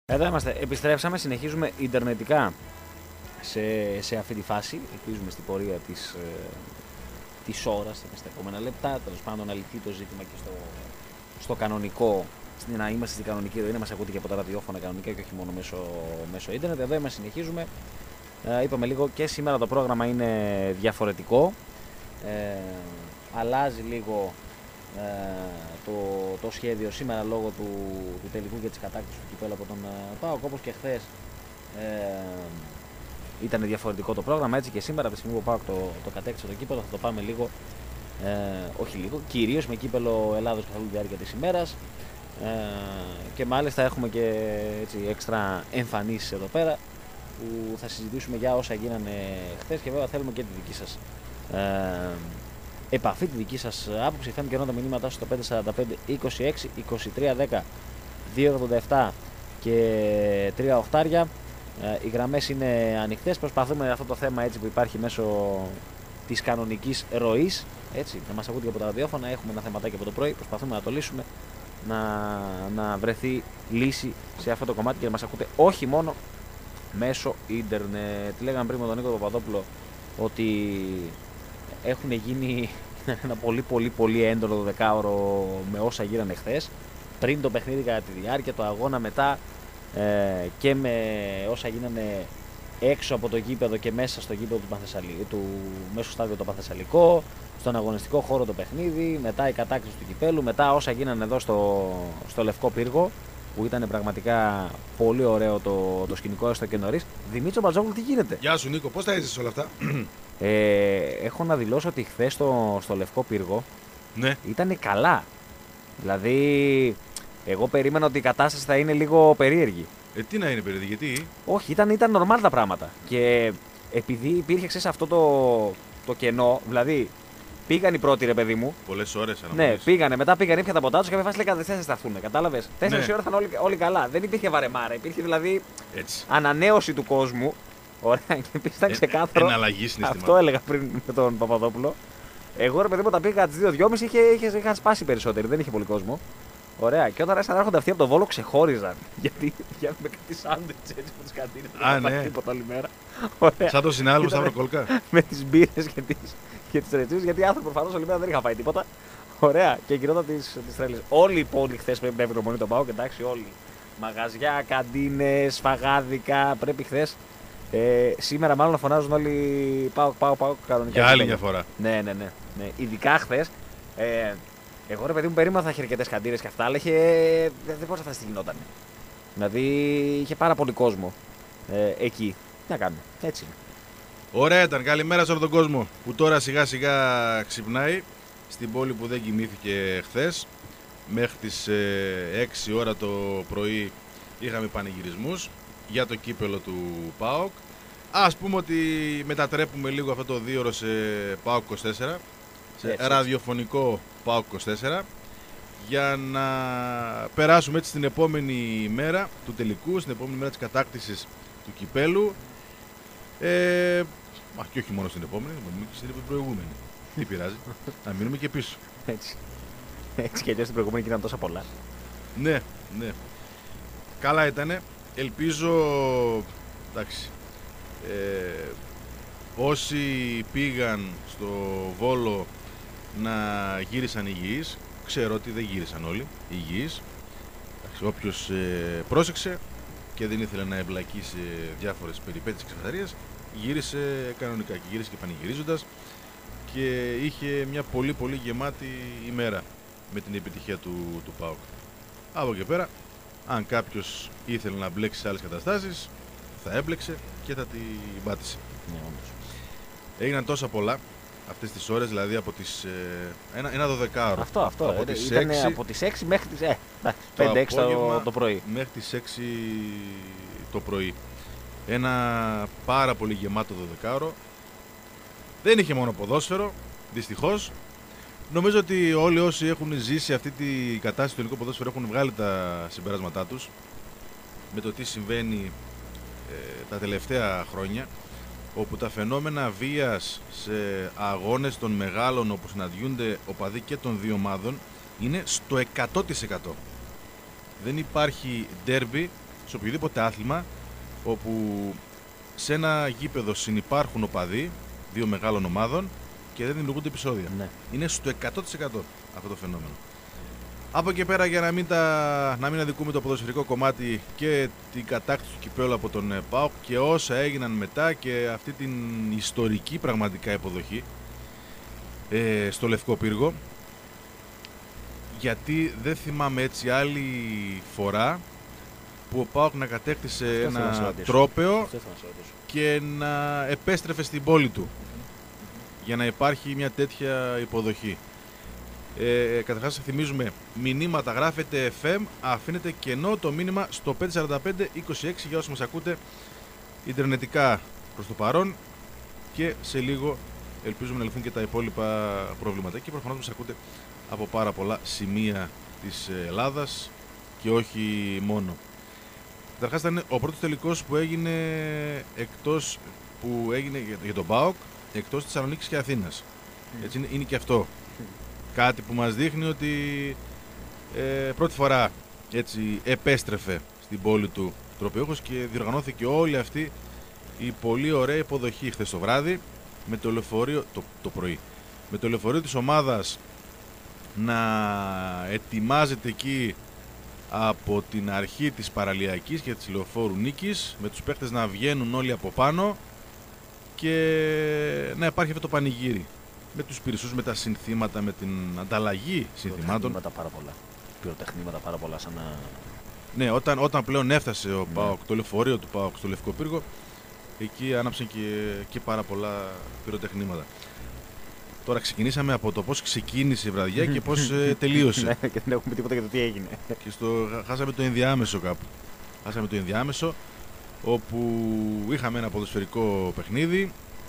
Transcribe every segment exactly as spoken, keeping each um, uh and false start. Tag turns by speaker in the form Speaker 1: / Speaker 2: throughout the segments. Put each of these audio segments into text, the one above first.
Speaker 1: Εδώ είμαστε. Επιστρέψαμε, συνεχίζουμε ιντερνετικά σε, σε αυτή τη φάση. Ελπίζουμε στην πορεία της, ε, της ώρας, στα επόμενα λεπτά, τέλος πάντων να λυθεί το ζήτημα και στο, στο κανονικό, να είμαστε στην κανονική ροή, να μας ακούτε και από τα ραδιόφωνα κανονικά και όχι μόνο μέσω, μέσω ίντερνετ. Εδώ είμαστε, συνεχίζουμε. Ε, είπαμε λίγο και σήμερα το πρόγραμμα είναι διαφορετικό. Ε, αλλάζει λίγο ε, το, το σχέδιο σήμερα λόγω του, του τελικού και της κατάκτησης του κυπέλλου από τον ε, ΠΑΟΚ, όπως και χθες ε, ήταν διαφορετικό το πρόγραμμα, έτσι και σήμερα από τη στιγμή που ο ΠΑΟΚ το, το κατέκτησε το κύπελλο θα το πάμε λίγο, ε, όχι λίγο, κυρίως με κύπελλο Ελλάδος καθ' όλη τη διάρκεια της ημέρας ε, και μάλιστα έχουμε και έτσι, έξτρα εμφανίσεις εδώ πέρα που θα συζητήσουμε για όσα γίνανε χθες και βέβαια θέλουμε και τη δική σας ε, επαφή, τη δική σας άποψη. Φαίνεται και ενώ τα μηνύματά στο πέντε τέσσερα πέντε είκοσι έξι είκοσι τρία δέκα δύο ογδόντα επτά και τρία οχτάρια. Ε, οι γραμμές είναι ανοιχτές. Προσπαθούμε αυτό το θέμα έτσι που υπάρχει μέσω της κανονικής ροής, έτσι, να μας ακούτε και από τα ραδιόφωνα. Έχουμε ένα θεματάκι από το πρωί. Προσπαθούμε να το λύσουμε, να, να βρεθεί λύση σε αυτό το κομμάτι και να μας ακούτε όχι μόνο μέσω ίντερνετ. Λέγαμε πριν με τον Νίκο Παπαδόπουλο ότι έχουν γίνει ένα πολύ πολύ πολύ έντονο δεκάωρο με όσα γίνανε χθες, πριν το παιχνίδι, κατά τη διάρκεια, το αγώνα μετά ε, και με όσα γίνανε έξω από το γήπεδο και μέσα στο γήπεδο του, Πανθεσσαλι... του μέσου στάδιο το Πανθεσσαλικό, στον αγωνιστικό χώρο το παιχνίδι, μετά η κατάκτηση του κυπέλου, μετά όσα γίνανε εδώ στο, στο Λευκό Πύργο, που ήταν πραγματικά πολύ ωραίο το, το σκηνικό έστω και νωρίς. Δημήτρη Μπατζόγλου, τι γίνεται?
Speaker 2: Γεια σου Νίκο, πώς τα έζησες όλα αυτά?
Speaker 1: Ε, έχω να δηλώσω ότι χθες στο, στο Λευκό Πύργο
Speaker 2: ναι.
Speaker 1: ήταν καλά. Δηλαδή, εγώ περίμενα ότι η κατάσταση θα είναι λίγο περίεργη.
Speaker 2: Ε, τι να είναι περίεργη, γιατί?
Speaker 1: Όχι, ήταν, ήταν normal τα πράγματα. Και επειδή υπήρχε ξέρεις, αυτό το, το κενό, δηλαδή πήγαν οι πρώτοι, ρε παιδί μου.
Speaker 2: Πολλές ώρες αναμονής.
Speaker 1: Ναι, πήγανε, μετά πήγαν, ήπια τα ποτά τους και με φάση λέει κατευθείαν θα σταθούν. Κατάλαβες? Τέσσερις
Speaker 2: Ναι.
Speaker 1: ώρες ήταν όλοι, όλοι καλά. Δεν υπήρχε βαρεμάρα. Υπήρχε δηλαδή
Speaker 2: Έτσι.
Speaker 1: ανανέωση του κόσμου. Ωραία, και επίσης ήταν
Speaker 2: Ε,
Speaker 1: ξεκάθαρο.
Speaker 2: εναλλαγή συναισθημάτων.
Speaker 1: Αυτό έλεγα πριν με τον Παπαδόπουλο. Εγώ ρε παιδί μου, όταν πήγα τις δύο δυόμισι είχε, είχε, είχαν σπάσει περισσότεροι, δεν είχε πολύ κόσμο. Ωραία, και όταν άρχισαν να έρχονται αυτοί από τον Βόλο ξεχώριζαν. Γιατί πηγαίνουν με κάτι σάντουιτς έτσι από τις καντίνες.
Speaker 2: Α,
Speaker 1: δεν
Speaker 2: ναι.
Speaker 1: τίποτα όλη μέρα. Ωραία.
Speaker 2: Σαν το συνάδελφο
Speaker 1: Ήτανε
Speaker 2: Σταύρο Κόλκα.
Speaker 1: Με τις μπύρες και τις, και τις ρετσίνες, γιατί οι άνθρωποι προφανώς όλη μέρα δεν είχαν φάει τίποτα. Ωραία, και γινόταν τις, τις τρέλες. Όλη η πόλη χθες πρέπει να ευγνωμονεί τον ΠΑΟΚ, εντάξει, όλοι. Μαγαζιά, καντίνες, φαγάδικα, πρέπει χθες. Ε, σήμερα μάλλον να φωνάζουν όλοι ΠΑΟΚ, ΠΑΟΚ, ΠΑΟΚ κανονικά.
Speaker 2: Για άλλη μια φορά.
Speaker 1: Ναι, ναι, ναι, ναι. Ειδικά χθες. Ε, εγώ ρε παιδί μου περίμενα θα είχε αρκετές καντίνες και αυτά, αλλά είχε. Δεν, δεν μπορούσα να φανταστεί τι γινόταν. Δηλαδή είχε πάρα πολύ κόσμο ε, εκεί. Τι να κάνουμε, έτσι είναι.
Speaker 2: Ωραία ήταν, καλημέρα σε όλο τον κόσμο που τώρα σιγά σιγά ξυπνάει στην πόλη που δεν κοιμήθηκε χθες. Μέχρι τις ε, έξι ώρα το πρωί είχαμε πανηγυρισμούς για το κύπελο του ΠΑΟΚ. Ας πούμε ότι μετατρέπουμε λίγο αυτό το δύο ώρο σε ΠΑΟΚ είκοσι τέσσερα, σε
Speaker 1: Έτσι,
Speaker 2: ραδιοφωνικό ΠΑΟΚ είκοσι τέσσερα, για να περάσουμε έτσι στην επόμενη μέρα του τελικού, στην επόμενη μέρα της κατάκτησης του κυπέλου. Ε, μα και όχι μόνο στην επόμενη, μόνο και στην προηγούμενη. Τι πειράζει, να μείνουμε και πίσω.
Speaker 1: Έτσι. Έτσι και αλλιώς στην προηγούμενη γίνανε τόσα πολλά.
Speaker 2: Ναι, ναι. Καλά ήτανε. Ελπίζω, εντάξει, ε, όσοι πήγαν στο Βόλο να γύρισαν υγιείς, ξέρω ότι δεν γύρισαν όλοι υγιείς. Εντάξει, όποιος ε, πρόσεξε και δεν ήθελε να εμπλακεί σε διάφορες περιπέτειες και ξεφταρίες, γύρισε κανονικά και γύρισε και πανηγυρίζοντας και είχε μια πολύ πολύ γεμάτη ημέρα με την επιτυχία του, του ΠΑΟΚ. Από εκεί πέρα, αν κάποιος ήθελε να μπλέξει σε άλλες καταστάσεις, θα έμπλεξε και θα την πάτησε.
Speaker 1: Ναι, όντως.
Speaker 2: Έγιναν τόσα πολλά αυτές τις ώρες, δηλαδή από τις, ε, ένα, ένα δωδεκάωρο.
Speaker 1: Αυτό, αυτό.
Speaker 2: Από
Speaker 1: ε,
Speaker 2: τις
Speaker 1: ήταν
Speaker 2: έξι
Speaker 1: από τις έξι μέχρι τις ε,
Speaker 2: το
Speaker 1: πέντε έξι το,
Speaker 2: απόγευμα
Speaker 1: το πρωί.
Speaker 2: μέχρι τις έξι το πρωί. Ένα πάρα πολύ γεμάτο δωδεκάωρο. Δεν είχε μόνο ποδόσφαιρο, δυστυχώς. Νομίζω ότι όλοι όσοι έχουν ζήσει αυτή τη κατάσταση του ελληνικού ποδόσφαιρου έχουν βγάλει τα συμπεράσματά τους με το τι συμβαίνει ε, τα τελευταία χρόνια, όπου τα φαινόμενα βίας σε αγώνες των μεγάλων όπου συναντιούνται οπαδοί και των δύο ομάδων είναι στο εκατό τοις εκατό. Δεν υπάρχει ντέρμπι σε οποιοδήποτε άθλημα όπου σε ένα γήπεδο συνυπάρχουν οπαδοί δύο μεγάλων ομάδων και δεν δημιουργούνται επεισόδια.
Speaker 1: Ναι.
Speaker 2: Είναι στο εκατό τοις εκατό αυτό το φαινόμενο. Από εκεί πέρα, για να μην, τα, να μην αδικούμε το ποδοσφαιρικό κομμάτι και την κατάκτηση του κυπέλλου από τον ΠΑΟΚ και όσα έγιναν μετά και αυτή την ιστορική πραγματικά υποδοχή ε, στο Λευκό Πύργο, γιατί δεν θυμάμαι έτσι άλλη φορά που ο ΠΑΟΚ να κατέκτησε
Speaker 1: Αυτό
Speaker 2: ένα τρόπαιο
Speaker 1: Αυτό θα σε ρωτήσω.
Speaker 2: και να επέστρεφε στην πόλη του για να υπάρχει μια τέτοια υποδοχή. Ε, καταρχάς θυμίζουμε, μηνύματα γράφετε εφ εμ, αφήνετε κενό το μήνυμα στο πέντε τέσσερα πέντε είκοσι έξι για όσους μας ακούτε ιντερνετικά προς το παρόν, και σε λίγο ελπίζουμε να λυθούν και τα υπόλοιπα προβλήματα, και προφανώς μας ακούτε από πάρα πολλά σημεία της Ελλάδας και όχι μόνο. Καταρχάς ήταν ο πρώτος τελικός που έγινε εκτός, που έγινε για τον ΠΑΟΚ εκτός της Θεσσαλονίκης και Αθήνας. Mm. Έτσι είναι, είναι και αυτό κάτι που μας δείχνει ότι ε, πρώτη φορά έτσι επέστρεφε στην πόλη του τροπαιούχος και διοργανώθηκε όλη αυτή η πολύ ωραία υποδοχή χθες το βράδυ με το λεωφορείο, το, το πρωί, με το λεωφορείο της ομάδας να ετοιμάζεται εκεί από την αρχή της παραλιακής και της λεωφόρου Νίκης, με τους παίχτες να βγαίνουν όλοι από πάνω και να υπάρχει αυτό το πανηγύρι με τους πυρσούς, με τα συνθήματα, με την ανταλλαγή συνθημάτων.
Speaker 1: Πυροτεχνήματα πάρα πολλά. Πυροτεχνήματα πάρα πολλά, σαν να...
Speaker 2: Ναι, όταν, όταν πλέον έφτασε ο ναι. ΠΑΟΚ, το λεωφορείο του ΠΑΟΚ στο Λευκό Πύργο, εκεί άναψαν και, και πάρα πολλά πυροτεχνήματα. Τώρα ξεκινήσαμε από το πώς ξεκίνησε η βραδιά και πώς ε, τελείωσε.
Speaker 1: Ναι, και δεν έχουμε τίποτα για το τι έγινε.
Speaker 2: Και στο, χάσαμε το ενδιάμεσο κάπου. Χάσαμε το ενδιάμεσο, όπου είχαμε ένα ποδοσφαιρικό παιχνίδι,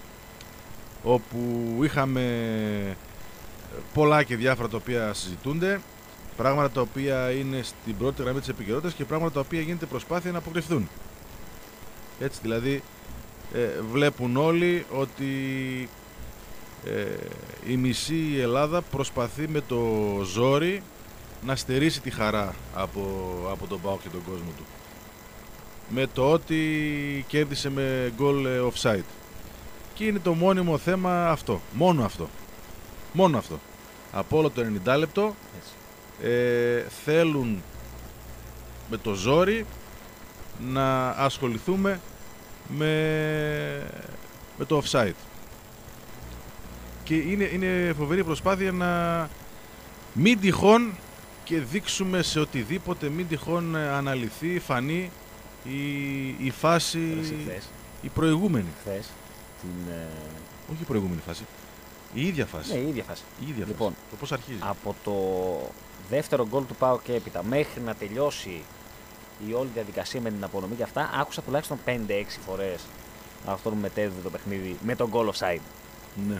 Speaker 2: όπου είχαμε πολλά και διάφορα τα οποία συζητούνται, πράγματα τα οποία είναι στην πρώτη γραμμή της επικαιρότητας και πράγματα τα οποία γίνεται προσπάθεια να αποκρυφθούν. Έτσι δηλαδή ε, βλέπουν όλοι ότι ε, η μισή Ελλάδα προσπαθεί με το ζόρι να στερήσει τη χαρά από, από τον ΠΑΟΚ και τον κόσμο του. Με το ότι κέρδισε με γκολ offside. Και είναι το μόνιμο θέμα αυτό. Μόνο αυτό. Μόνο αυτό. Από όλο το ενενήντα λεπτό ε, θέλουν με το ζόρι να ασχοληθούμε με, με το offside. Και είναι, είναι φοβερή προσπάθεια να μην τυχόν και δείξουμε σε οτιδήποτε, μην τυχόν αναλυθεί, φανεί η, η φάση, η προηγούμενη.
Speaker 1: Χθες, την, ε...
Speaker 2: όχι η προηγούμενη φάση, η ίδια φάση.
Speaker 1: Ναι, η ίδια φάση.
Speaker 2: Η ίδια
Speaker 1: λοιπόν,
Speaker 2: φάση. Το πώς αρχίζει.
Speaker 1: Από το δεύτερο γκολ του ΠΑΟΚ και έπειτα μέχρι να τελειώσει η όλη διαδικασία με την απονομή και αυτά, άκουσα τουλάχιστον πέντε έξι φορές αυτόν που μετέδιδε το παιχνίδι με τον goal offside.
Speaker 2: Ναι.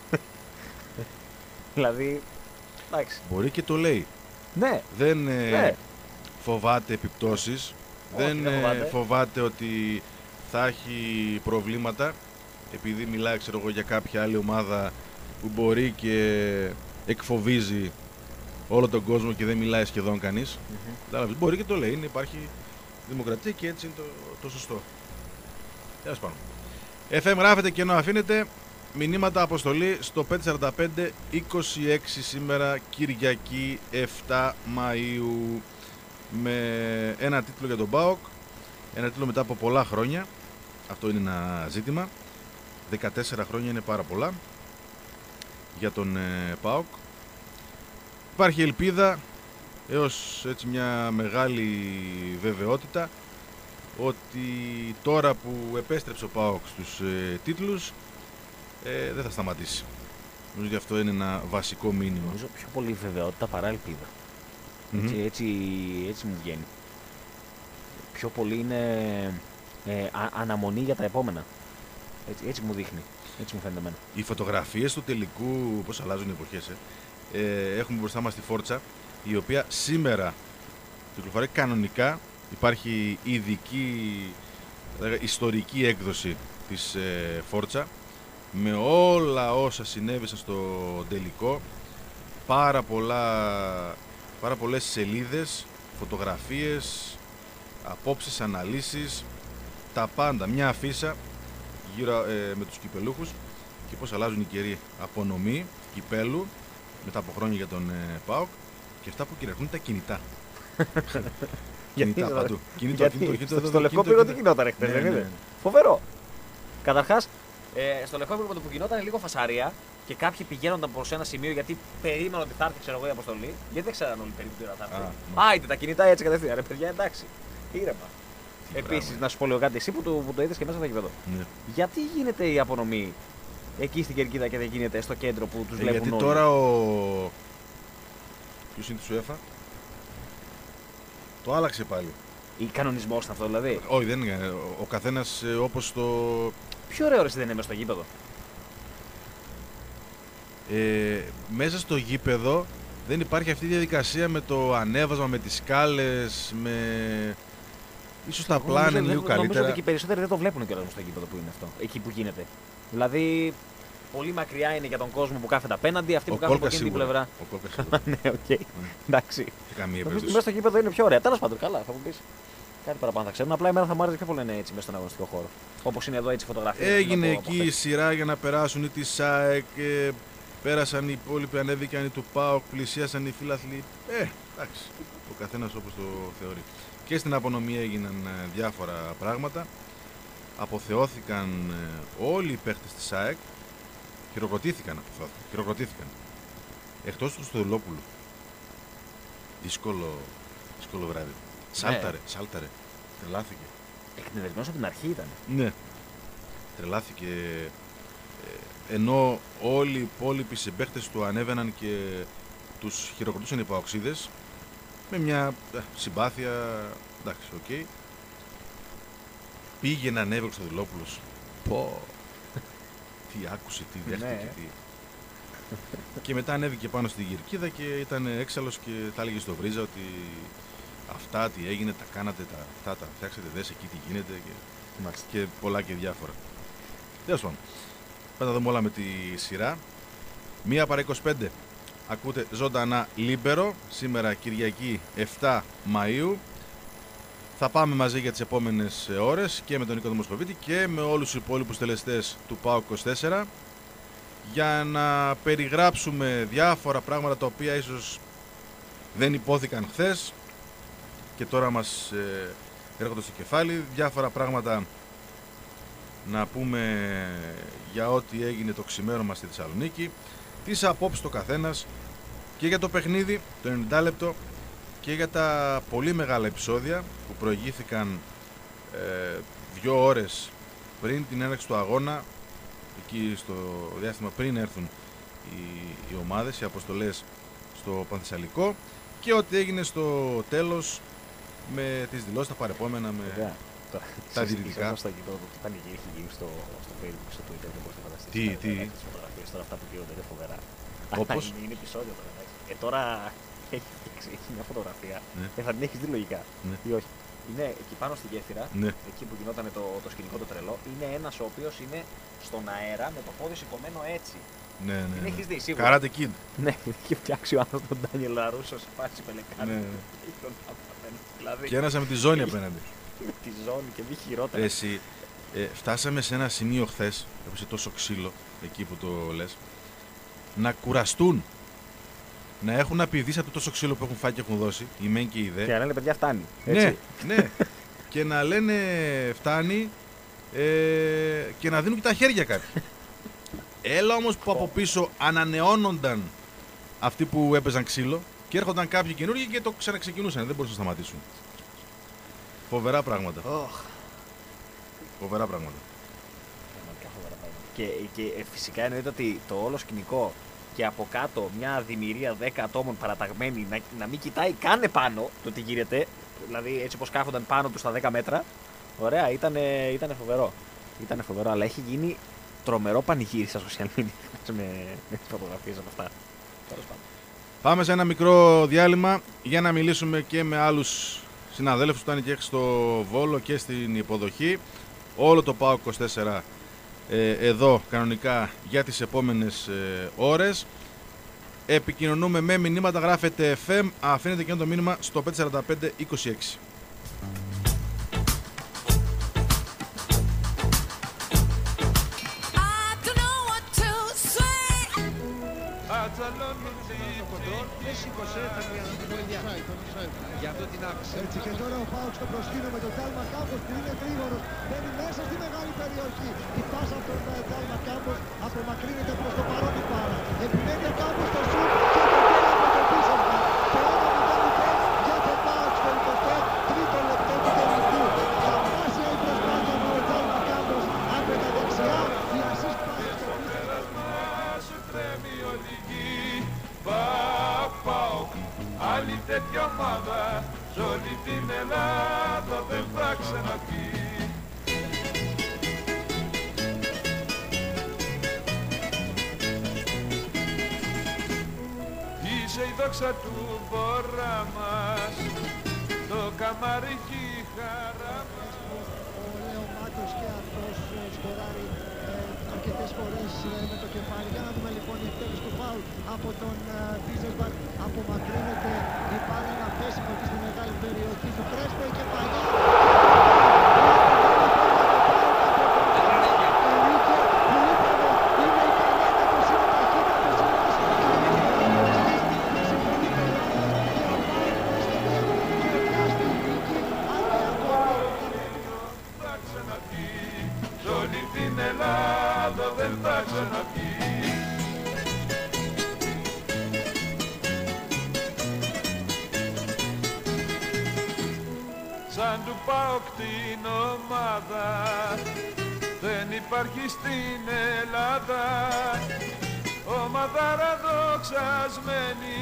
Speaker 1: Δηλαδή, εντάξει.
Speaker 2: Μπορεί και το λέει.
Speaker 1: Ναι.
Speaker 2: Δεν ε,
Speaker 1: ναι.
Speaker 2: φοβάται επιπτώσεις.
Speaker 1: Όχι,
Speaker 2: δεν
Speaker 1: δεν φοβάται.
Speaker 2: φοβάται ότι θα έχει προβλήματα επειδή μιλάει, ξέρω εγώ, για κάποια άλλη ομάδα που μπορεί και εκφοβίζει όλο τον κόσμο και δεν μιλάει σχεδόν κανείς. Mm-hmm. Μπορεί και το λέει. Είναι, υπάρχει δημοκρατία και έτσι είναι το, το σωστό. Τέλος πάντων. εφ εμ γράφετε και ενώ αφήνετε μηνύματα αποστολή στο πέντε τέσσερα πέντε είκοσι έξι σήμερα Κυριακή επτά Μαΐου με ένα τίτλο για τον ΠΑΟΚ, ένα τίτλο μετά από πολλά χρόνια. Αυτό είναι ένα ζήτημα. δεκατέσσερα χρόνια είναι πάρα πολλά για τον ε, ΠΑΟΚ. Υπάρχει ελπίδα έως έτσι μια μεγάλη βεβαιότητα ότι τώρα που επέστρεψε ο ΠΑΟΚ στους ε, τίτλους ε, δεν θα σταματήσει. Νομίζω ότι αυτό είναι ένα βασικό μήνυμα.
Speaker 1: Νομίζω πιο πολύ βεβαιότητα παρά ελπίδα. Mm-hmm. Έτσι, έτσι, έτσι μου βγαίνει. Πιο πολύ είναι ε, α, αναμονή για τα επόμενα. Έτσι, έτσι μου δείχνει. Έτσι μου φαίνεται εμένα.
Speaker 2: Οι φωτογραφίες του τελικού, πώς αλλάζουν οι εποχές, ε, ε, έχουμε μπροστά μας τη Φόρτσα, η οποία σήμερα κυκλοφορεί κανονικά. Υπάρχει ειδική, δηλαδή, ιστορική έκδοση της ε, Φόρτσα με όλα όσα συνέβησαν στο τελικό, πάρα, πολλά, πάρα πολλές σελίδες, φωτογραφίες, απόψεις, αναλύσεις, τα πάντα. Μια αφίσα γύρω ε, με τους κυπελούχους και πώς αλλάζουν οι καιροί. Απονομή κυπέλου μετά από χρόνια για τον ε, ΠΑΟΚ και αυτά που κυριαρχούν τα κινητά. Κινητά παντού. Κινητό, κινητό, κινητό.
Speaker 1: Στο Λευκό Πύργο τι γινόταν χθες, δεν είναι? Φοβερό. Καταρχάς, ε, στο Λευκό Πύργο που γινόταν λίγο φασαρία και κάποιοι πηγαίνονταν προς ένα σημείο γιατί περίμεναν ότι θα έρθει, ξέρω εγώ, η αποστολή. Γιατί δεν ξέραν όλοι περίπου τι ώρα θα έρθει. Α, είτε τα κινητά έτσι κατευθείαν. Ρε παιδιά, εντάξει. Ήρεμα. Επίσης, να σου πω λίγο κάτι, εσύ που το, που το είδες και μέσα στο γήπεδο.
Speaker 2: Ναι.
Speaker 1: Γιατί γίνεται η απονομή εκεί στην Κερκίδα και δεν γίνεται στο κέντρο που τους
Speaker 2: ε,
Speaker 1: βλέπουν
Speaker 2: γιατί
Speaker 1: όλοι?
Speaker 2: τώρα ο. Ποιος είναι της UEFA? Το άλλαξε πάλι.
Speaker 1: Ή κανονισμός είναι αυτό δηλαδή?
Speaker 2: Όχι, δεν είναι. Ο καθένας ε, όπως το.
Speaker 1: Πιο ωραίο ρε δεν είναι μέσα στο γήπεδο.
Speaker 2: Ε, μέσα στο γήπεδο δεν υπάρχει αυτή η διαδικασία με το ανέβασμα, με τις σκάλες, με. Ίσως τα πλάνα είναι λίγο καλύτερα.
Speaker 1: Νομίζω ότι και οι περισσότεροι δεν το βλέπουν κιόλας στο γήπεδο που είναι αυτό. Εκεί που γίνεται. Δηλαδή, πολύ μακριά είναι για τον κόσμο που κάθεται απέναντι, αυτοί που κάθονται από εκείνη την πλευρά.
Speaker 2: Ο Κόλκας σίγουρα.
Speaker 1: Ναι, οκ. Εντάξει.
Speaker 2: Καμία
Speaker 1: Νομίζω ότι μέσα στο γήπεδο είναι πιο ωραία. Τέλος πάντων, καλά, θα μου πεις. Κάτι παραπάνω θα ξέρουν. Απλά εμένα θα μου άρεσε πιο πολύ να είναι έτσι μέσα στον αγωνιστικό χώρο. Όπως είναι εδώ έτσι φωτογραφίες.
Speaker 2: Έγινε εκεί η σειρά για να περάσουν οι της ΣΑΕΚ. Ε, πέρασαν οι υπόλοιποι, ανέβηκαν οι του ΠΑΟΚ, πλησίασαν οι φίλαθλοι. Ε, εντάξει. Ο καθένας όπως το θεωρεί. Και στην απονομή έγιναν διάφορα πράγματα. Αποθεώθηκαν όλοι οι παίχτες της ΣΑΕΚ. Χειροκροτήθηκαν, χειροκροτήθηκαν. Εκτός του Στοδουλόπουλου. Δύσκολο, δύσκολο βράδυ. Σάλταρε, ναι. σάλταρε. Τρελάθηκε.
Speaker 1: Εκνευρισμένος από την αρχή ήταν.
Speaker 2: Ναι. Τρελάθηκε. Ε, ενώ όλοι οι υπόλοιποι συμπαίχτες του ανέβαιναν και τους χειροκροτούσαν οι παοξίδες με μια ε, συμπάθεια. Εντάξει, οκ. Okay. Πήγε να ανέβει ο Στοδουλόπουλος. Πω. Τι άκουσε, τι δέχτηκε, ναι. τι... Και μετά ανέβηκε πάνω στην κερκίδα και ήταν έξαλλος και τα έλεγε στο Βρίζα ότι αυτά τι έγινε, τα κάνατε, τα, αυτά τα φτιάξατε, δες εκεί τι γίνεται και, και πολλά και διάφορα. Τέλος πάντων, θα τα δούμε όλα με τη σειρά. Μία παρά είκοσι πέντε, ακούτε ζωντανά Λίμπερο, σήμερα Κυριακή επτά Μαΐου. Θα πάμε μαζί για τις επόμενες ώρες και με τον Νίκο Δημοσχοβίτη και με όλους τους υπόλοιπους τελεστές του ΠΑΟΚ είκοσι τέσσερα για να περιγράψουμε διάφορα πράγματα τα οποία ίσως δεν υπόθηκαν χθες και τώρα μας ε, έρχονται στο κεφάλι. Διάφορα πράγματα να πούμε για ό,τι έγινε το ξημέρωμα στη Θεσσαλονίκη, τις απόψεις το καθένας και για το παιχνίδι, το ενενήντα λεπτό και για τα πολύ μεγάλα επεισόδια που προηγήθηκαν ε, δύο ώρες πριν την έναρξη του αγώνα, εκεί στο διάστημα πριν έρθουν οι, οι ομάδες, οι αποστολές στο Πανθεσσαλικό και ό,τι έγινε στο τέλος με τις δηλώσεις, τα παρεπόμενα, με yeah, το, τα διδυτικά.
Speaker 1: Αυτό ήταν και έχει γίνει στο, στο Facebook, στο Twitter, δεν μπορείς να φανταστείς.
Speaker 2: Τι, τι.
Speaker 1: Τις φωτογραφίες τώρα αυτά που γίνονται είναι φοβερά.
Speaker 2: Όπως?
Speaker 1: Αλλά είναι επεισόδιο τώρα. Ε, τώρα έχει, έχει μια φωτογραφία.
Speaker 2: Ναι.
Speaker 1: Ε, θα την έχεις δει λογικά.
Speaker 2: Ναι.
Speaker 1: Ή όχι. Είναι εκεί πάνω στη γέφυρα,
Speaker 2: ναι.
Speaker 1: εκεί που γινόταν το, το σκηνικό το τρελό, είναι ένας ο οποίος είναι στον αέρα με το πόδι σηκωμένο έτσι.
Speaker 2: Ναι, ναι.
Speaker 1: Την έχεις δει σίγουρα.
Speaker 2: Karate Kid.
Speaker 1: Ναι, έχει φτιάξει ο άνθρωπος τον Ντάνιελ Λαρούσο σε φάση πελεκάνη.
Speaker 2: Ναι.
Speaker 1: Δηλαδή,
Speaker 2: και ένας με τη ζώνη απέναντι.
Speaker 1: Με τη ζώνη και μη χειρότερα.
Speaker 2: Εσύ, ε, φτάσαμε σε ένα σημείο χθες, έπεσε τόσο ξύλο εκεί που το λες, να κουραστούν. Να έχουν απειδήσει από το τόσο ξύλο που έχουν φάει και έχουν δώσει, η μεν και η δε.
Speaker 1: Και να λένε παιδιά φτάνει. Έτσι.
Speaker 2: Ναι, ναι. Και να λένε φτάνει ε, και να δίνουν και τα χέρια κάποιοι. Έλα όμως που από πίσω ανανεώνονταν αυτοί που έπαιζαν ξύλο και έρχονταν κάποιοι καινούργοι και το ξαναξεκινούσαν. Δεν μπορούσαν να σταματήσουν. Φοβερά πράγματα.
Speaker 1: Oh.
Speaker 2: Φοβερά πράγματα.
Speaker 1: Και, και φυσικά εννοείται ότι το όλο σκηνικό και από κάτω μια δημιουργία δέκα ατόμων παραταγμένη να, να μην κοιτάει καν επάνω το τι γίνεται, δηλαδή έτσι όπως κάθονταν πάνω του στα δέκα μέτρα, ωραία, ήταν φοβερό. Ήτανε φοβερό, αλλά έχει γίνει τρομερό πανηγύρι στα social media με, με τις φωτογραφίες από αυτά.
Speaker 2: Πάμε σε ένα μικρό διάλειμμα για να μιλήσουμε και με άλλους συναδέλφους που ήταν και στο Βόλο και στην υποδοχή. Όλο το ΠΑΟΚ είκοσι τέσσερα ε, εδώ κανονικά για τις επόμενες ε, ώρες. Επικοινωνούμε με μηνύματα, γράφετε εφ εμ, αφήνετε και το μήνυμα στο πέντε τέσσερα πέντε είκοσι έξι.
Speaker 3: Δεν σήκωσε, θα την βοήθεια. Για αυτό την άφησε.
Speaker 4: Έτσι και τώρα ο Πάοκ στο προσκήνιο με τον Τάλμα Κάμπος που είναι γρήγορος. Μπαίνει μέσα στη μεγάλη περιοχή. Η πάσα από τον Τάλμα Κάμπος απομακρύνεται προς το παρόν η μπάλα. Επιμένει ο Κάμπος στο σουτ και το γκολ από το πίσωμα. Το ένα μηδέν για τον Πάοκ στο εικοστό τρίτο λεπτό του τελικού. Θαυμάσια η προσπάθεια από τον Τάλμα Κάμπος από τα δεξιά. Η ασίστ πάει στο
Speaker 5: Πάοκ, άλλη τέτοια ομάδα σ' όλη την Ελλάδα δεν θα ξαναπεί. Είσαι η δόξα του βορρά μας, το καμάρι και η χαρά μας.
Speaker 4: Ο Λέο Μάτος και αυτός σκοράρει αρκετές φορές με το κεφάλι. Για να δούμε λοιπόν η εκτέλεση του φάουλ από τον Βίζεσμπαρ. Απομακρύνεται η μπάλα να πέσει εκεί στη μεγάλη περιοχή του Κρέσπο και παλιά.
Speaker 5: Σαν του ΠΑΟΚ την ομάδα δεν υπάρχει στην Ελλάδα, ομαδάρα δοξασμένη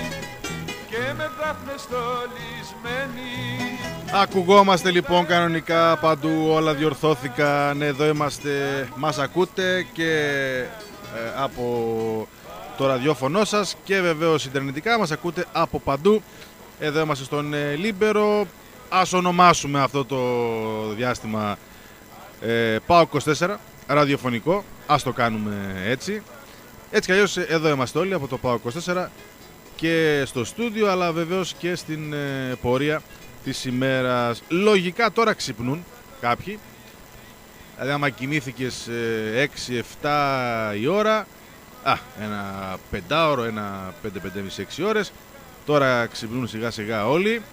Speaker 5: και με δάφνες στολισμένη.
Speaker 2: Ακουγόμαστε λοιπόν κανονικά παντού, όλα διορθώθηκαν, εδώ είμαστε, μας ακούτε και ε, από το ραδιόφωνο σας και βεβαίως ιντερνετικά μας ακούτε από παντού. Εδώ είμαστε στον ε, Λίμπερο, ας ονομάσουμε αυτό το διάστημα ε, ΠΑΟΚ είκοσι τέσσερα, ραδιοφωνικό, ας το κάνουμε έτσι. Έτσι κι αλλιώς εδώ είμαστε όλοι από το ΠΑΟΚ είκοσι τέσσερα και στο στούντιο, αλλά βεβαίως και στην ε, πορεία της ημέρας. Λογικά τώρα ξυπνούν κάποιοι, δηλαδή άμα κοιμήθηκες ε, έξι εφτά η ώρα, α, ένα πεντάωρο, ένα πέντε πέντε και μισή έξι ώρες, τώρα ξυπνούν σιγά σιγά όλοι.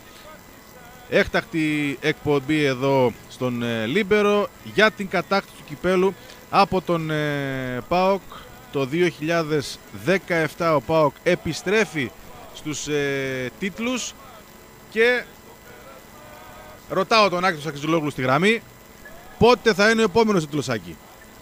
Speaker 2: Έκτακτη εκπομπή εδώ στον ε, Λίμπερο για την κατάκτηση του κυπέλου από τον ε, ΠΑΟΚ. Το δύο χιλιάδες δεκαεπτά ο ΠΑΟΚ επιστρέφει στους ε, τίτλους και ρωτάω τον Άκη του Σαξιζολόγλου στη γραμμή, πότε θα είναι ο επόμενος τίτλος, Άκη?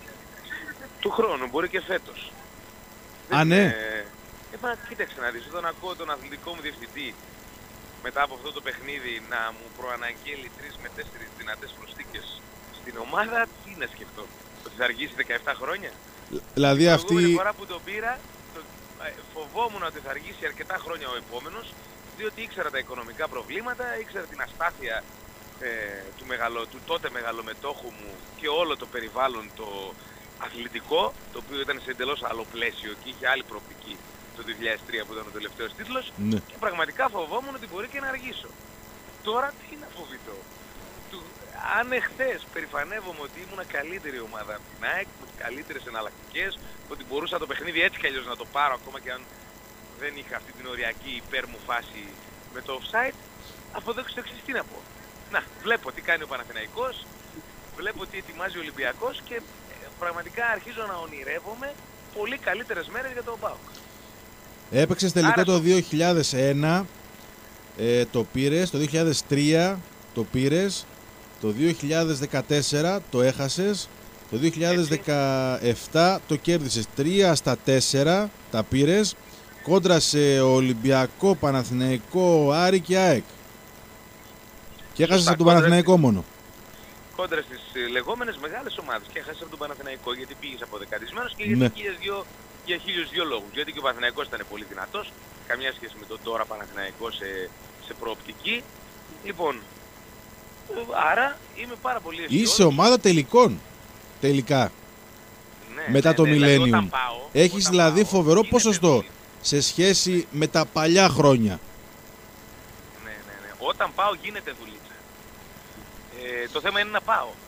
Speaker 6: Του χρόνου, μπορεί και φέτος.
Speaker 2: Α, ναι.
Speaker 6: Ε, μα κοίταξε να δεις, όταν ακούω τον αθλητικό μου διευθυντή μετά από αυτό το παιχνίδι να μου προαναγγέλει τρεις με τέσσερις δυνατές προσθήκες στην ομάδα, τι να σκεφτώ? Ότι θα αργήσει δεκαεπτά χρόνια?
Speaker 2: Δηλαδή
Speaker 6: την
Speaker 2: αυτή...
Speaker 6: προηγούμενη φορά που τον πήρα, το, ε, φοβόμουν ότι θα αργήσει αρκετά χρόνια ο επόμενος, διότι ήξερα τα οικονομικά προβλήματα, ήξερα την αστάθεια ε, του, μεγαλο, του τότε μεγαλομετόχου μου και όλο το περιβάλλον το αθλητικό, το οποίο ήταν σε εντελώς άλλο πλαίσιο και είχε άλλη προοπτική το δύο χιλιάδες τρία που ήταν ο τελευταίος τίτλος,
Speaker 2: ναι.
Speaker 6: Και πραγματικά φοβόμουν ότι μπορεί και να αργήσω. Τώρα τι να φοβηθώ? Του, αν εχθές περηφανεύομαι ότι ήμουν καλύτερη ομάδα από την ΑΕΚ, με καλύτερες εναλλακτικές, ότι μπορούσα το παιχνίδι έτσι κι αλλιώς να το πάρω ακόμα και αν δεν είχα αυτή την οριακή υπέρ μου φάση με το offside, αποδέξω το εξής, τι να πω? Να, βλέπω τι κάνει ο Παναθηναϊκός, βλέπω τι ετοιμάζει ο Ολυμπιακός και ε, πραγματικά αρχίζω να ονειρεύομαι πολύ καλύτερες μέρες για τον ΠΑΟΚ.
Speaker 2: Έπαιξες τελικό Άρα... το δύο χιλιάδες ένα, ε, το πήρες, το δύο χιλιάδες τρία το πήρες, το δύο χιλιάδες δεκατέσσερα το έχασες, το δύο χιλιάδες δεκαεπτά το κέρδισες. Τρία στα τέσσερα τα πήρες, κόντρα σε Ολυμπιακό, Παναθηναϊκό, Άρη και ΑΕΚ. Και έχασες από τον Παναθηναϊκό μόνο.
Speaker 6: Κόντρα στις λεγόμενες μεγάλες ομάδες και έχασες από τον Παναθηναϊκό γιατί πήγες αποδεκατισμένος και
Speaker 2: ναι.
Speaker 6: για, για χίλιους δύο λόγους. Γιατί και ο Παναθηναϊκός ήταν πολύ δυνατός, καμιά σχέση με τον τώρα Παναθηναϊκό σε, σε προοπτική. Λοιπόν, άρα είμαι πάρα πολύ αισιόδοξος.
Speaker 2: Είσαι ομάδα τελικών, τελικά,
Speaker 6: ναι,
Speaker 2: μετά
Speaker 6: ναι,
Speaker 2: το
Speaker 6: ναι,
Speaker 2: Millennium.
Speaker 6: Δηλαδή,
Speaker 2: έχεις δηλαδή
Speaker 6: πάω,
Speaker 2: φοβερό ποσοστό
Speaker 6: πολύ
Speaker 2: σε σχέση με τα παλιά χρόνια.
Speaker 6: Ναι, ναι, ναι. Όταν πάω γίνεται δουλίτσα. Ε, το θέμα είναι να πάω.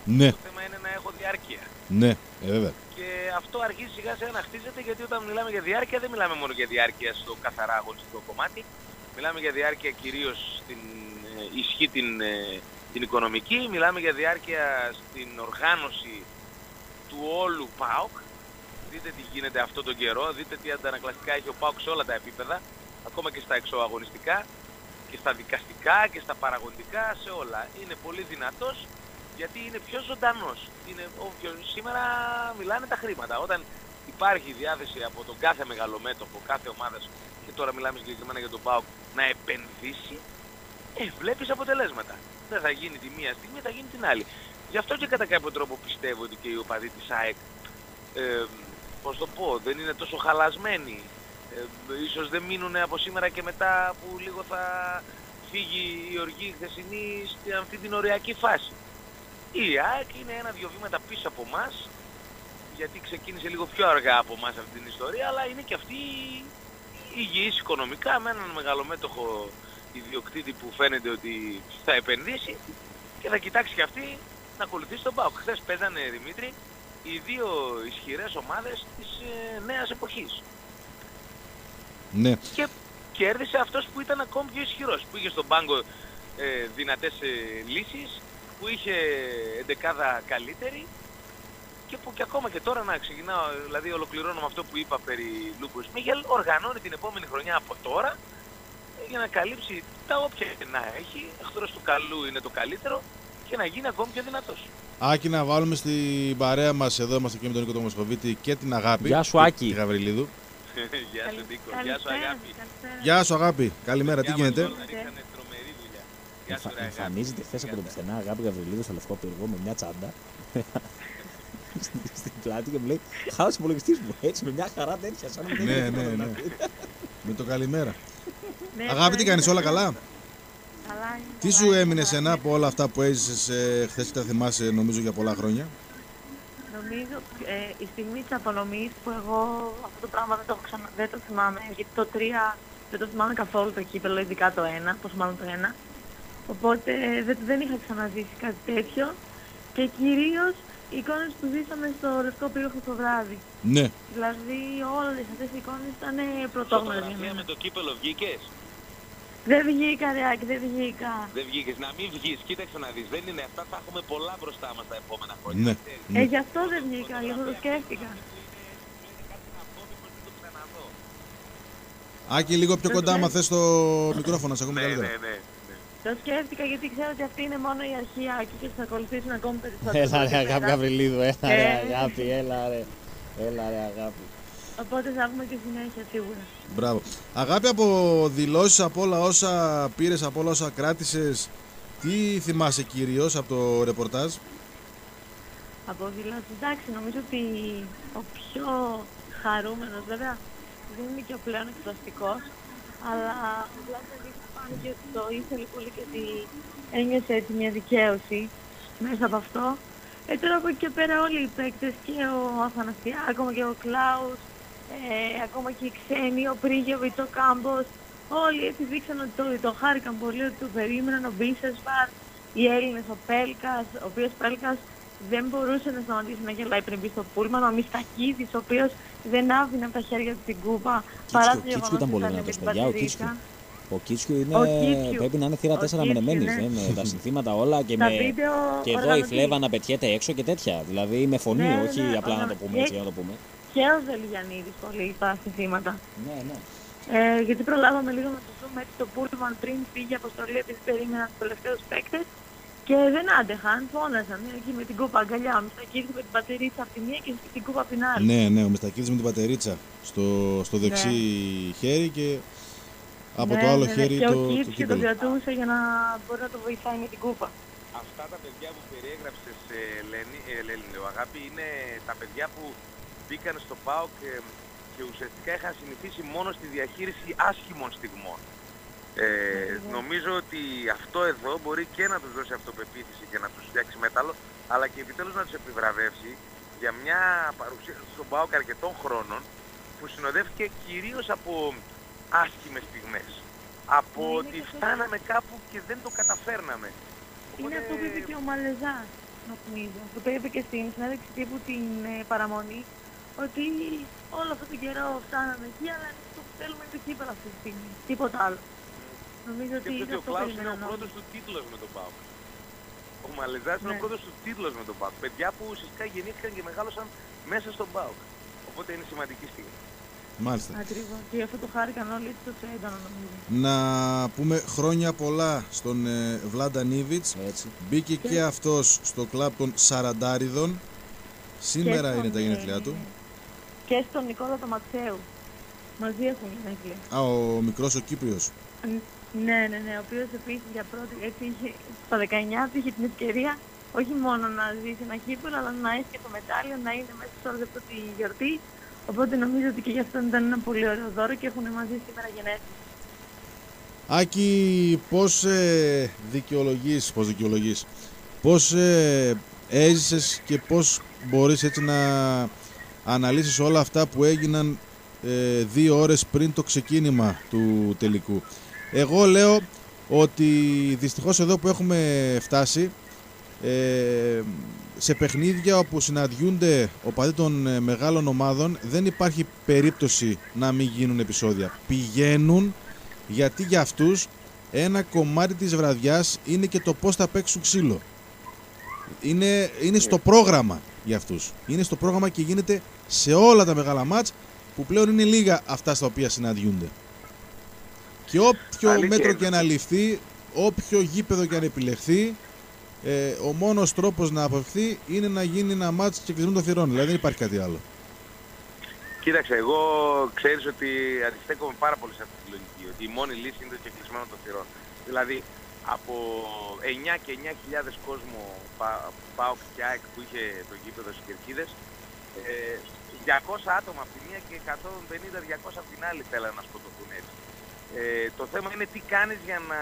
Speaker 2: Ναι.
Speaker 6: Το θέμα είναι να έχω διάρκεια.
Speaker 2: Ναι, ε, βέβαια.
Speaker 6: Και αυτό αρχίζει σιγά σιγά να χτίζεται, γιατί όταν μιλάμε για διάρκεια δεν μιλάμε μόνο για διάρκεια στο καθαρά αγωνιστικό κομμάτι. Μιλάμε για διάρκεια κυρίως στην ε, ισχύ την, ε, την οικονομική, μιλάμε για διάρκεια στην οργάνωση του όλου ΠΑΟΚ. Δείτε τι γίνεται αυτό τον καιρό, δείτε τι αντανακλαστικά έχει ο ΠΑΟΚ σε όλα τα επίπεδα, ακόμα και στα εξωαγωνιστικά και στα δικαστικά και στα παραγωγικά, σε όλα. Είναι πολύ δυνατός γιατί είναι πιο ζωντανός. Είναι, όποιο, σήμερα μιλάνε τα χρήματα. Όταν υπάρχει διάθεση από τον κάθε μεγαλομέτωπο, κάθε ομάδας, και τώρα μιλάμε συγκεκριμένα για τον ΠΑΟΚ, να επενδύσει, ε, βλέπεις αποτελέσματα. Δεν θα γίνει τη μία στιγμή, θα γίνει την άλλη. Γι' αυτό και κατά κάποιο τρόπο πιστεύω ότι και οι οπαδοί της ΑΕΚ, ε, πώς το πω, δεν είναι τόσο χαλασμένοι. Ε, ίσως δεν μείνουν από σήμερα και μετά που λίγο θα φύγει η οργή χθεσινή σε αυτή την οριακή φάση. Η ΑΕΚ είναι ένα-δυο βήματα πίσω από εμάς, γιατί ξεκίνησε λίγο πιο αργά από εμάς αυτή την ιστορία, αλλά είναι και αυτή υγιής οικονομικά, με έναν μεγαλομέτωχο ιδιοκτήτη που φαίνεται ότι θα επενδύσει και θα κοιτάξει και αυτή να ακολουθήσει τον ΠΑΟΚ. Χθες παίζανε, Δημήτρη, οι δύο ισχυρές ομάδες της ε, νέας εποχής.
Speaker 2: Ναι.
Speaker 6: Και κέρδισε αυτός που ήταν ακόμη πιο ισχυρός, που είχε στον πάγκο ε, δυνατές ε, λύσεις, που είχε εντεκάδα καλύτερη και που και ακόμα και τώρα να ξεκινάω, δηλαδή ολοκληρώνω με αυτό που είπα περί Λούκος Μίγελ, οργανώνει την επόμενη χρονιά από τώρα για να καλύψει τα όποια να έχει, εχθρός του καλού είναι το καλύτερο και να γίνει ακόμη πιο δυνατός.
Speaker 2: Άκη, να βάλουμε στην παρέα μας, εδώ είμαστε και με τον Νίκο τον Μοσχοβίτη, και την Αγάπη.
Speaker 1: Γεια σου, Άκη.
Speaker 2: Τη Γαβριλίδου.
Speaker 6: Γεια σου, Νίκο. Γεια σου, Αγάπη.
Speaker 2: Γεια σου, Αγάπη. Καλημέρα, τι γίνεται?
Speaker 1: Εμφανίζεται χθες από το πουθενά Αγάπη Γαβριλίδου στο Λευκό Πύργο με μια τσάντα στην πλάτη και μου λέει χάλασε ο υπολογιστής μου, έτσι με μια χαρά τέτοια σαν να μην
Speaker 2: Ναι, ναι, ναι. Με το καλημέρα. Αγάπη, τι κάνεις, όλα καλά? Τι σου έμεινε σένα από όλα αυτά που έζησες ε, χθες και τα θυμάσαι νομίζω για πολλά χρόνια?
Speaker 7: Νομίζω ε, η στιγμή της απονομής που εγώ αυτό το πράγμα δεν το, ξανα... δεν το θυμάμαι, γιατί το τρία δεν το θυμάμαι καθόλου το κύπελλο, ειδικά το ένα, πόσο μάλλον το ένα. Οπότε δεν, δεν είχα ξαναζήσει κάτι τέτοιο και κυρίως οι εικόνες που ζήσαμε στο Λευκό Πύργο το βράδυ.
Speaker 2: Ναι.
Speaker 7: Δηλαδή όλες αυτές οι εικόνες ήταν πρωτόγνωρες για μένα.
Speaker 6: Με το κύπελλο βγήκες?
Speaker 7: Δεν βγήκα, Ρεάκη, δεν βγήκα.
Speaker 6: Δεν βγήκες, να μην βγεις, κοίταξε να δεις, δεν είναι αυτά, θα έχουμε πολλά μπροστά μας τα επόμενα χρόνια.
Speaker 2: Ναι.
Speaker 7: Ε, γι' αυτό δεν βγήκα, γι' αυτό το σκέφτηκα.
Speaker 2: Άκη, λίγο πιο κοντά, άμα θες το μικρόφωνο, σε ακούμε καλύτερα.
Speaker 6: Ναι, ναι, ναι.
Speaker 7: Το σκέφτηκα γιατί ξέρω ότι αυτή είναι μόνο η αρχή, Άκη, και θα ακολουθήσουν ακόμη περισσότερο.
Speaker 1: Έλα ρε Αγάπη Γαβριλίδου, έλα ρε Αγάπη, έλα ρε, έλα ρε Αγάπη.
Speaker 7: Οπότε θα έχουμε και συνέχεια σίγουρα.
Speaker 2: Μπράβο. Αγάπη, από δηλώσεις, από όλα όσα πήρες, από όλα όσα κράτησες, τι θυμάσαι κυρίως από το ρεπορτάζ?
Speaker 7: Από δηλώσεις, εντάξει, νομίζω ότι ο πιο χαρούμενος, βέβαια δεν είναι και ο πλέον εκφραστικός, αλλά τουλάχιστον δείχνει πάνω και ότι το ήθελε πολύ και ότι ένιωσε έτσι μια δικαίωση μέσα από αυτό. Ε, τώρα από εκεί και πέρα όλοι οι παίκτες, και ο Αθανασιάκο και ο Κλάους, ε, ακόμα και οι ξένοι, ο Πρίγεβιτς, ο Κάμπος, όλοι έτσι δείξαν ότι το, το χάρηκαν πολύ, ότι το περίμεναν, ο Μπίσεσβαρ, οι Έλληνες, ο Πέλκας, ο οποίος Πέλκας δεν μπορούσε να σταματήσει να γελάει πριν μπει στο πούλμαν, ο Μιστακίδης, ο οποίος δεν άφηνε από τα χέρια του την κούπα, παρά το γεγονός ότι ήταν πολύ δυνατός, παιδιά, ο Κίτσου.
Speaker 1: Ο Κίτσου είναι, πρέπει να είναι θύρα τέσσερα μενεμένης, ναι. Με τα συνθήματα όλα και, με, και εδώ η φλέβα να πετιέται έξω και τέτοια. Δηλαδή με φωνή, ναι, όχι ναι, απλά να το πούμε έτσι, να το πούμε.
Speaker 7: Και ο Ζελιγιαννίδης πολύ στα συνθήματα.
Speaker 1: Ναι, ναι.
Speaker 7: Ε, γιατί προλάβαμε λίγο να το δούμε έτσι το πούλμαν πριν πήγε αποστολή, επειδή περίμεναν τους τελευταίους παίκτες και δεν άντεχαν, φώναζαν εκεί με την κούπα αγκαλιά. Ο Μιστακίδης με την πατερίτσα από τη μία και την κούπα από την άλλη.
Speaker 2: Ναι, ναι, ο Μιστακίδης με την πατερίτσα στο, στο δεξί ναι. χέρι και από ναι, το άλλο ναι, χέρι
Speaker 7: και
Speaker 2: το,
Speaker 7: ο Κίτσου
Speaker 2: το
Speaker 7: το κρατούσε για να μπορεί να το βοηθάει με την κούπα.
Speaker 6: Αυτά τα παιδιά που περιέγραψες, Ελένη, Ελένη, λέω, Αγάπη, είναι τα παιδιά που μπήκαν στο ΠΑΟΚ και, και ουσιαστικά είχαν συνηθίσει μόνο στη διαχείριση άσχημων στιγμών. Ε, mm-hmm. Νομίζω ότι αυτό εδώ μπορεί και να τους δώσει αυτοπεποίθηση και να τους φτιάξει μέταλλο, αλλά και επιτέλους να τους επιβραβεύσει για μια παρουσία στον ΠΑΟΚ αρκετών χρόνων που συνοδεύτηκε κυρίως από άσχημες στιγμές. Από
Speaker 7: ναι,
Speaker 6: ότι φτάναμε κάπου και δεν το καταφέρναμε.
Speaker 7: Είναι Οπότε... αυτό που είπε και ο Μαλεζάς. νομίζω. Το οποίο είπε και στην συνέντευξη τύπου την ε, παραμονή, ότι όλο αυτόν τον καιρό φτάναμε εκεί, αλλά εμείς το που θέλουμε είναι το κύπελλο αυτή τη στιγμή. Τίποτα άλλο. Νομίζω ότι
Speaker 6: Σκέφτεται
Speaker 7: είναι
Speaker 6: ότι ο
Speaker 7: αυτό που
Speaker 6: Κλάους είναι
Speaker 7: περιμέναν
Speaker 6: ο
Speaker 7: όλοι.
Speaker 6: πρώτος του τίτλος με τον ΠΑΟΚ. Ο Μαλεζάς είναι
Speaker 7: Ναι.
Speaker 6: ο πρώτος του τίτλος με τον ΠΑΟΚ. Παιδιά που ουσιαστικά γεννήθηκαν και μεγάλωσαν μέσα στον ΠΑΟΚ. Οπότε είναι σημαντική στιγμή.
Speaker 2: Μάλιστα.
Speaker 7: Ακριβώς. Και γι' αυτό το χάρηκαν όλοι έτσι τόσο έντονα, νομίζω.
Speaker 2: Να πούμε χρόνια πολλά στον ε, Βλάντα Νίβιτς.
Speaker 1: Έτσι.
Speaker 2: Μπήκε και αυτός στο κλαμπ των Σαραντάριδων. Σήμερα
Speaker 7: Και
Speaker 2: είναι
Speaker 7: στον,
Speaker 2: τα γενέθλιά του.
Speaker 7: ε, Και στον Νικόλα το Ματσέου. Μαζί έχουν γενέθλια.
Speaker 2: Α, ο μικρός ο Κύπριος.
Speaker 7: Ναι, ναι, ναι, ο οποίος επίσης για πρώτη, έτσι είχε, στα δεκαεννιά του είχε την ευκαιρία όχι μόνο να ζήσει ένα κύπελλο, αλλά να έχει και το μετάλλιο, να είναι μέσα σε όλη αυτή τη γιορτή. Οπότε νομίζω ότι και γι' αυτό ήταν ένα πολύ ωραίο δώρο και έχουν μαζί σήμερα γενέθλια.
Speaker 2: Άκη, πώς ε, δικαιολογείς, πώς δικαιολογείς, πώς ε, έζησες και πώς μπορείς έτσι να αναλύσεις όλα αυτά που έγιναν ε, δύο ώρες πριν το ξεκίνημα του τελικού. Εγώ λέω ότι δυστυχώς εδώ που έχουμε φτάσει, ε, σε παιχνίδια όπου συναντιούνται οπαδοί των ε, μεγάλων ομάδων, δεν υπάρχει περίπτωση να μην γίνουν επεισόδια. Πηγαίνουν γιατί για αυτούς ένα κομμάτι της βραδιάς είναι και το πώς θα παίξουν ξύλο. Είναι, είναι στο πρόγραμμα για αυτούς. Είναι στο πρόγραμμα και γίνεται σε όλα τα μεγάλα μάτς που πλέον είναι λίγα αυτά στα οποία συναντιούνται. Και όποιο
Speaker 6: Αλήθεια
Speaker 2: μέτρο
Speaker 6: είναι.
Speaker 2: και να ληφθεί, όποιο γήπεδο και να επιλεχθεί, ε, ο μόνος τρόπος να αποφευθεί είναι να γίνει ένα μάτς και κλεισμένο των θυρών. Δηλαδή δεν υπάρχει κάτι άλλο.
Speaker 6: Κοίταξε, εγώ ξέρεις ότι αντιστέκομαι πάρα πολύ σε αυτή τη λογική, ότι η μόνη λύση είναι το κεκλεισμένο των θυρών. Δηλαδή, από εννιά και εννιά χιλιάδες κόσμο ΠΑΟΚ και ΑΕΚ που είχε το γήπεδο στις Κερκίδες, ε, διακόσια άτομα από τη μία και εκατόν πενήντα με διακόσια από την άλλη θέλουν να σκοτωθούν έτσι. Ε, το θέμα είναι τι κάνεις για να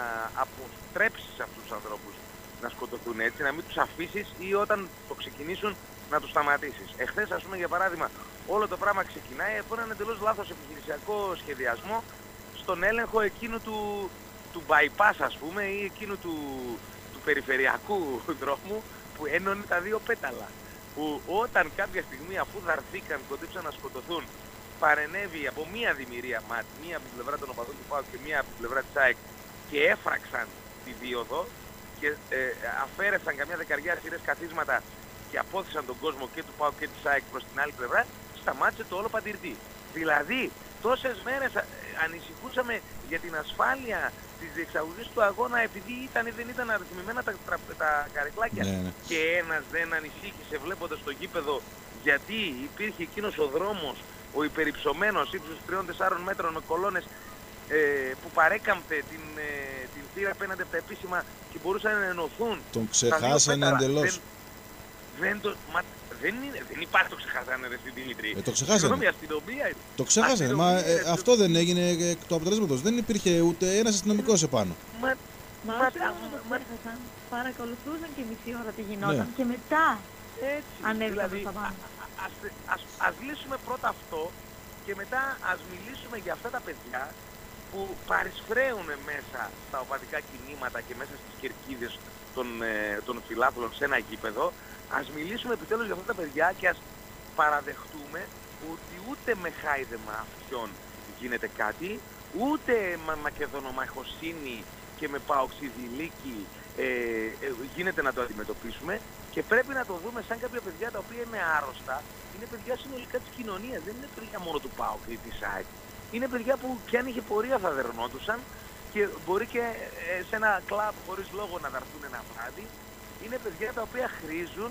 Speaker 6: αποτρέψεις αυτούς τους ανθρώπους να σκοτωθούν έτσι, να μην τους αφήσεις ή όταν το ξεκινήσουν να τους σταματήσεις. Εχθές, ας πούμε, για παράδειγμα, όλο το πράγμα ξεκινάει από έναν εντελώς λάθος επιχειρησιακό σχεδιασμό στον έλεγχο εκείνου του, του bypass, ας πούμε, ή εκείνου του, του περιφερειακού δρόμου που ένωνε τα δύο πέταλα. Που όταν κάποια στιγμή, αφού δαρθήκαν, κοντύψαν να σκοτωθούν, παρενέβη από μία δημιουργία ΜΑΤ, μία από την πλευρά των οπαδών του ΠΑΟΚ και μία από την πλευρά της ΑΕΚ και έφραξαν τη δίωδο και ε, αφαίρεσαν καμιά δεκαριά σειρές καθίσματα και απόθυσαν τον κόσμο και του ΠΑΟΚ και της ΑΕΚ προς την άλλη πλευρά, σταμάτησε το όλο παντηρτή. Δηλαδή, τόσες μέρες ανησυχούσαμε για την ασφάλεια της διεξαγωγής του αγώνα επειδή ήταν ή δεν ήταν αριθμημένα τα, τα, τα καρεκλάκια.
Speaker 2: Ναι, ναι.
Speaker 6: Και ένας δεν ανησύχησε βλέποντας το γήπεδο γιατί υπήρχε εκείνος ο δρόμος, ο υπερυψωμένος ύψους τριών τεσσάρων μέτρων με κολόνες ε, που παρέκαμπτε την, ε, την θύρα απέναντι από τα επίσημα και μπορούσαν να ενωθούν.
Speaker 2: Τον ξεχάσανε εντελώς.
Speaker 6: Δεν, δεν, το, μα, δεν, είναι, δεν υπάρχει το ξεχάσανε ρε στην Δημήτρη.
Speaker 2: Ε, το ξεχάσανε.
Speaker 6: Συγγνώμη, αστυνομία είναι.
Speaker 2: Το ξεχάσανε, μα ε, αυτό δεν έγινε εκ του αποτελέσματος. Δεν υπήρχε ούτε ένας αστυνομικός επάνω.
Speaker 6: Μα,
Speaker 7: Μα
Speaker 6: μα,
Speaker 7: όχι μόνο το
Speaker 6: μα,
Speaker 7: ξέχασαν, παρακολουθούσαν και μισή ώρα τι γινόταν
Speaker 2: Ναι.
Speaker 7: και μετά
Speaker 6: έτσι,
Speaker 7: ανέβηκαν
Speaker 6: δηλαδή,
Speaker 7: προς τα πάνω.
Speaker 6: α- ας, ας, ας λύσουμε πρώτα αυτό και μετά ας μιλήσουμε για αυτά τα παιδιά που παρισφραίουν μέσα στα οπαδικά κινήματα και μέσα στις κερκίδες των, ε, των φιλάθλων σε ένα γήπεδο. Ας μιλήσουμε επιτέλους για αυτά τα παιδιά και ας παραδεχτούμε ότι ούτε με χάιδεμα αυτιών γίνεται κάτι, ούτε με μακεδονομαχοσύνη και με παοξιδηλίκη ε, ε, γίνεται να το αντιμετωπίσουμε και πρέπει να το δούμε σαν κάποια παιδιά τα οποία είναι άρρωστα, είναι παιδιά συνολικά της κοινωνίας, δεν είναι παιδιά μόνο του ΠΑΟΚ ή της ΑΕΚ. Είναι παιδιά που κι αν είχε πορεία θα δερνόντουσαν και μπορεί και ε, σε ένα κλαμπ χωρίς λόγο να δαρθούν ένα βράδυ. Είναι παιδιά τα οποία χρήζουν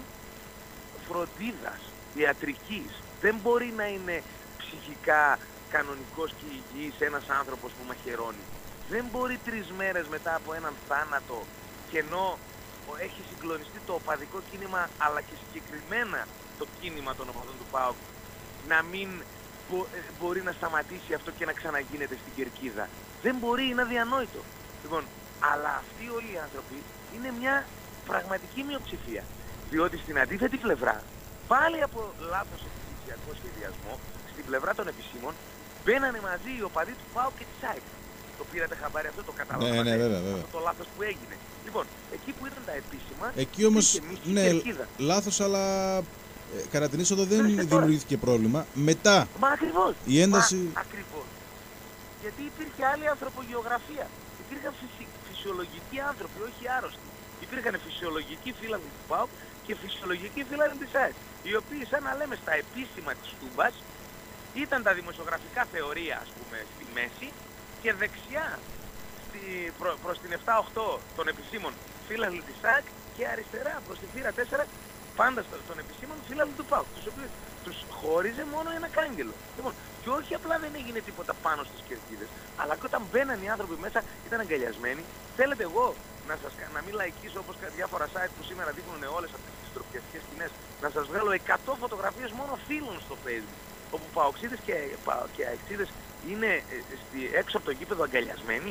Speaker 6: φροντίδας, ιατρικής. Δεν μπορεί να είναι ψυχικά κανονικός και υγιής ένας άνθρωπος που μαχαιρώνει. Δεν μπορεί τρεις μέρες μετά από έναν θάνατο και ενώ έχει συγκλονιστεί το οπαδικό κίνημα αλλά και συγκεκριμένα το κίνημα των οπαδών του ΠΑΟΚ να μην μπο- ε, μπορεί να σταματήσει αυτό και να ξαναγίνεται στην κερκίδα. Δεν μπορεί, είναι αδιανόητο. Λοιπόν, αλλά αυτοί όλοι οι άνθρωποι είναι μια πραγματική μειοψηφία. Διότι στην αντίθετη πλευρά, πάλι από λάθος επιχειρησιακό σχεδιασμό, στην πλευρά των επισήμων, μπαίνανε μαζί οι οπαδοί του ΠΑΟΚ και της ΑΕΚ. Το πήρατε χαμπάρι αυτό, το
Speaker 2: Ναι,
Speaker 6: καταλάβατε.
Speaker 2: ναι, βέβαια, βέβαια.
Speaker 6: Αυτό το λάθος που έγινε. Λοιπόν, εκεί που ήταν τα επίσημα,
Speaker 2: Εκεί όμως,
Speaker 6: υπήρχε μισή
Speaker 2: ναι,
Speaker 6: κερκίδα.
Speaker 2: λάθος, αλλά ε, κατά την είσοδο δεν
Speaker 6: Βρέστε τώρα.
Speaker 2: δημιουργήθηκε πρόβλημα. Μετά
Speaker 6: Μα ακριβώς.
Speaker 2: η ένταση...
Speaker 6: Μα ακριβώς. Γιατί υπήρχε άλλη ανθρωπογεωγραφία. Υπήρχαν φυσι... φυσιολογικοί άνθρωποι, όχι άρρωστοι. Υπήρχαν φυσιολογικοί φίλαθλοι του ΠΑΟΚ και φυσιολογικοί φίλαθλοι της ΑΕΚ. Οι οποίοι, σαν να λέμε στα επίσημα της Τούμπας, ήταν τα δημοσιογραφικά θεωρία, ας πούμε, στη μέση και δεξιά στη... προ... προς την επτά οκτώ των επισήμων φίλαθλοι της ΑΕΚ και αριστερά προς τη θύρα τέσσερα πάντα των επισήμων φίλαθλοι του ΠΑΟΚ, τους οποίους τους χώριζε μόνο ένα κάγκελο. Λοιπόν, και όχι απλά δεν έγινε τίποτα πάνω στις κερκίδες, αλλά και όταν μπαίναν οι άνθρωποι μέσα ήταν αγκαλιασμένοι. Θέλετε εγώ να, σας, να μην λαϊκίσω όπως διάφορα site που σήμερα δείχνουν όλες αυτές τις τροπιαστικές σκηνές, να σας βγάλω εκατό φωτογραφίες μόνο φίλων στο Facebook, όπου παοξίδες και, και αεξίδες είναι ε, στη, έξω από το γήπεδο αγκαλιασμένοι.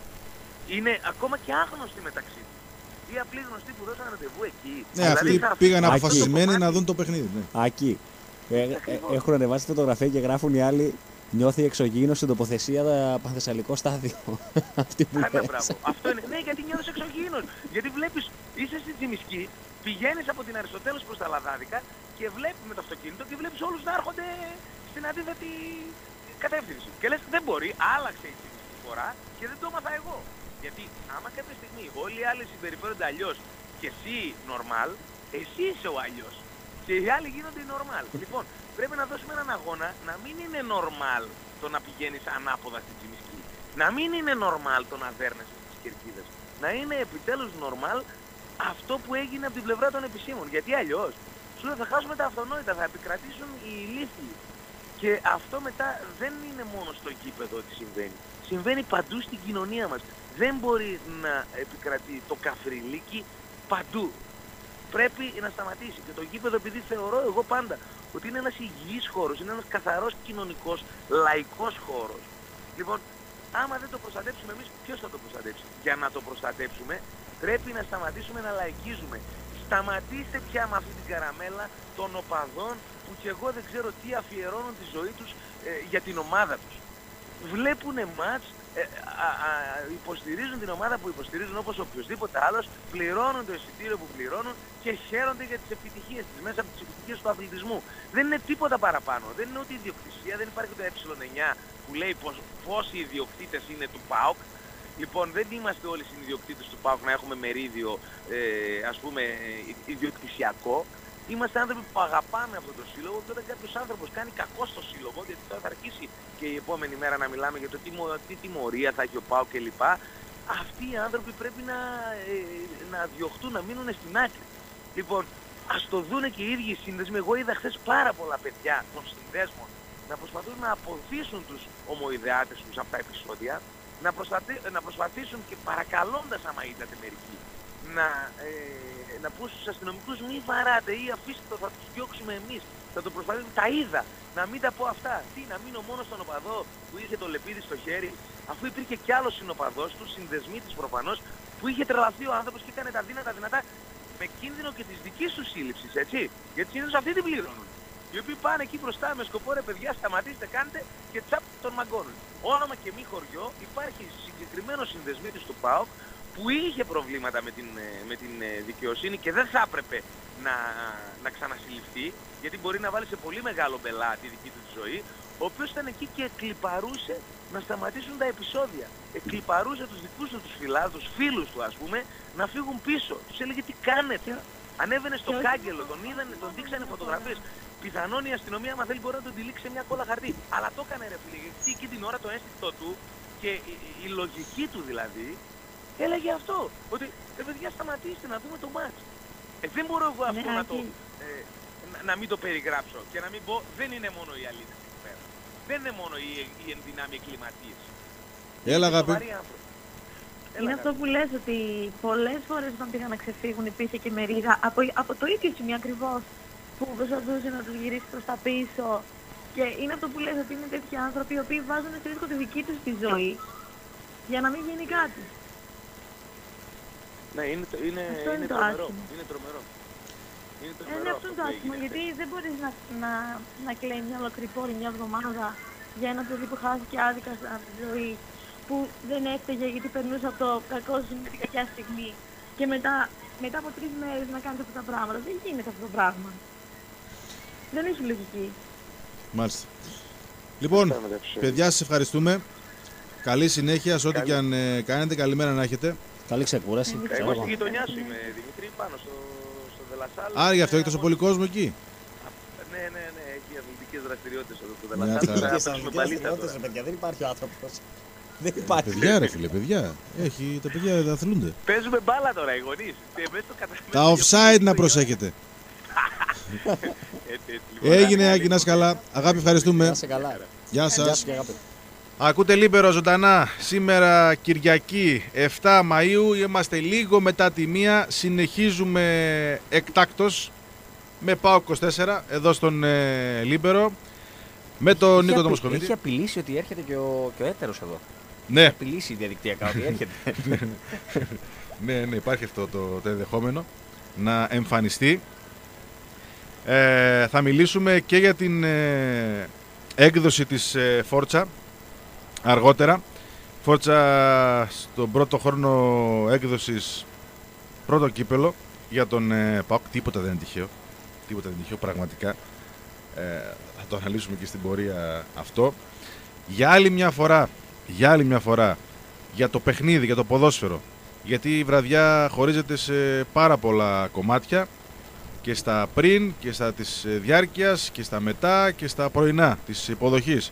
Speaker 6: Είναι ακόμα και άγνωστοι μεταξύ τους. Ή απλοί γνωστοί που δώσαν ραντεβού εκεί.
Speaker 2: Ναι, αυτοί πήγαν αποφασισμένοι να δουν το παιχνίδι. Ναι.
Speaker 1: Ακεί. Ε, ε, έχουν ανεβάσει φωτογραφία και γράφουν οι άλλοι, νιώθει εξωγήινος στην τοποθεσία Πανθεσσαλικό στάδιο. Αυτή που
Speaker 6: Άρα, μπράβο. Αυτό είναι. Ναι, γιατί νιώθεις εξωγήινος. Γιατί βλέπεις, είσαι στην Τσιμισκή, πηγαίνεις από την Αριστοτέλους προς τα Λαδάδικα και βλέπεις με το αυτοκίνητο και βλέπεις όλους να έρχονται στην αντίθετη κατεύθυνση. Και λες δεν μπορεί, άλλαξε η Τσιμισκή φορά και δεν το έμαθα εγώ. Γιατί άμα κάποια στιγμή όλοι οι άλλοι συμπεριφέρονται αλλιώς και εσύ normal, εσύ είσαι ο αλλιώς. Και οι άλλοι γίνονται normal. Λοιπόν, πρέπει να δώσουμε έναν αγώνα να μην είναι normal το να πηγαίνεις ανάποδα στην Τσιμισκή. Να μην είναι normal το να δέρνεσαι στις κερκίδες. Να είναι επιτέλους normal αυτό που έγινε από την πλευρά των επισήμων. Γιατί αλλιώς σου λέει θα χάσουμε τα αυτονόητα, θα επικρατήσουν οι ηλίθιοι. Και αυτό μετά δεν είναι μόνο στο γήπεδο ότι συμβαίνει. Συμβαίνει παντού στην κοινωνία μας. Δεν μπορεί να επικρατεί το καφριλίκι παντού. Πρέπει να σταματήσει. Και το γήπεδο, επειδή θεωρώ εγώ πάντα ότι είναι ένας υγιής χώρος, είναι ένας καθαρός κοινωνικός, λαϊκός χώρος. Λοιπόν, άμα δεν το προστατέψουμε εμείς, ποιος θα το προστατέψει? Για να το προστατέψουμε πρέπει να σταματήσουμε να λαϊκίζουμε. Σταματήστε πια με αυτή την καραμέλα των οπαδών που κι εγώ δεν ξέρω τι αφιερώνουν τη ζωή τους ε, για την ομάδα τους. Βλέπουνε μάτς, ε, α, α, υποστηρίζουν την ομάδα που υποστηρίζουν όπως οποιοδήποτε άλλος, πληρώνουν το εισιτήριο που πληρώνουν και χαίρονται για τις επιτυχίες της, μέσα από τις επιτυχίες του αθλητισμού. Δεν είναι τίποτα παραπάνω, δεν είναι ούτε ιδιοκτησία, δεν υπάρχει το ε εννιά που λέει πως, πόσοι ιδιοκτήτες είναι του ΠΑΟΚ. Λοιπόν, δεν είμαστε όλοι συνειδιοκτήτες του ΠΑΟΚ να έχουμε μερίδιο, ε, ας πούμε, ιδιοκτησιακό. Είμαστε άνθρωποι που αγαπάμε αυτό το σύλλογο και όταν κάποιος άνθρωπος κάνει κακό στο σύλλογο, γιατί τώρα θα αρχίσει και η επόμενη μέρα να μιλάμε για το τι, τι τιμωρία θα έχει ο ΠΑΟΚ κλπ. Αυτοί οι άνθρωποι πρέπει να, ε, να διωχτούν, να μείνουν στην άκρη. Λοιπόν, ας το δούνε και οι ίδιοι οι σύνδεσμοι. Εγώ είδα χθες πάρα πολλά παιδιά των συνδέσμων να προσπαθούν να αποθήσουν τους ομοειδεάτες τους από τα επεισόδια, να, προστατε... να προσπαθήσουν και παρακαλώντας άμα είδατε μερικοί, να, ε, να πούν στους αστυνομικούς μη βαράτε ή αφήστε το, θα τους διώξουμε εμείς, θα το προσπαθήσουμε. Τα είδα, να μην τα πω αυτά. Τι, να μείνω μόνο στον οπαδό που είχε το λεπίδι στο χέρι, αφού υπήρχε κι άλλος συνοπαδός του, συνδεσμοί της προφανώς, που είχε τρελαθεί ο άνθρωπος και έκανε τα δύνατα δυνατά με κίνδυνο και της δικής του σύλληψης, έτσι. Γιατί συνήθως αυτοί την πληρώνουν. Οι οποίοι πάνε εκεί μπροστά με σκοπό ρε παιδιά, σταματήστε, κάντε και τσαπ τον μαγκώνουν. Όνομα και μη χωριό, υπάρχει συγκεκριμένο συνδεσμίτης του ΠΑΟΚ που είχε προβλήματα με την, με την δικαιοσύνη και δεν θα έπρεπε να, να ξανασυλληφθεί, γιατί μπορεί να βάλει σε πολύ μεγάλο μπελά τη δική του ζωή, ο οποίος ήταν εκεί και εκλιπαρούσε να σταματήσουν τα επεισόδια. Εκλιπαρούσε τους δικούς του τους φιλάδους, τους φίλους του ας πούμε, να φύγουν πίσω. Τους έλεγε τι κάνετε. Ανέβαινε στο κάγκελο, τον είδανε, τον δείξανε φωτογραφίες. Πιθανόν η αστυνομία, άμα θέλει, μπορεί να τον τυλίξει σε μια κόλλα χαρτί. Αλλά το έκανε ρε φίλε, γιατί εκεί την ώρα το ένστικτο του και η, η λογική του δηλαδή έλεγε αυτό. Ότι ρε παιδιά, σταματήστε να δούμε το μάτς. Ε, δεν μπορώ εγώ αυτό ναι, να, το, ε, να, να μην το περιγράψω και να μην πω δεν είναι μόνο οι αλήτες εκεί πέρα. Δεν είναι μόνο οι, οι ενδυνάμοι εγκληματίες.
Speaker 2: Έλα αγάπη.
Speaker 7: Είναι αυτό που λες ότι πολλές φορές όταν πήγαν να ξεφύγουν υπήρχε και μερίδα από, από το ίδιο σημείο ακριβώς που προσπαθούσε να τους γυρίσει προς τα πίσω. Και είναι αυτό που λες ότι είναι τέτοιοι άνθρωποι οι οποίοι βάζουν σε ρίσκο τη δική τους τη ζωή για να μην γίνει κάτι.
Speaker 6: Ναι, είναι, είναι,
Speaker 7: αυτό
Speaker 6: είναι,
Speaker 7: είναι
Speaker 6: τρομερό.
Speaker 7: Άσχημο.
Speaker 6: Είναι τρομερό. Είναι
Speaker 7: τρομερό. Είναι αυτό το άσχημο, γιατί δεν μπορείς να, να, να κλαίει μια ολοκληρή πόλη μια εβδομάδα για ένα παιδί που χάθηκε άδικα στη ζωή, που δεν έφταιγε γιατί περνούσε από το κακό σημείο την κακιά στιγμή και μετά, μετά από τρεις μέρες να κάνετε αυτά τα πράγματα. Δεν γίνεται αυτό το πράγμα. Δεν έχει λογική.
Speaker 2: Μάλιστα. Λοιπόν, παιδιά, σας ευχαριστούμε. Καλή συνέχεια σε ό,τι και αν ε, κάνετε. Καλημέρα να έχετε.
Speaker 1: Καλή ξεκούραση.
Speaker 6: Εγώ στη γειτονιά σου είμαι, Δημήτρη, πάνω στο, στο Δελασάλ.
Speaker 2: Άρα γι' αυτό έχει τόσο πολύ κόσμο εκεί.
Speaker 6: Ναι, ναι, ναι, έχει αθλητικές δραστηριότητες εδώ στο
Speaker 2: Μια
Speaker 6: Δελασάλ.
Speaker 2: χαρά.
Speaker 1: Αθλητικές δραστηριότητες, ρε παιδιά, δεν υπάρχει ο άνθρωπος. Δεν υπάρχει.
Speaker 2: Παιδιά, ρε φίλε, παιδιά. Έχει, τα παιδιά αθλούνται.
Speaker 6: Παίζουμε μπάλα τώρα οι γονείς.
Speaker 2: Τα offside να προσέχετε. Έγινε, Άκη, να είσαι καλά. Αγάπη, ευχαριστούμε.
Speaker 1: Να είσαι καλά.
Speaker 2: Γεια σας.
Speaker 1: και αγάπη.
Speaker 2: Ακούτε Λίμπερο ζωντανά. Σήμερα Κυριακή εφτά Μαΐου. Είμαστε λίγο μετά τη μία. Συνεχίζουμε εκτάκτος με ΠΑΟΚ είκοσι τέσσερα εδώ στον ε, Λίμπερο. Με τον
Speaker 1: Έχει
Speaker 2: Νίκο
Speaker 1: απει-
Speaker 2: τον Μοσχοβίτη.
Speaker 1: Έχει απειλήσει ότι έρχεται και ο, και ο έτερος εδώ.
Speaker 2: Ναι,
Speaker 1: Έχει απειλήσει διαδικτυακά ότι έρχεται.
Speaker 2: ναι, ναι, υπάρχει αυτό το, το ενδεχόμενο να εμφανιστεί. Ε, θα μιλήσουμε και για την ε, έκδοση της ε, Φόρτσα αργότερα. Φόρτσα στον πρώτο χρόνο έκδοσης, πρώτο κύπελο για τον ε, ΠΑΟΚ. Τίποτα δεν είναι τυχαίο. Τίποτα δεν είναι τυχαίο, πραγματικά. Ε, θα το αναλύσουμε και στην πορεία αυτό. Για άλλη μια φορά, για άλλη μια φορά, για το παιχνίδι, για το ποδόσφαιρο. Γιατί η βραδιά χωρίζεται σε πάρα πολλά κομμάτια, και στα πριν και στα της διάρκειας και στα μετά και στα πρωινά της υποδοχής.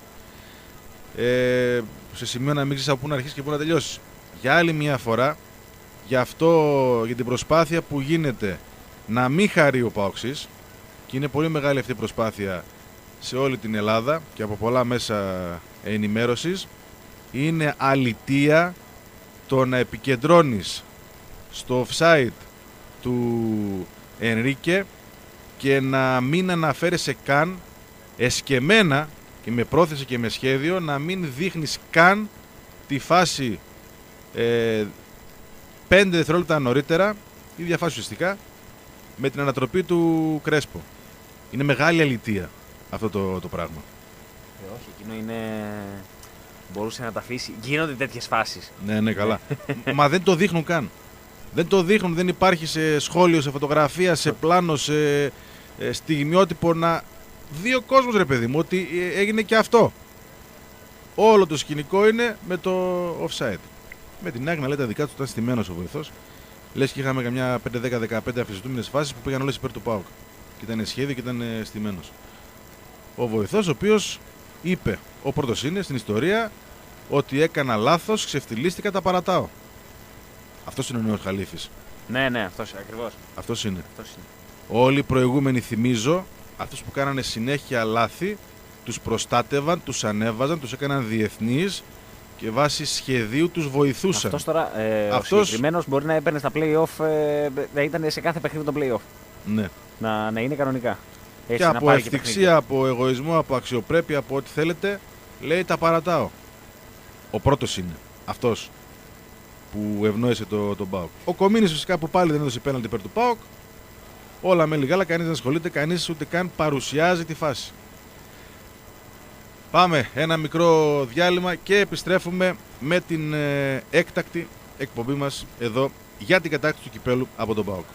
Speaker 2: Ε, σε σημείο να μην ξέρεις από πού να αρχίσεις και πού να τελειώσεις. Για άλλη μια φορά, για αυτό, για την προσπάθεια που γίνεται να μην χαρεί ο ΠΑΟΚΣης, και είναι πολύ μεγάλη αυτή η προσπάθεια σε όλη την Ελλάδα και από πολλά μέσα ενημέρωσης, είναι αλητεία το να επικεντρώνεις στο offside του Ενρίκε και να μην αναφέρεσαι καν εσκεμμένα και με πρόθεση και με σχέδιο να μην δείχνεις καν τη φάση ε, πέντε δευτερόλεπτα νωρίτερα, η ίδια φάση ουσιαστικά, με την ανατροπή του Κρέσπο. Είναι μεγάλη αλητεία αυτό το, το πράγμα.
Speaker 1: Ε, όχι, εκείνο είναι... Μπορούσε να τα αφήσει. Γίνονται τέτοιες φάσεις.
Speaker 2: Ναι, ναι, καλά. Μα δεν το δείχνουν καν. Δεν το δείχνουν, δεν υπάρχει σε σχόλιο, σε φωτογραφία, σε πλάνο, σε ε, στιγμιότυπο να δει ο κόσμος, ρε παιδί μου, ότι ε, έγινε και αυτό. Όλο το σκηνικό είναι με το offside. Με την άκρη να λέει τα δικά του, ήταν στημένος ο βοηθός. Λες και είχαμε καμιά πέντε δέκα δεκαπέντε αμφισβητούμενες φάσεις που πήγαν όλες υπέρ του ΠΑΟΚ. Και ήταν σχέδιο και ήταν ε, στημένος. Ο βοηθός, ο οποίος είπε, ο πρώτος είναι στην ιστορία, ότι έκανα λάθος, ξεφτυλίστηκα, τα παρατάω. Αυτός είναι ο νέος Χαλίφης.
Speaker 1: Ναι, ναι, αυτός ακριβώς.
Speaker 2: Αυτός είναι.
Speaker 1: Αυτός είναι.
Speaker 2: Όλοι οι προηγούμενοι, θυμίζω, αυτούς που κάνανε συνέχεια λάθη, τους προστάτευαν, τους ανέβαζαν, τους έκαναν διεθνείς και βάσει σχεδίου τους βοηθούσαν.
Speaker 1: Αυτός τώρα, ε,
Speaker 2: Αυτός...
Speaker 1: ο συγκεκριμένος μπορεί να έπαιρνε στα play-off, ε, να ήταν σε κάθε παιχνίδι το play-off.
Speaker 2: Ναι.
Speaker 1: Να, να είναι κανονικά. Έτσι,
Speaker 2: Και
Speaker 1: να
Speaker 2: από
Speaker 1: πάρει
Speaker 2: ευτυχία,
Speaker 1: και
Speaker 2: από εγωισμό, από αξιοπρέπεια, από ό,τι θέλετε, λέει τα παρατάω. Ο πρώτος είναι αυτός που ευνόησε το, τον ΠΑΟΚ. Ο Κομίνης φυσικά που πάλι δεν έδωσε πέναλτι υπέρ του ΠΑΟΚ. Όλα με λιγάλα, κανείς δεν ασχολείται, κανείς ούτε καν παρουσιάζει τη φάση. Πάμε ένα μικρό διάλειμμα και επιστρέφουμε με την ε, έκτακτη εκπομπή μας εδώ για την κατάκτηση του κυπέλου από τον ΠΑΟΚ.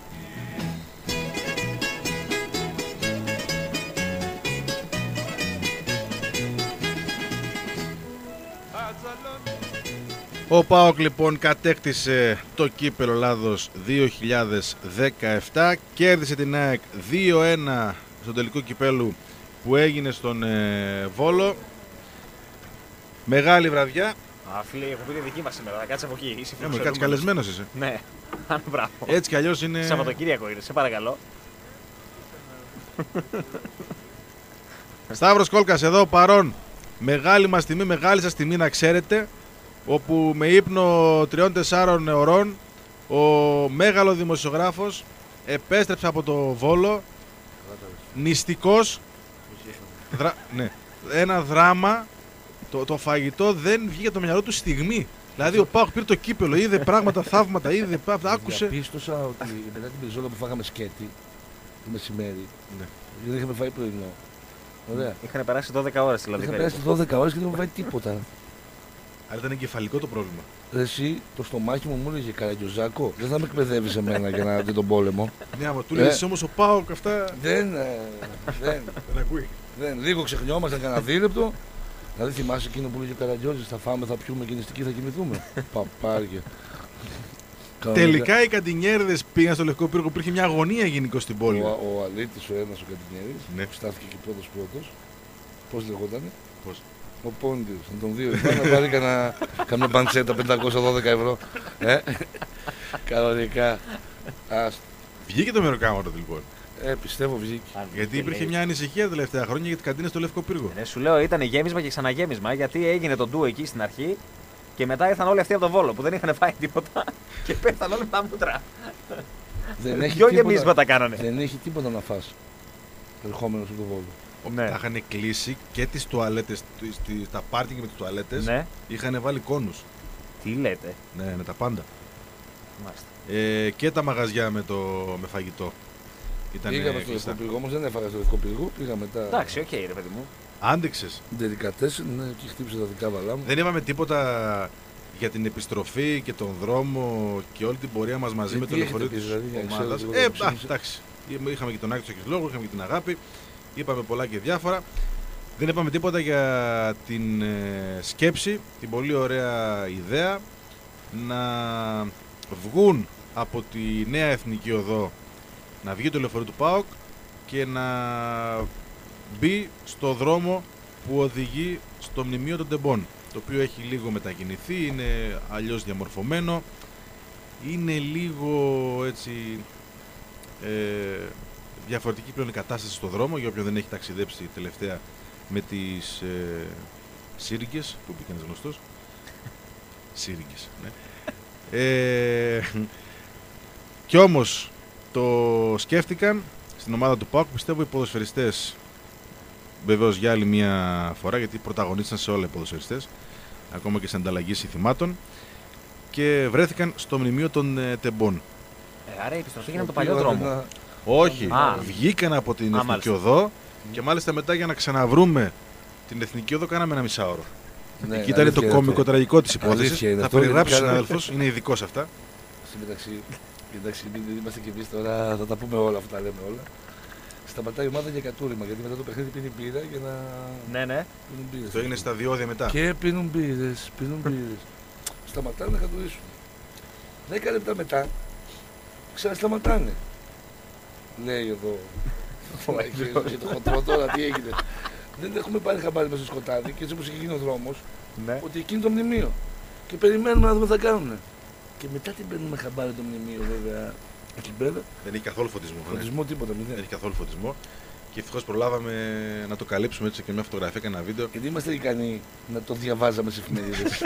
Speaker 2: Ο ΠΑΟΚ λοιπόν κατέκτησε το κύπελλο Ελλάδος δύο χιλιάδες δεκαεπτά, κέρδισε την ΑΕΚ δύο ένα στο τελικό κυπέλλου που έγινε στον ε, Βόλο. Μεγάλη βραδιά.
Speaker 1: Α, φίλε, έχω πει τη δική μας σήμερα, θα κάτσε από εκεί. Είσαι
Speaker 2: Ε, μου κάτσε καλεσμένος είσαι.
Speaker 1: Ναι, αν μπράβο.
Speaker 2: Έτσι κι αλλιώς είναι...
Speaker 1: Σαββατοκύριακο είναι, σε παρακαλώ.
Speaker 2: Σταύρος Κόλκας εδώ παρόν. Μεγάλη μας τιμή, μεγάλη σας τιμή να ξέρετε, όπου με ύπνο τριών τεσσάρων ωρών ο μέγαλο δημοσιογράφος επέστρεψε από το Βόλο νηστικός. Δρα... ναι. Ένα δράμα. Το, το φαγητό δεν βγήκε από το μυαλό του στιγμή. Δηλαδή ο ΠΑΟΚ πήρε το κύπελο, είδε πράγματα, θαύματα, είδε πράγματα, άκουσε.
Speaker 8: Διαπίστωσα ότι μετά την περιζόλα που φάγαμε σκέτη το μεσημέρι,
Speaker 2: Ναι.
Speaker 8: δεν είχαμε φάει πρωινό. Ωραία.
Speaker 1: Είχαν περάσει δώδεκα ώρες δηλαδή.
Speaker 8: Είχαμε
Speaker 1: περίπου.
Speaker 8: περάσει δώδεκα ώρες και δεν είχαμε φάει τίποτα.
Speaker 2: Αλλά ήταν εγκεφαλικό το πρόβλημα.
Speaker 8: Εσύ το στομάχι μου μου έλεγε Καραγκιόζάκο, δεν θα με εκπαιδεύεις εμένα για να δει τον πόλεμο.
Speaker 2: Ναι, άμα του λες όμως ο ΠΑΟΚ αυτά.
Speaker 8: Δεν, ε, δεν,
Speaker 2: Δεν ακούει.
Speaker 8: δεν. Λίγο ξεχνιόμασταν κανένα δίλεπτο. Δηλαδή θυμάσαι εκείνο που λέγε ο Καραγκιόζης, θα φάμε, θα πιούμε και νηστική θα κοιμηθούμε. Παπάρια.
Speaker 2: Τελικά οι Καντινιέρδες πήγαν στο Λευκό Πύργο, υπήρχε μια αγωνία γενικώ στην πόλη.
Speaker 8: Ο, ο Αλήτης, ο ένας ο Καντινιέρης,
Speaker 2: Ναι.
Speaker 8: που στάθηκε εκεί πρώτος πρώτος. Πώς λεγότανε?
Speaker 2: Πώς?
Speaker 8: Ο Πόντιος, να τον δει να πάρει κανένα, καμιά μπαντσέτα πεντακόσια δώδεκα ευρώ. Ε, κανονικά. Ας,
Speaker 2: Βγήκε το μεροκάματο λοιπόν.
Speaker 8: ε, πιστεύω βγήκε.
Speaker 2: Γιατί υπήρχε μια ανησυχία τα τελευταία χρόνια για τις καντίνες στο Λευκό Πύργο.
Speaker 1: Ναι, σου λέω ήταν γέμισμα και ξαναγέμισμα γιατί έγινε το ντου εκεί στην αρχή και μετά ήρθαν όλοι αυτοί από τον Βόλο που δεν είχαν φάει τίποτα και πέφτανε όλοι με τα μούτρα.
Speaker 8: Δεν έχει
Speaker 1: Δυο
Speaker 8: τίποτα-
Speaker 1: γεμίσματα κάνανε.
Speaker 8: Δεν έχει τίποτα να φας. Ερχόμενος από το Βόλο.
Speaker 1: Ναι.
Speaker 2: Τα είχαν κλείσει και τις τουαλέτες, τις- τις- τα πάρκινγκ με τις τουαλέτες.
Speaker 1: Ναι.
Speaker 2: Είχαν βάλει κόνους.
Speaker 1: Τι λέτε.
Speaker 2: Ναι, ναι, τα πάντα.
Speaker 1: Μάλιστα.
Speaker 2: Ε, και τα μαγαζιά με, το, με φαγητό. Ήτανε
Speaker 8: Πήγαμε στο
Speaker 2: κλειστά.
Speaker 8: Λευκό Πύργο, όμως δεν έφαγα στο Λευκό Πύργο. Πήγα μετά.
Speaker 1: Εντάξει, οκ, ρε παιδί μου.
Speaker 2: Άντεξες.
Speaker 8: Ντελικατέσεν, ναι, και χτύπησε τα δικά βαλά μου.
Speaker 2: Δεν είπαμε τίποτα για την επιστροφή και τον δρόμο και όλη την πορεία μας μαζί
Speaker 8: Ε,
Speaker 2: με το
Speaker 8: τι
Speaker 2: λεωφορείο
Speaker 8: έχετε
Speaker 2: της
Speaker 8: πει, δηλαδή, για να ξέρω
Speaker 2: ομάδας.
Speaker 8: λίγο
Speaker 2: Ε,
Speaker 8: το
Speaker 2: α,
Speaker 8: ψήνισε.
Speaker 2: εντάξει. Είχαμε και τον Άκη Λόγο, είχαμε και την Αγάπη. Είπαμε πολλά και διάφορα. Δεν είπαμε τίποτα για την ε, σκέψη, την πολύ ωραία ιδέα να βγουν από τη νέα εθνική οδό, να βγει το λεωφορείο του ΠΑΟΚ και να μπει στο δρόμο που οδηγεί στο μνημείο των Τεμπών, το οποίο έχει λίγο μετακινηθεί, είναι αλλιώς διαμορφωμένο, είναι λίγο έτσι ε, διαφορετική πλέον η κατάσταση στο δρόμο για όποιον δεν έχει ταξιδέψει τελευταία με τις ε, σύριγγες που είπε ένας γνωστός. Σύριγγες, ναι. Ε, κι όμως το σκέφτηκαν στην ομάδα του ΠΑΟΚ, πιστεύω οι ποδοσφαιριστές, βεβαίως για άλλη μια φορά, γιατί πρωταγωνίστησαν σε όλα οι ποδοσφαιριστές, ακόμα και σε ανταλλαγή συνθημάτων, και βρέθηκαν στο μνημείο των ε, Τεμπών.
Speaker 1: Ε, άρα η επιστροφή έγινε από το
Speaker 8: Πήγαμε
Speaker 1: παλιό δρόμο.
Speaker 8: να-
Speaker 2: Όχι,
Speaker 1: Α.
Speaker 2: βγήκαν από την
Speaker 1: Α,
Speaker 2: εθνική
Speaker 1: μάλιστα.
Speaker 2: οδό και μάλιστα μετά για να ξαναβρούμε την εθνική οδό κάναμε ένα μισάωρο.
Speaker 8: Ναι,
Speaker 2: Εκεί ήταν το
Speaker 8: αλήθεια είναι
Speaker 2: κόμικο
Speaker 8: αυτό.
Speaker 2: τραγικό της
Speaker 8: Αλήθεια
Speaker 2: υπόθεσης.
Speaker 8: είναι
Speaker 2: Θα
Speaker 8: αυτό,
Speaker 2: περιγράψει ο
Speaker 8: γιατί
Speaker 2: συνάδελφος, είναι ειδικό σε αυτά.
Speaker 8: Στην μεταξύ, εντάξει, μην- είμαστε και εμείς τώρα, θα τα πούμε όλα αυτά, τα λέμε όλα. Σταματάει η ομάδα για κατούριμα, γιατί μετά το παιχνίδι πίνει μπύρα για να
Speaker 1: Ναι, ναι.
Speaker 8: πίνουν μπύρες.
Speaker 2: Το έγινε στα διόδια μετά.
Speaker 8: Και πίνουν μπύρες, πίνουν μπύρες. Σταματάνε να κατουρίσουν. Δέκα λεπτά μετά, ξανασταματάνε. Λέει εδώ. Και το χοντρό τώρα τι έγινε. Δεν έχουμε πάρει χαμπάρι μέσα στο σκοτάδι και έτσι όπως έχει γίνει ο δρόμος,
Speaker 1: Ναι.
Speaker 8: ότι εκεί είναι το μνημείο. Και περιμένουμε να δούμε τι θα κάνουν. Και μετά την παίρνουμε χαμπάρι το μνημείο, βέβαια. Εκεί πέρα.
Speaker 2: Δεν έχει καθόλου φωτισμό. ναι.
Speaker 8: Φωτισμό τίποτα,
Speaker 2: Δεν
Speaker 8: μηδέν.
Speaker 2: έχει καθόλου φωτισμό. Και ευτυχώς προλάβαμε να το καλύψουμε έτσι και μια φωτογραφία και ένα βίντεο.
Speaker 8: Γιατί είμαστε ικανοί να το διαβάζαμε σε εφημερίδες.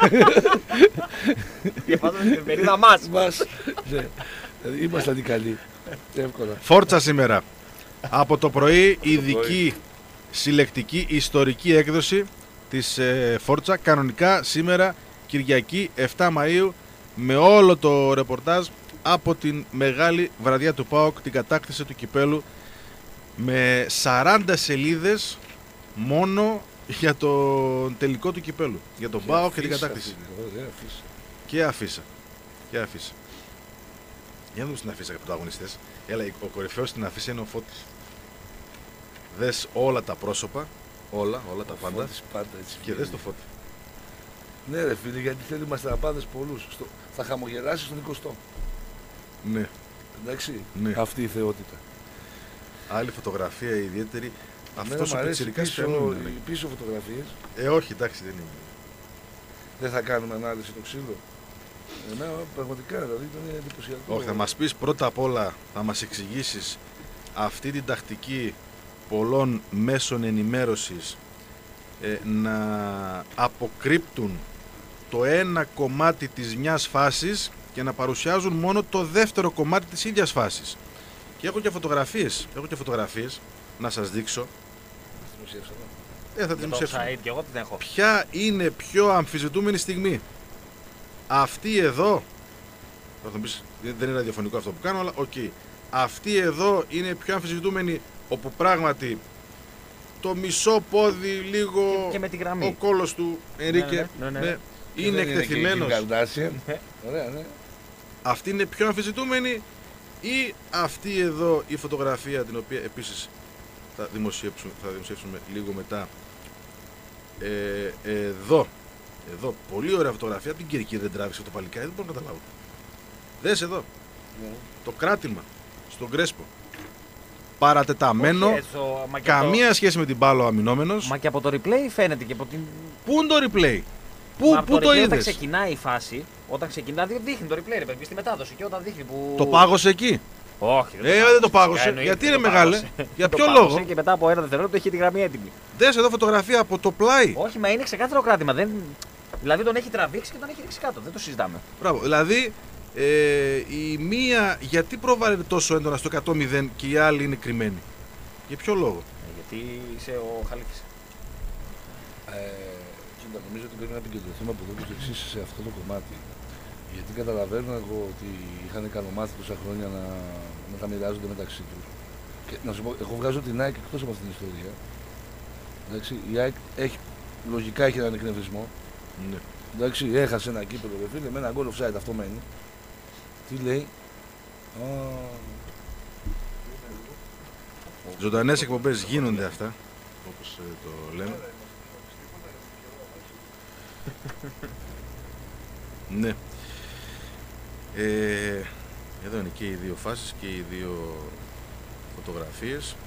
Speaker 1: Διαβάζαμε την εφημερίδα μας.
Speaker 8: Μας. Ναι. Δηλαδή ήμασταν ικανοί. Εύκολα.
Speaker 2: Φόρτσα σήμερα. Από το πρωί ειδική συλλεκτική ιστορική έκδοση της ε, Φόρτσα. Κανονικά σήμερα Κυριακή επτά Μαΐου με όλο το ρεπορτάζ από την μεγάλη βραδιά του ΠΑΟΚ, την κατάκτηση του κυπέλου, με σαράντα σελίδες μόνο για το τελικό του κυπέλου, για τον ΠΑΟΚ και την
Speaker 8: Αφίσα,
Speaker 2: κατάκτηση.
Speaker 8: φίλε, ωραία, αφίσα.
Speaker 2: Και αφίσα. Και αφίσα. Για να δούμε στην αφίσα και πρωταγωνιστές. Έλα, ο κορυφαίος στην αφίσα είναι ο Φώτης. Δες όλα τα πρόσωπα, όλα, όλα τα πάντα.
Speaker 8: Φώτης πάντα έτσι.
Speaker 2: Και δες το Φώτη.
Speaker 8: Ναι ρε φίλε, γιατί θέλει μαστραπάδες πολλούς. Στο... Θα χαμογελάσει στον εικοστό.
Speaker 2: Ναι,
Speaker 8: Εντάξει.
Speaker 2: ναι.
Speaker 8: Αυτή η θεότητα.
Speaker 2: Άλλη φωτογραφία ιδιαίτερη.
Speaker 8: Εμένα
Speaker 2: Αυτός
Speaker 8: μου
Speaker 2: ο
Speaker 8: αρέσει
Speaker 2: πιτσιρικάς
Speaker 8: πίσω,
Speaker 2: φαινόμενο.
Speaker 8: οι πίσω φωτογραφίες.
Speaker 2: Ε, όχι, εντάξει, δεν είναι.
Speaker 8: Δεν θα κάνουμε ανάλυση το ξύλο. Εμένα πραγματικά δηλαδή ήταν εντυπωσιακό.
Speaker 2: Όχι, θα μας πεις πρώτα απ' όλα, θα μας εξηγήσεις αυτή την τακτική πολλών μέσων ενημέρωσης ε, να αποκρύπτουν το ένα κομμάτι της μιας φάσης και να παρουσιάζουν μόνο το δεύτερο κομμάτι της ίδιας φάσης. Και έχω και φωτογραφίες, έχω και φωτογραφίες να σας δείξω. Ε, θα τις
Speaker 1: Το
Speaker 2: δημοσιεύσουμε.
Speaker 1: offside και εγώ τι δεν έχω.
Speaker 2: Ποια είναι πιο αμφισβητούμενη στιγμή? Αυτή εδώ. Θα μου πεις, δεν είναι ραδιοφωνικό αυτό που κάνω, αλλά οκ. Okay. Αυτή εδώ είναι πιο αμφισβητούμενη, όπου πράγματι το μισό πόδι λίγο
Speaker 1: Και με τη γραμμή.
Speaker 2: ο κόλος του Ενρίκε
Speaker 1: Ναι, ναι, ναι, ναι.
Speaker 2: είναι εκτεθειμένος.
Speaker 8: Ωραία, ναι.
Speaker 2: Αυτή είναι πιο αμφισβητούμενη ή αυτή εδώ η φωτογραφία, την οποία επίσης θα δημοσιεύσουμε, θα δημοσιεύσουμε λίγο μετά. Ε, εδώ, εδώ, πολύ ωραία φωτογραφία. Από την Κυρική δεν τράβηξε το παλικάρι, δεν μπορώ να καταλάβω. Δες εδώ, yeah. το κράτημα στον Κρέσπο. Παρατεταμένο,
Speaker 1: έτσο,
Speaker 2: καμία
Speaker 1: το...
Speaker 2: σχέση με την μπάλα ο αμυνόμενος.
Speaker 1: Μα και από το replay φαίνεται και από την...
Speaker 2: Πού είναι το replay, πού,
Speaker 1: Μα
Speaker 2: πού
Speaker 1: το,
Speaker 2: το
Speaker 1: είδες.
Speaker 2: είδες.
Speaker 1: Όταν ξεκινάει η φάση, όταν ξεκινά, δείχνει το replay, ρε παιδί, στη μετάδοση και όταν δείχνει που...
Speaker 2: Το πάγωσε εκεί.
Speaker 1: Όχι,
Speaker 2: δεν, ε, το, δεν το πάγωσε. Εννοεί, γιατί είναι μεγάλε, για ποιο λόγο.
Speaker 1: Και μετά από ένα δευτερόλεπτο έχει τη γραμμή έτοιμη.
Speaker 2: Δες εδώ φωτογραφία από το πλάι.
Speaker 1: Όχι, μα είναι ξεκάθαρο κράτημα. Δεν... Δηλαδή τον έχει τραβήξει και τον έχει ρίξει κάτω. Δεν το συζητάμε.
Speaker 2: Μπράβο. Δηλαδή ε, η μία γιατί προβάλλεται τόσο έντονα στο εκατό μηδέν και η άλλη είναι κρυμμένη. Για ποιο λόγο.
Speaker 1: Ε, γιατί είσαι ο Χαλίφης.
Speaker 8: Ε, κοίτα, νομίζω ότι πρέπει να επικεντρωθούμε από εδώ και στο εξής σε αυτό το κομμάτι. Γιατί καταλαβαίνω εγώ ότι είχαν ικανομάθει τόσα χρόνια να, να τα μοιράζονται μεταξύ τους. Και να σου πω, εγώ βγάζω την ΑΕΚ εκτός από αυτήν την ιστορία. Εντάξει, η ΑΕΚ έχει, λογικά έχει έναν εκνευρισμό.
Speaker 2: Ναι.
Speaker 8: Εντάξει, έχασε ένα κύπελο, ρε φίλε, με ένα goal offside, αυτό μένει. Τι λέει. Oh.
Speaker 2: Ζωντανές εκπομπές γίνονται αυτά, όπως ε, το λένε. Ναι. Ε, εδώ είναι και οι δύο φάσεις και οι δύο φωτογραφίες.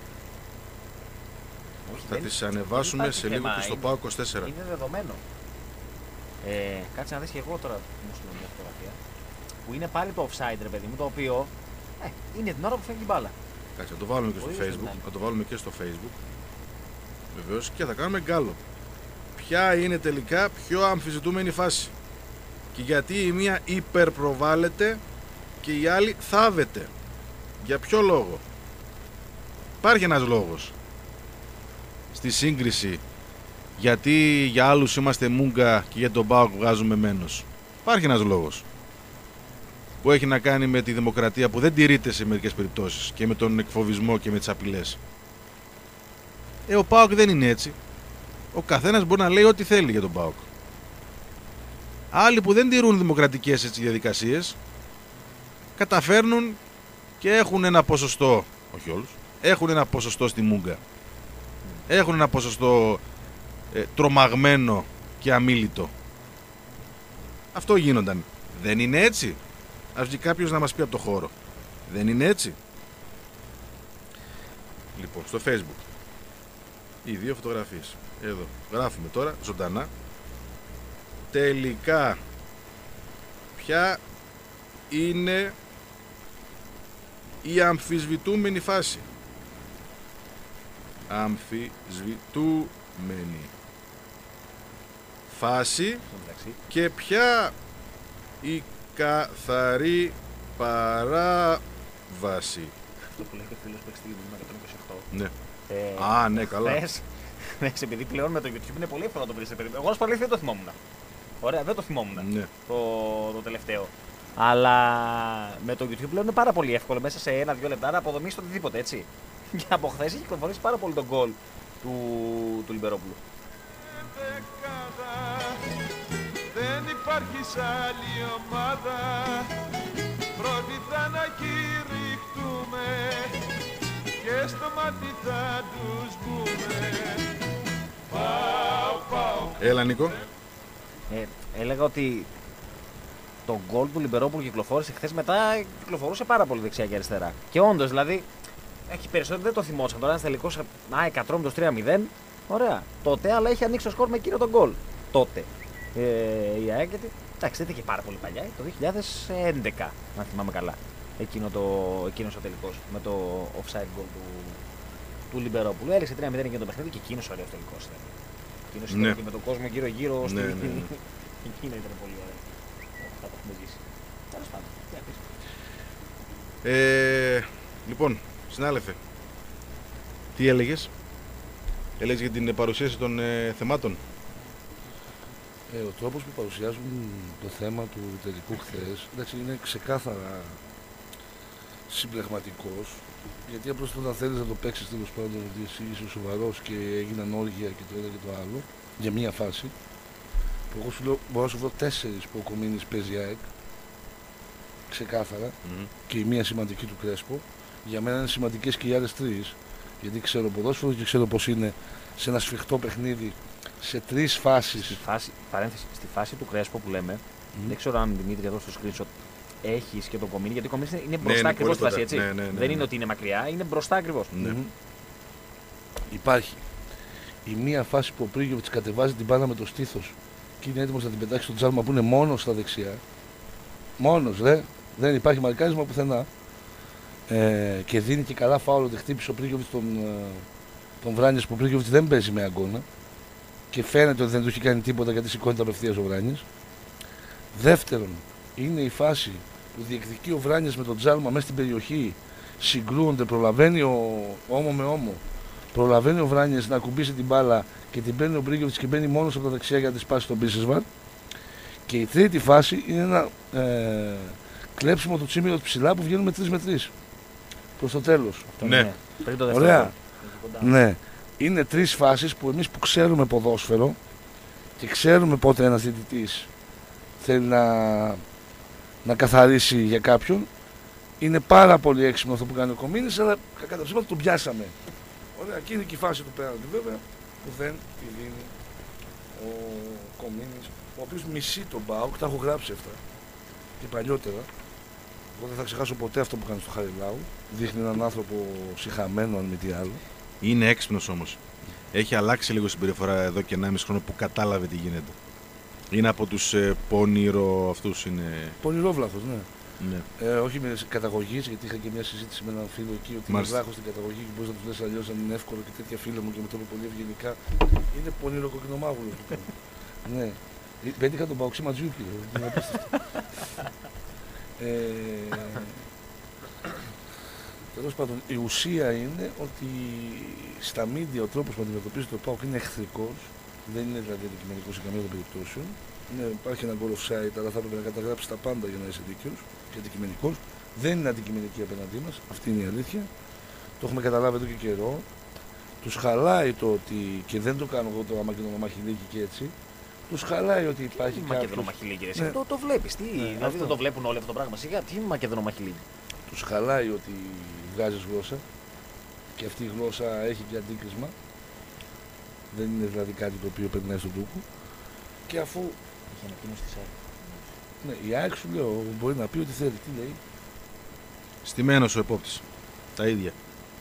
Speaker 1: Όχι,
Speaker 2: θα
Speaker 1: δεν,
Speaker 2: τις ανεβάσουμε
Speaker 1: δεν
Speaker 2: σε λίγο και στο ΠΑΟ είκοσι τέσσερα.
Speaker 1: Είναι δεδομένο. Ε, κάτσε να δεις και εγώ τώρα μου στείλω μια φωτογραφία που είναι πάλι το offside, ρε παιδί μου, το οποίο ε, είναι την ώρα που φεύγει η μπάλα.
Speaker 2: Κάτσε, να το βάλουμε και στο Facebook. Να το βάλουμε και στο Facebook. Βεβαίως, και θα κάνουμε γκάλο. Ποια είναι τελικά πιο αμφισβητούμενη φάση. Και γιατί η μία υπερπροβάλλεται και η άλλη θάβεται. Για ποιο λόγο. Υπάρχει ένας λόγος στη σύγκριση. Γιατί για άλλους είμαστε μούγκα και για τον ΠΑΟΚ βγάζουμε μένος. Υπάρχει ένας λόγος που έχει να κάνει με τη δημοκρατία που δεν τηρείται σε μερικές περιπτώσεις και με τον εκφοβισμό και με τις απειλές. Ε, ο ΠΑΟΚ δεν είναι έτσι. Ο καθένας μπορεί να λέει ό,τι θέλει για τον ΠΑΟΚ. Άλλοι που δεν τηρούν δημοκρατικές έτσι διαδικασίες καταφέρνουν και έχουν ένα ποσοστό, όχι όλους, έχουν ένα ποσοστό στη μούγκα. Έχουν ένα ποσοστό ε, τρομαγμένο και αμίλητο. Αυτό γίνονταν. Δεν είναι έτσι. Ας βγει κάποιος να μας πει από το χώρο. Δεν είναι έτσι. Λοιπόν, στο Facebook οι δύο φωτογραφίες. Εδώ γράφουμε τώρα ζωντανά. Τελικά ποια είναι η αμφισβητούμενη φάση. Αμφισβητούμενη φάση και ποια η καθαρή παράβαση.
Speaker 1: Αυτό που λέει και ο φίλος που έχει στείλει εκατόν είκοσι οκτώ.
Speaker 2: Ναι.
Speaker 1: Ε,
Speaker 2: Α, ναι, καλά.
Speaker 1: Θες, θες, επειδή πλέον με το YouTube είναι πολύ εύκολο να το βρεις. Εγώ ως παραλήθεια δεν το θυμόμουν. Ωραία, δεν το θυμόμουν
Speaker 2: ναι.
Speaker 1: το, το τελευταίο. Αλλά με το YouTube πλέον είναι πάρα πολύ εύκολο μέσα σε ένα-δύο λεπτά να αποδομήσεις οτιδήποτε, έτσι. Και από χθες έχει κυκλοφορήσει πάρα πολύ τον γκολ του, του Λιμπερόπουλου.
Speaker 5: Δεν υπάρχει άλλη ομάδα, πρόληπτα να κηρυχτούμε και στο μάτι θα τους πούμε. Πάω, πάω.
Speaker 2: Έλα, Νίκο.
Speaker 1: Ε, έλεγα ότι το γκολ του Λιμπερόπουλου κυκλοφόρησε χθες, μετά κυκλοφορούσε πάρα πολύ δεξιά και αριστερά. Και όντως, δηλαδή, έχει περισσότερο, δεν το θυμόσαν τώρα, ένας τελικός εκατρόμητος τρία μηδέν. Ωραία, τότε, αλλά έχει ανοίξει το σκορ με εκείνο τον γκολ. Τότε. Ε, η ΑΕΚ, γιατί, εντάξει, δεν είχε πάρα πολύ παλιά, το δύο χιλιάδες έντεκα, αν θυμάμαι καλά. Εκείνο το, εκείνος ο τελικός, με το offside goal του, του Λιμπερόπουλου. Έλεξε τρία μηδέν για το παιχνίδι και εκείνος ωραίος τελικός ήταν. Εκείνος
Speaker 2: ναι.
Speaker 1: ήταν και με τον κόσμο γύρω-γύρω.
Speaker 2: Ναι, ναι, ναι.
Speaker 1: Εκείνο ήταν πολύ ωραίο. Θα το έχουμε ζήσει. Τέλος πάντων, τι να πεις.
Speaker 2: Ε, λοιπόν, συνάδελφε, τι έλεγες? Έλεγες για την παρουσίαση των ε, θεμάτων.
Speaker 8: Ε, ο τρόπος που παρουσιάζουν το θέμα του τελικού χθες, εντάξει, είναι ξεκάθαρα συμπλεγματικός, γιατί απλώς όταν θέλεις να το παίξεις τέλος πάντων ότι εσύ είσαι σοβαρός και έγιναν όργια και το ένα και το άλλο για μία φάση, Που εγώ σου λέω, μπορώ να σου βρω τέσσερις που ο Κομίνης παίζει ΑΕΚ. Ξεκάθαρα.
Speaker 2: Mm.
Speaker 8: Και η μία σημαντική του Κρέσπο. Για μένα είναι σημαντικές και οι άλλες τρεις. Γιατί ξέρω ποδόσφαιρο και ξέρω πως είναι σε ένα σφιχτό παιχνίδι σε τρεις φάσεις.
Speaker 1: Στη φάση, παρένθεση, στη φάση του Κρέσπο που λέμε,
Speaker 8: Mm.
Speaker 1: δεν ξέρω αν Δημήτρη εδώ στο screenshot έχεις και τον Κομίνη, γιατί ο Κομίνης είναι μπροστά
Speaker 2: είναι
Speaker 1: ακριβώς στη
Speaker 2: πολύ
Speaker 1: φάση,
Speaker 2: κοντά.
Speaker 1: έτσι.
Speaker 2: Ναι, ναι, ναι,
Speaker 1: δεν
Speaker 2: ναι.
Speaker 1: είναι ότι είναι μακριά, είναι μπροστά ακριβώς.
Speaker 2: Ναι.
Speaker 8: Mm-hmm. Υπάρχει η μία φάση που ο Πρίγιοβιτς κατεβάζει την μπάλα με το στήθος και είναι έτοιμος να την πετάξει στον Τζάλμα που είναι μόνος στα δεξιά. Μόνος, ρε. Δεν υπάρχει μαρκάρισμα πουθενά. Ε, και δίνει και καλά φάουλ ότι χτύπησε ο Πρίγιοβιτς τον, τον Βράνιες, που ο Πρίγιοβιτς δεν παίζει με αγκώνα. Και φαίνεται ότι δεν του έχει κάνει τίποτα γιατί σηκώνεται απευθείας ο Βράνιες. Δεύτερον, είναι η φάση που διεκδικεί ο Βράνιες με τον Τζάλμα μέσα στην περιοχή. Συγκρούονται, προλαβαίνει ο ώμο με ώμο. Προλαβαίνει ο Βράνιες να ακουμπήσει την μπάλα και την παίρνει ο Μπρίγκοβιτς και μπαίνει μόνος από τα δεξιά για να τη σπάσει τον Μπίσεσβαρ. Και η τρίτη φάση είναι ένα ε, κλέψιμο του Τσίμιρο ψηλά που βγαίνουμε τρεις με τρεις προς το τέλος.
Speaker 2: Ναι.
Speaker 1: Πριν το
Speaker 8: Ωραία. Ναι. Είναι τρεις φάσεις που εμείς που ξέρουμε ποδόσφαιρο και ξέρουμε πότε ένας διαιτητής θέλει να, να καθαρίσει για κάποιον. Είναι πάρα πολύ έξυπνο αυτό που κάνει ο Κομίνης, αλλά κατά ψέματα τον πιάσαμε. Ωραία, και είναι και η φάση του πέραντι βέβαια που δεν τη δίνει ο Κομίνης, ο οποίος μισεί τον ΠΑΟΚ, τα έχω γράψει αυτά και παλιότερα. Εγώ δεν θα ξεχάσω ποτέ αυτό που κάνει στο Χαριλάου. Δείχνει έναν άνθρωπο σιχαμένο, αν μη τι άλλο.
Speaker 2: Είναι έξυπνος όμως. Έχει αλλάξει λίγο συμπεριφορά εδώ και ενάμιση χρόνο που κατάλαβε τι γίνεται. Είναι από τους ε, πονήρο αυτούς είναι.
Speaker 8: Πονηρόβλαχος, ναι.
Speaker 2: Ναι.
Speaker 8: Ε, όχι με καταγωγής, γιατί είχα και μια συζήτηση με έναν φίλο εκεί ότι είναι βλάχος στην καταγωγή και μπορείς να τους λες αλλιώς αν είναι εύκολο και τέτοια φίλο μου και με το είπε πολύ ευγενικά. Είναι πονήρο κοκκινομάγουλο. Ναι. Πέτυχα τον Παοξή Ματζιούκη. ε, Τέλος πάντων, η ουσία είναι ότι στα μίντια ο τρόπος που αντιμετωπίζει το ΠΑΟΚ είναι εχθρικός. Δεν είναι δηλαδή αντικειμενικός σε καμία των περιπτώσεων. Ναι, υπάρχει ένα goal offside, αλλά θα έπρεπε να καταγράψει τα πάντα για να είσαι δίκαιος και αντικειμενικός. Δεν είναι αντικειμενική απέναντί μας, αυτή είναι η αλήθεια. Το έχουμε καταλάβει εδώ και καιρό. Τους χαλάει το ότι, και δεν το κάνω εγώ το Μακεδονό Μαχηλίκη και έτσι, τους χαλάει ότι υπάρχει κάποιος.
Speaker 1: Μακεδονό Μαχηλίκη,
Speaker 8: Ναι.
Speaker 1: το, το βλέπεις, τι,
Speaker 8: Ναι,
Speaker 1: δηλαδή
Speaker 8: αυτό.
Speaker 1: δεν το βλέπουν όλοι αυτό το πράγμα. Σιγά, τι Μακεδονό Μαχηλίκη.
Speaker 8: Τους χαλάει ότι βγάζεις γλώσσα και αυτή η γλώσσα έχει και αντίκρισμα. Δεν είναι δηλαδή κάτι το οποίο περνάει στον τούκο. Και αφού.
Speaker 1: Είχε ανακοίνωση της ΑΕΚ.
Speaker 8: Ναι, η ΑΕΚ σου λέω μπορεί να πει ό,τι θέλει. Τι λέει.
Speaker 2: Στημένος ο επόπτης. Τα ίδια.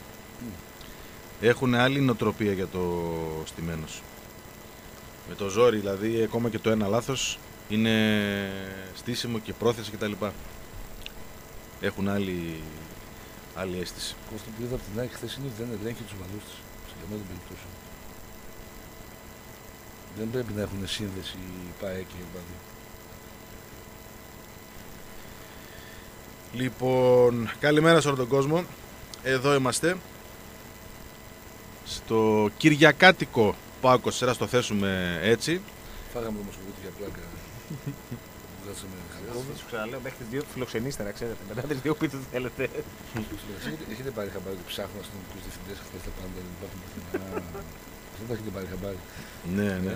Speaker 2: Έχουν άλλη νοοτροπία για το στημένος. Με το ζόρι δηλαδή, ακόμα και το ένα λάθος είναι στήσιμο και πρόθεση κτλ. Έχουν άλλη, άλλη αίσθηση.
Speaker 8: Αυτό που είδα από την ΑΕΚ χθες είναι ότι δεν ελέγχει τους οπαδούς της. Σε καμία των περιπτώσεων. Δεν πρέπει να έχουν σύνδεση οι ΠΑΕ και οι οπαδοί.
Speaker 2: Λοιπόν, καλημέρα σε όλο τον κόσμο. Εδώ είμαστε. Στο κυριακάτικο ΠΑΟΚ είκοσι τέσσερα, το θέσουμε έτσι.
Speaker 8: Φάγαμε το Μοσχοβούτη για πλάκα. Βγάζαμε χαλκόβες.
Speaker 1: Σου ξαναλέω, μέχρι τις δύο φιλοξενήστε να ξέρετε. Μετά τις δύο πείτε τι θέλετε.
Speaker 8: Έχετε πάρει χαμπάρι ότι ψάχνουν αστυνομικούς διευθυντές χθες τα πάντα, δεν υπάρχουν πουθενά. Δεν τα έχετε πάρει χαμπάρι.
Speaker 2: Ναι, ναι.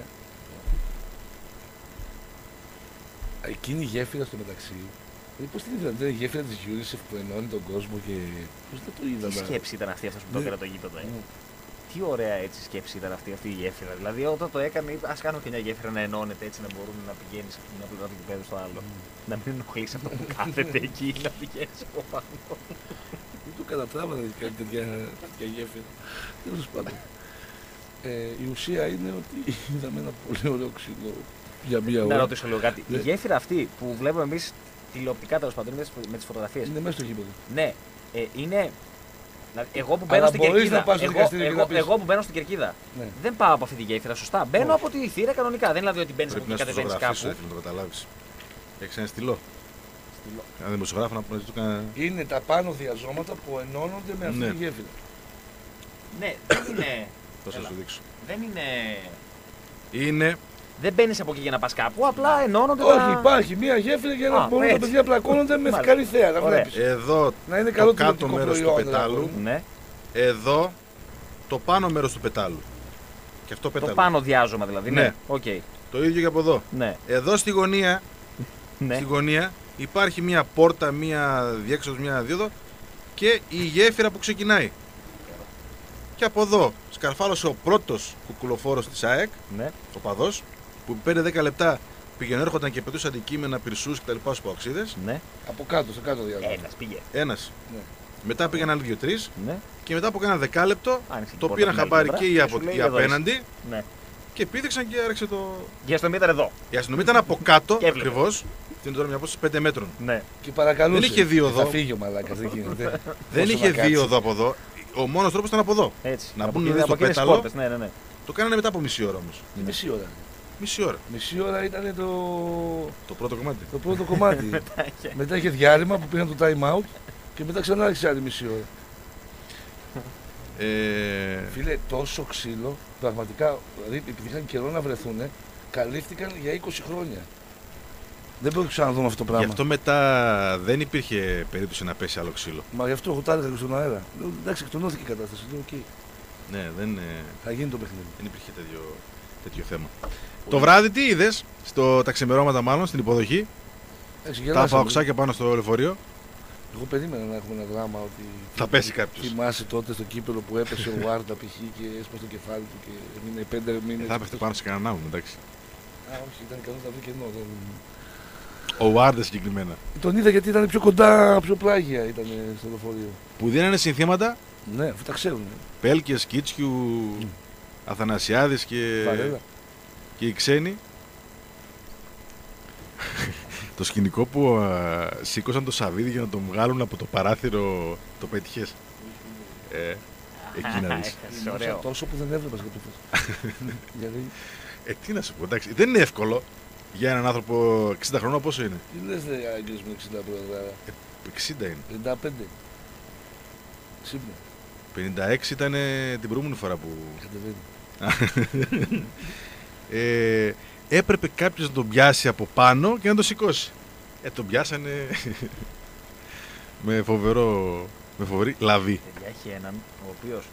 Speaker 8: Εκείνη η γέφυρα στο μεταξύ. Πώς την είδατε, η γέφυρα της Unicef που ενώνει τον κόσμο και. Πώς δεν το
Speaker 1: Τι
Speaker 8: είδαμε.
Speaker 1: σκέψη ήταν αυτή αυτός που το
Speaker 8: Ναι.
Speaker 1: έκανε το γήπεδο, ε.
Speaker 8: Ναι.
Speaker 1: Τι ωραία έτσι σκέψη ήταν αυτή, αυτή η γέφυρα. Δηλαδή, όταν το έκανε, είπε, ας κάνω και μια γέφυρα να ενώνεται έτσι να μπορούν να πηγαίνεις από την μια πλευρά του γηπέδου στο άλλο. Να μην ενοχλείς αυτό που κάθεται εκεί, να πηγαίνεις από πάνω.
Speaker 8: Δεν το κατατράβανε κάτι τέτοια, τέτοια γέφυρα. Τέλος πάντων. Ε, η ουσία είναι ότι είδαμε ένα πολύ ωραίο ξύλο για μία
Speaker 1: Να
Speaker 8: ώρα.
Speaker 1: ρωτήσω λίγο κάτι.
Speaker 8: Ναι.
Speaker 1: Η γέφυρα αυτή που βλέπουμε εμείς τηλεοπτικά τέλος πάντων με τις φωτογραφίες.
Speaker 8: Είναι μέσα στο γήπεδο.
Speaker 1: Ναι, ε, είναι. Δηλαδή, εγώ που μπαίνω
Speaker 8: Αλλά
Speaker 1: στην
Speaker 8: μπορείς
Speaker 1: κερκίδα.
Speaker 8: να πας στο
Speaker 1: Εγώ,
Speaker 8: δικαστήριο και
Speaker 1: εγώ,
Speaker 8: να πεις.
Speaker 1: εγώ που μπαίνω στην κερκίδα.
Speaker 8: Ναι.
Speaker 1: Δεν πάω από αυτή τη γέφυρα, σωστά. Μπαίνω
Speaker 8: Όχι.
Speaker 1: από τη θύρα κανονικά. Δεν είναι δηλαδή ότι μπαίνεις από
Speaker 2: Πρέπει
Speaker 1: εκεί
Speaker 2: να
Speaker 1: και
Speaker 2: σου
Speaker 1: κατεβαίνεις
Speaker 2: ζωγραφίσω,
Speaker 1: κάπου.
Speaker 2: φίλε, να το καταλάβεις. Έχεις ένα στυλό.
Speaker 1: Στυλό.
Speaker 2: Ένα δημοσιογράφο να πούμε του κανένα.
Speaker 8: Είναι τα πάνω διαζώματα που ενώνονται με αυτή
Speaker 2: Ναι.
Speaker 8: τη γέφυρα.
Speaker 1: Ναι, δεν είναι.
Speaker 2: Πώς θα
Speaker 1: Έλα.
Speaker 2: σου δείξω.
Speaker 1: Δεν είναι.
Speaker 2: Είναι.
Speaker 1: Δεν μπαίνεις από εκεί για να πας κάπου, απλά ενώνονται.
Speaker 8: Όχι,
Speaker 1: τα...
Speaker 8: υπάρχει μία γέφυρα για να
Speaker 1: Α,
Speaker 8: μπορούν τα
Speaker 1: έτσι.
Speaker 8: παιδιά να πλακώνονται με
Speaker 1: Μάλιστα.
Speaker 8: καλή θέα. Να
Speaker 1: Ωραία.
Speaker 8: βλέπεις.
Speaker 2: Εδώ
Speaker 8: Να είναι
Speaker 2: το
Speaker 8: καλό
Speaker 2: κάτω
Speaker 8: τηλεοπτικό
Speaker 2: μέρος του
Speaker 8: προϊόν,
Speaker 2: πετάλου.
Speaker 8: δηλαδή.
Speaker 1: Ναι,
Speaker 2: Εδώ το πάνω μέρος του πετάλου. Και αυτό
Speaker 1: το
Speaker 2: πετάλου.
Speaker 1: πάνω διάζωμα δηλαδή.
Speaker 2: Ναι.
Speaker 1: Ναι, οκ.
Speaker 2: Το ίδιο και από εδώ.
Speaker 1: Ναι.
Speaker 2: Εδώ στη γωνία,
Speaker 1: Ναι.
Speaker 2: στη γωνία υπάρχει μια πόρτα, μια διέξοδος, μια δίωδο και η γέφυρα που ξεκινάει. Και από εδώ σκαρφάλωσε ο πρώτος κουκουλοφόρος της ΑΕΚ,
Speaker 1: Ναι.
Speaker 2: ο παδός, που πέντε δέκα λεπτά πήγαινε έρχονταν και πετούσε αντικείμενα, πυρσούς κτλ. Στους παοξίδες.
Speaker 1: Ναι.
Speaker 8: Από κάτω, στο κάτω διάλογο.
Speaker 1: Ένας πήγε.
Speaker 2: Ένας.
Speaker 8: Ναι.
Speaker 2: Μετά πήγαν άλλοι δύο-τρεις
Speaker 1: Ναι.
Speaker 2: και μετά από κάνα δεκάλεπτο
Speaker 1: Άνοιξε την
Speaker 2: το
Speaker 1: πόρτα
Speaker 2: πήραν
Speaker 1: την άλλη
Speaker 2: χαμπάρι
Speaker 1: πλευρά
Speaker 2: και οι,
Speaker 1: και
Speaker 2: απο...
Speaker 1: σου λέει,
Speaker 2: οι
Speaker 1: εδώ
Speaker 2: απέναντι
Speaker 1: Ναι.
Speaker 2: και πήδηξαν και άρχισε το.
Speaker 1: Και η αστυνομία ήταν εδώ.
Speaker 2: Η αστυνομία ήταν από κάτω
Speaker 1: Και έβλεπε.
Speaker 2: ακριβώς. Είναι τώρα μια απόσταση πέντε μέτρων.
Speaker 1: Ναι.
Speaker 8: Και παρακαλούσε.
Speaker 2: Δεν είχε δύο εδώ.
Speaker 8: Θα φύγει ο μαλάκας, δεν γίνεται.
Speaker 2: Δεν
Speaker 8: Όσο
Speaker 2: είχε
Speaker 8: να κάτσει.
Speaker 2: δίωδο από εδώ. Ο μόνος τρόπος ήταν από εδώ.
Speaker 1: Έτσι.
Speaker 2: Να
Speaker 1: Από
Speaker 2: μπουν
Speaker 1: εκεί-
Speaker 2: δηλαδή
Speaker 1: από
Speaker 2: στο
Speaker 1: εκείνες τις
Speaker 2: πέταλο.
Speaker 1: πόρτες, Ναι, ναι, ναι.
Speaker 2: Το κάνανε μετά από μισή ώρα όμως.
Speaker 8: Μισή ώρα.
Speaker 2: Μισή ώρα.
Speaker 8: Μισή ώρα ήταν το,
Speaker 2: Το πρώτο κομμάτι.
Speaker 8: το πρώτο κομμάτι. Μετά είχε διάλειμμα που πήγαν το time out και μετά ξανά άρχισε άλλη μισή ώρα.
Speaker 2: Ε,
Speaker 8: Φίλε, τόσο ξύλο, πραγματικά, δηλαδή επειδή είχαν καιρό να βρεθούν, καλύφθηκαν για είκοσι χρόνια. Δεν μπορούμε να ξαναδούμε αυτό το
Speaker 2: Γι'
Speaker 8: πράγμα.
Speaker 2: αυτό μετά δεν υπήρχε περίπτωση να πέσει άλλο ξύλο.
Speaker 8: Μα γι' αυτό εγώ τα έλεγα και στον αέρα. Λέω, εντάξει, εκτονώθηκε η κατάσταση. Λέω, okay,
Speaker 2: Ναι, δεν, ε,
Speaker 8: θα γίνει το παιχνίδι.
Speaker 2: δεν υπήρχε τέτοιο, τέτοιο θέμα. Το βράδυ τι είδες, στο, τα ξημερώματα μάλλον, στην υποδοχή,
Speaker 8: Εντάξει,
Speaker 2: τα
Speaker 8: γελάσαμε.
Speaker 2: παοξάκια πάνω στο λεωφορείο.
Speaker 8: Εγώ περίμενα να έχουμε ένα δράμα ότι.
Speaker 2: Θα πέσει κάποιος.
Speaker 8: Θυμάσαι τότε στο κύπελο που έπεσε ο Βάρντα π.χ. και έσπασε το κεφάλι του και έμεινε πέντε μήνες.
Speaker 2: Θα έπεφτε πάνω σε κανέναν άμμο, εντάξει.
Speaker 8: Α, όχι, ήταν καλό να βρει κενό. Δεν...
Speaker 2: Ο Βάρντα συγκεκριμένα.
Speaker 8: Τον είδα γιατί ήταν πιο κοντά, πιο πλάγια ήταν στο λεωφορείο.
Speaker 2: Που δίνανε συνθήματα
Speaker 8: Ναι, αφού τα ξέρουν.
Speaker 2: Πέλκες, Κίτσιου, Αθανασιάδης και,
Speaker 8: Βαρέλα.
Speaker 2: και οι ξένοι. Το σκηνικό που α, σήκωσαν το Σαββίδι για να τον βγάλουν από το παράθυρο, το πετυχές. Ε, εκεί να δεις.
Speaker 1: Έχασε, ωραίο.
Speaker 8: Τόσο που δεν έβλεπα κάποια φορά. Γιατί
Speaker 2: Ε, τι να σου πω, εντάξει, δεν είναι εύκολο για έναν άνθρωπο εξήντα χρονών, πόσο είναι.
Speaker 8: τι λες ρε Άγγελος με εξήντα πρόεδρα,
Speaker 2: εξήντα είναι.
Speaker 8: πενήντα πέντε. Σύμπνο,
Speaker 2: πενήντα έξι ήταν ε, την προηγούμενη φορά που...
Speaker 8: κατεβαίνει.
Speaker 2: Ε, έπρεπε κάποιος να τον πιάσει από πάνω και να τον σηκώσει. Ε, τον πιάσανε με φοβερό, με φοβερή λαβή.
Speaker 1: Παιδιά, έχει έναν ο οποίος.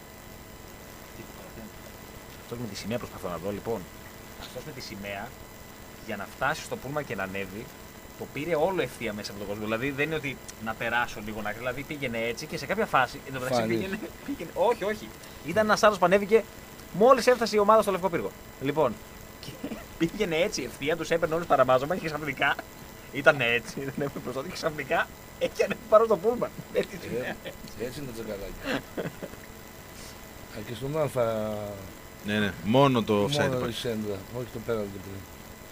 Speaker 1: Αυτό με τη σημαία προσπαθώ να δω λοιπόν. Αυτό με τη σημαία για να φτάσει στο πούλμα και να ανέβει, το πήρε όλο ευθεία μέσα από τον κόσμο. Δηλαδή δεν είναι ότι να περάσω λίγο να. Δηλαδή πήγαινε έτσι και σε κάποια φάση. Εν τω μεταξύ
Speaker 8: Φάνης.
Speaker 1: πήγαινε, πήγαινε. Όχι, όχι. Ήταν ένα άλλο που ανέβηκε μόλις έφτασε η ομάδα στο Λευκό Πύργο. Λοιπόν, και πήγαινε έτσι ευθεία, του έπαιρνε όλου παραμάζωμα και ξαφνικά ήταν έτσι. Δεν έπαιρνε μπροστά του και ξαφνικά έχει ανέβει πάνω στο πούλμα. Με τη σημαία.
Speaker 8: Ε, Έτσι είναι τα τζακαλάκια. Α, και στον Αλφα
Speaker 2: Ναι, ναι, μόνο το offside
Speaker 8: μόνο η
Speaker 2: υπάρχει.
Speaker 8: σέντρα, όχι το πέραν του πριν.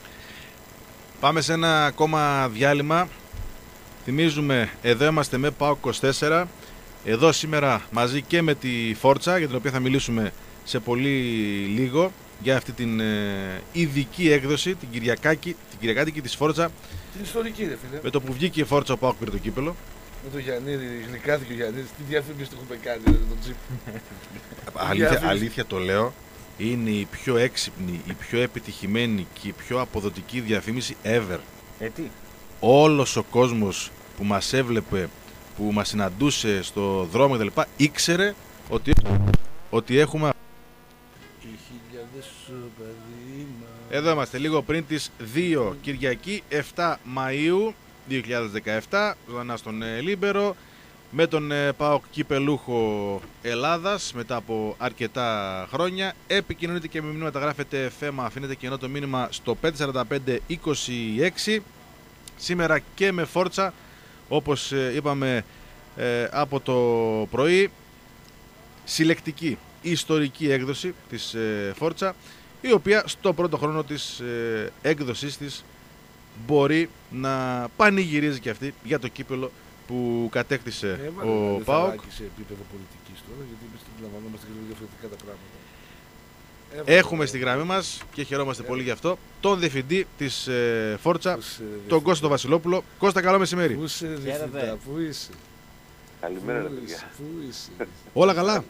Speaker 2: Πάμε σε ένα ακόμα διάλειμμα. Θυμίζουμε, εδώ είμαστε με ΠΑΟΚ είκοσι τέσσερα. Εδώ σήμερα μαζί και με τη Φόρτσα, για την οποία θα μιλήσουμε σε πολύ λίγο, για αυτή την ε, ειδική έκδοση, την Κυριακάκη, την Κυριακάτικη της Φόρτσα.
Speaker 8: Την ιστορική ρε φίλε.
Speaker 2: Με το που βγήκε η Φόρτσα, ο ΠΑΟΚ πήρε το κύπελο.
Speaker 8: Με το Γιαννίδη, γλυκάθηκε ο Γιαννίδης, τι διαφήμιση του έχουμε κάνει ρε, τον Τζιπ.
Speaker 2: Αλήθεια,
Speaker 8: Διαφήμιση.
Speaker 2: αλήθεια το λέω, είναι η πιο έξυπνη, η πιο επιτυχημένη και η πιο αποδοτική διαφήμιση ever.
Speaker 1: Ε, τι.
Speaker 2: Όλος ο κόσμος που μας έβλεπε, που μας συναντούσε στο δρόμο κτλ. Ήξερε ότι, ότι έχουμε...
Speaker 8: Οι χιλιάδες σου περίμα.
Speaker 2: Εδώ είμαστε λίγο πριν τις δύο, Κυριακή επτά Μαΐου δύο χιλιάδες δεκαεπτά, ζωντανά στον ε, Λίμπερο, με τον ε, ΠΑΟΚ κύπελούχο Ελλάδας μετά από αρκετά χρόνια. Επικοινωνείτε και με μηνύματα, γράφετε θέμα, αφήνετε και ενώ το μήνυμα στο πέντε τέσσερα πέντε είκοσι έξι. Σήμερα και με Φόρτσα, όπως ε, είπαμε ε, από το πρωί, συλλεκτική ιστορική έκδοση της ε, Φόρτσα, η οποία στο πρώτο χρόνο της ε, έκδοσης της μπορεί να πανηγυρίζει και αυτή για το κύπελο που κατέκτησε
Speaker 8: Έβαλε
Speaker 2: ο
Speaker 8: ένα
Speaker 2: ΠΑΟΚ.
Speaker 8: λιθαράκι σε επίπεδο πολιτικής τώρα, γιατί εμείς αντιλαμβανόμαστε και λίγο διαφορετικά τα πράγματα. Έβαλε
Speaker 2: Έχουμε
Speaker 8: το-
Speaker 2: στη γραμμή μας και χαιρόμαστε πολύ γι' αυτό τον διευθυντή της ε, Φόρτσα,
Speaker 8: Πού είσαι, ρε,
Speaker 2: τον
Speaker 8: διευθυντά?
Speaker 2: Κώστα Βασιλόπουλο. Κώστα, καλό μεσημέρι.
Speaker 8: Πού είσαι, ρε, διευθυντά, πού είσαι.
Speaker 6: Καλημέρα, ρε
Speaker 8: Πού
Speaker 6: παιδιά.
Speaker 8: είσαι, πού είσαι.
Speaker 2: Όλα καλά.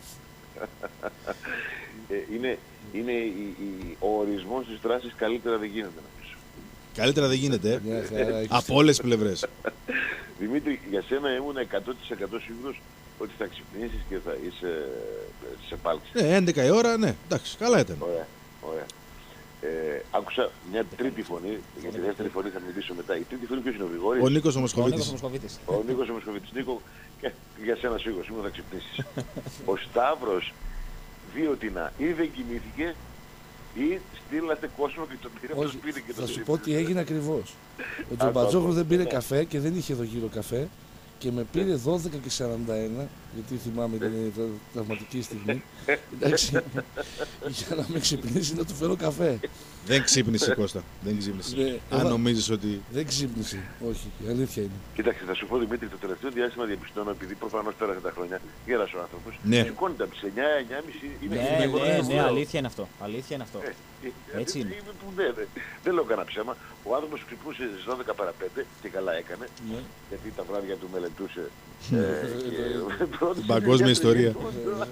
Speaker 6: Ε, είναι είναι η, η, ο ορισμός της δράσης καλύτερα δεν γίνεται, νομίζω.
Speaker 2: Καλύτερα δεν γίνεται, ε.
Speaker 8: Μια χαρά έχεις.
Speaker 2: Από όλες τις πλευρές.
Speaker 6: Δημήτρη, για σένα ήμουν εκατό τοις εκατό σίγουρος ότι θα ξυπνήσεις και θα είσαι σε πάλξη.
Speaker 2: Ναι, έντεκα η ώρα, ναι, εντάξει, καλά ήταν.
Speaker 6: Ωραία, ωραία.
Speaker 9: Ε, άκουσα μια τρίτη φωνή, για τη δεύτερη φωνή θα μιλήσω μετά. Η τρίτη φωνή ποιος είναι ο Γρηγόρης?
Speaker 2: Ο Νίκος ο
Speaker 1: Ο
Speaker 2: Μοσχοβίτης.
Speaker 1: Νίκος ο Μοσχοβίτης.
Speaker 9: Ο Νίκος ο Μοσχοβίτης. Νίκο, και για σένα σίγουρα, σήμερα θα ξυπνήσεις. Ο Σταύρος βίωτινα ή δεν κοιμήθηκε ή στείλατε κόσμο και τον πήρε από το σπίτι και τον
Speaker 8: θα σου πω τι έγινε ακριβώς. Ο Τζομπατζόγλου δεν πήρε καφέ και δεν είχε εδώ γύρω καφέ και με πήρε δώδεκα και σαράντα ένα, γιατί θυμάμαι την τραυματική στιγμή. Εντάξει, για να με ξυπνήσει να του φέρω καφέ.
Speaker 2: Δεν ξύπνησε, Κώστα. Δεν ξύπνησε.
Speaker 8: Ναι,
Speaker 2: Αν
Speaker 8: εγώ-
Speaker 2: νομίζεις ότι.
Speaker 8: Δεν ξύπνησε, όχι, η αλήθεια είναι.
Speaker 9: Κοίταξε, θα σου πω Δημήτρη, το τελευταίο διάστημα διαπιστώνω, επειδή προφανώς πέρασε τα χρόνια, γέρασε ο άνθρωπος,
Speaker 2: Ναι.
Speaker 9: σηκώνεται από τις εννιά, εννιά και μισή, είναι
Speaker 1: Ναι,
Speaker 9: είναι γονείς
Speaker 1: ναι,
Speaker 9: του
Speaker 1: ναι,
Speaker 9: λέω.
Speaker 1: αλήθεια είναι αυτό. Αλήθεια είναι αυτό.
Speaker 9: Ε, ε,
Speaker 1: Έτσι
Speaker 9: ε,
Speaker 1: είναι.
Speaker 9: ε, που δεν, δεν, δεν λέω κανένα ψέμα. Ο άνθρωπος ξυπνούσε στις δώδεκα παρά πέντε και καλά έκανε,
Speaker 8: Ναι.
Speaker 9: γιατί τα βράδια του μελετούσε. ε, και πρώτη
Speaker 2: Την παγκόσμια
Speaker 9: συνέχεια
Speaker 2: ιστορία.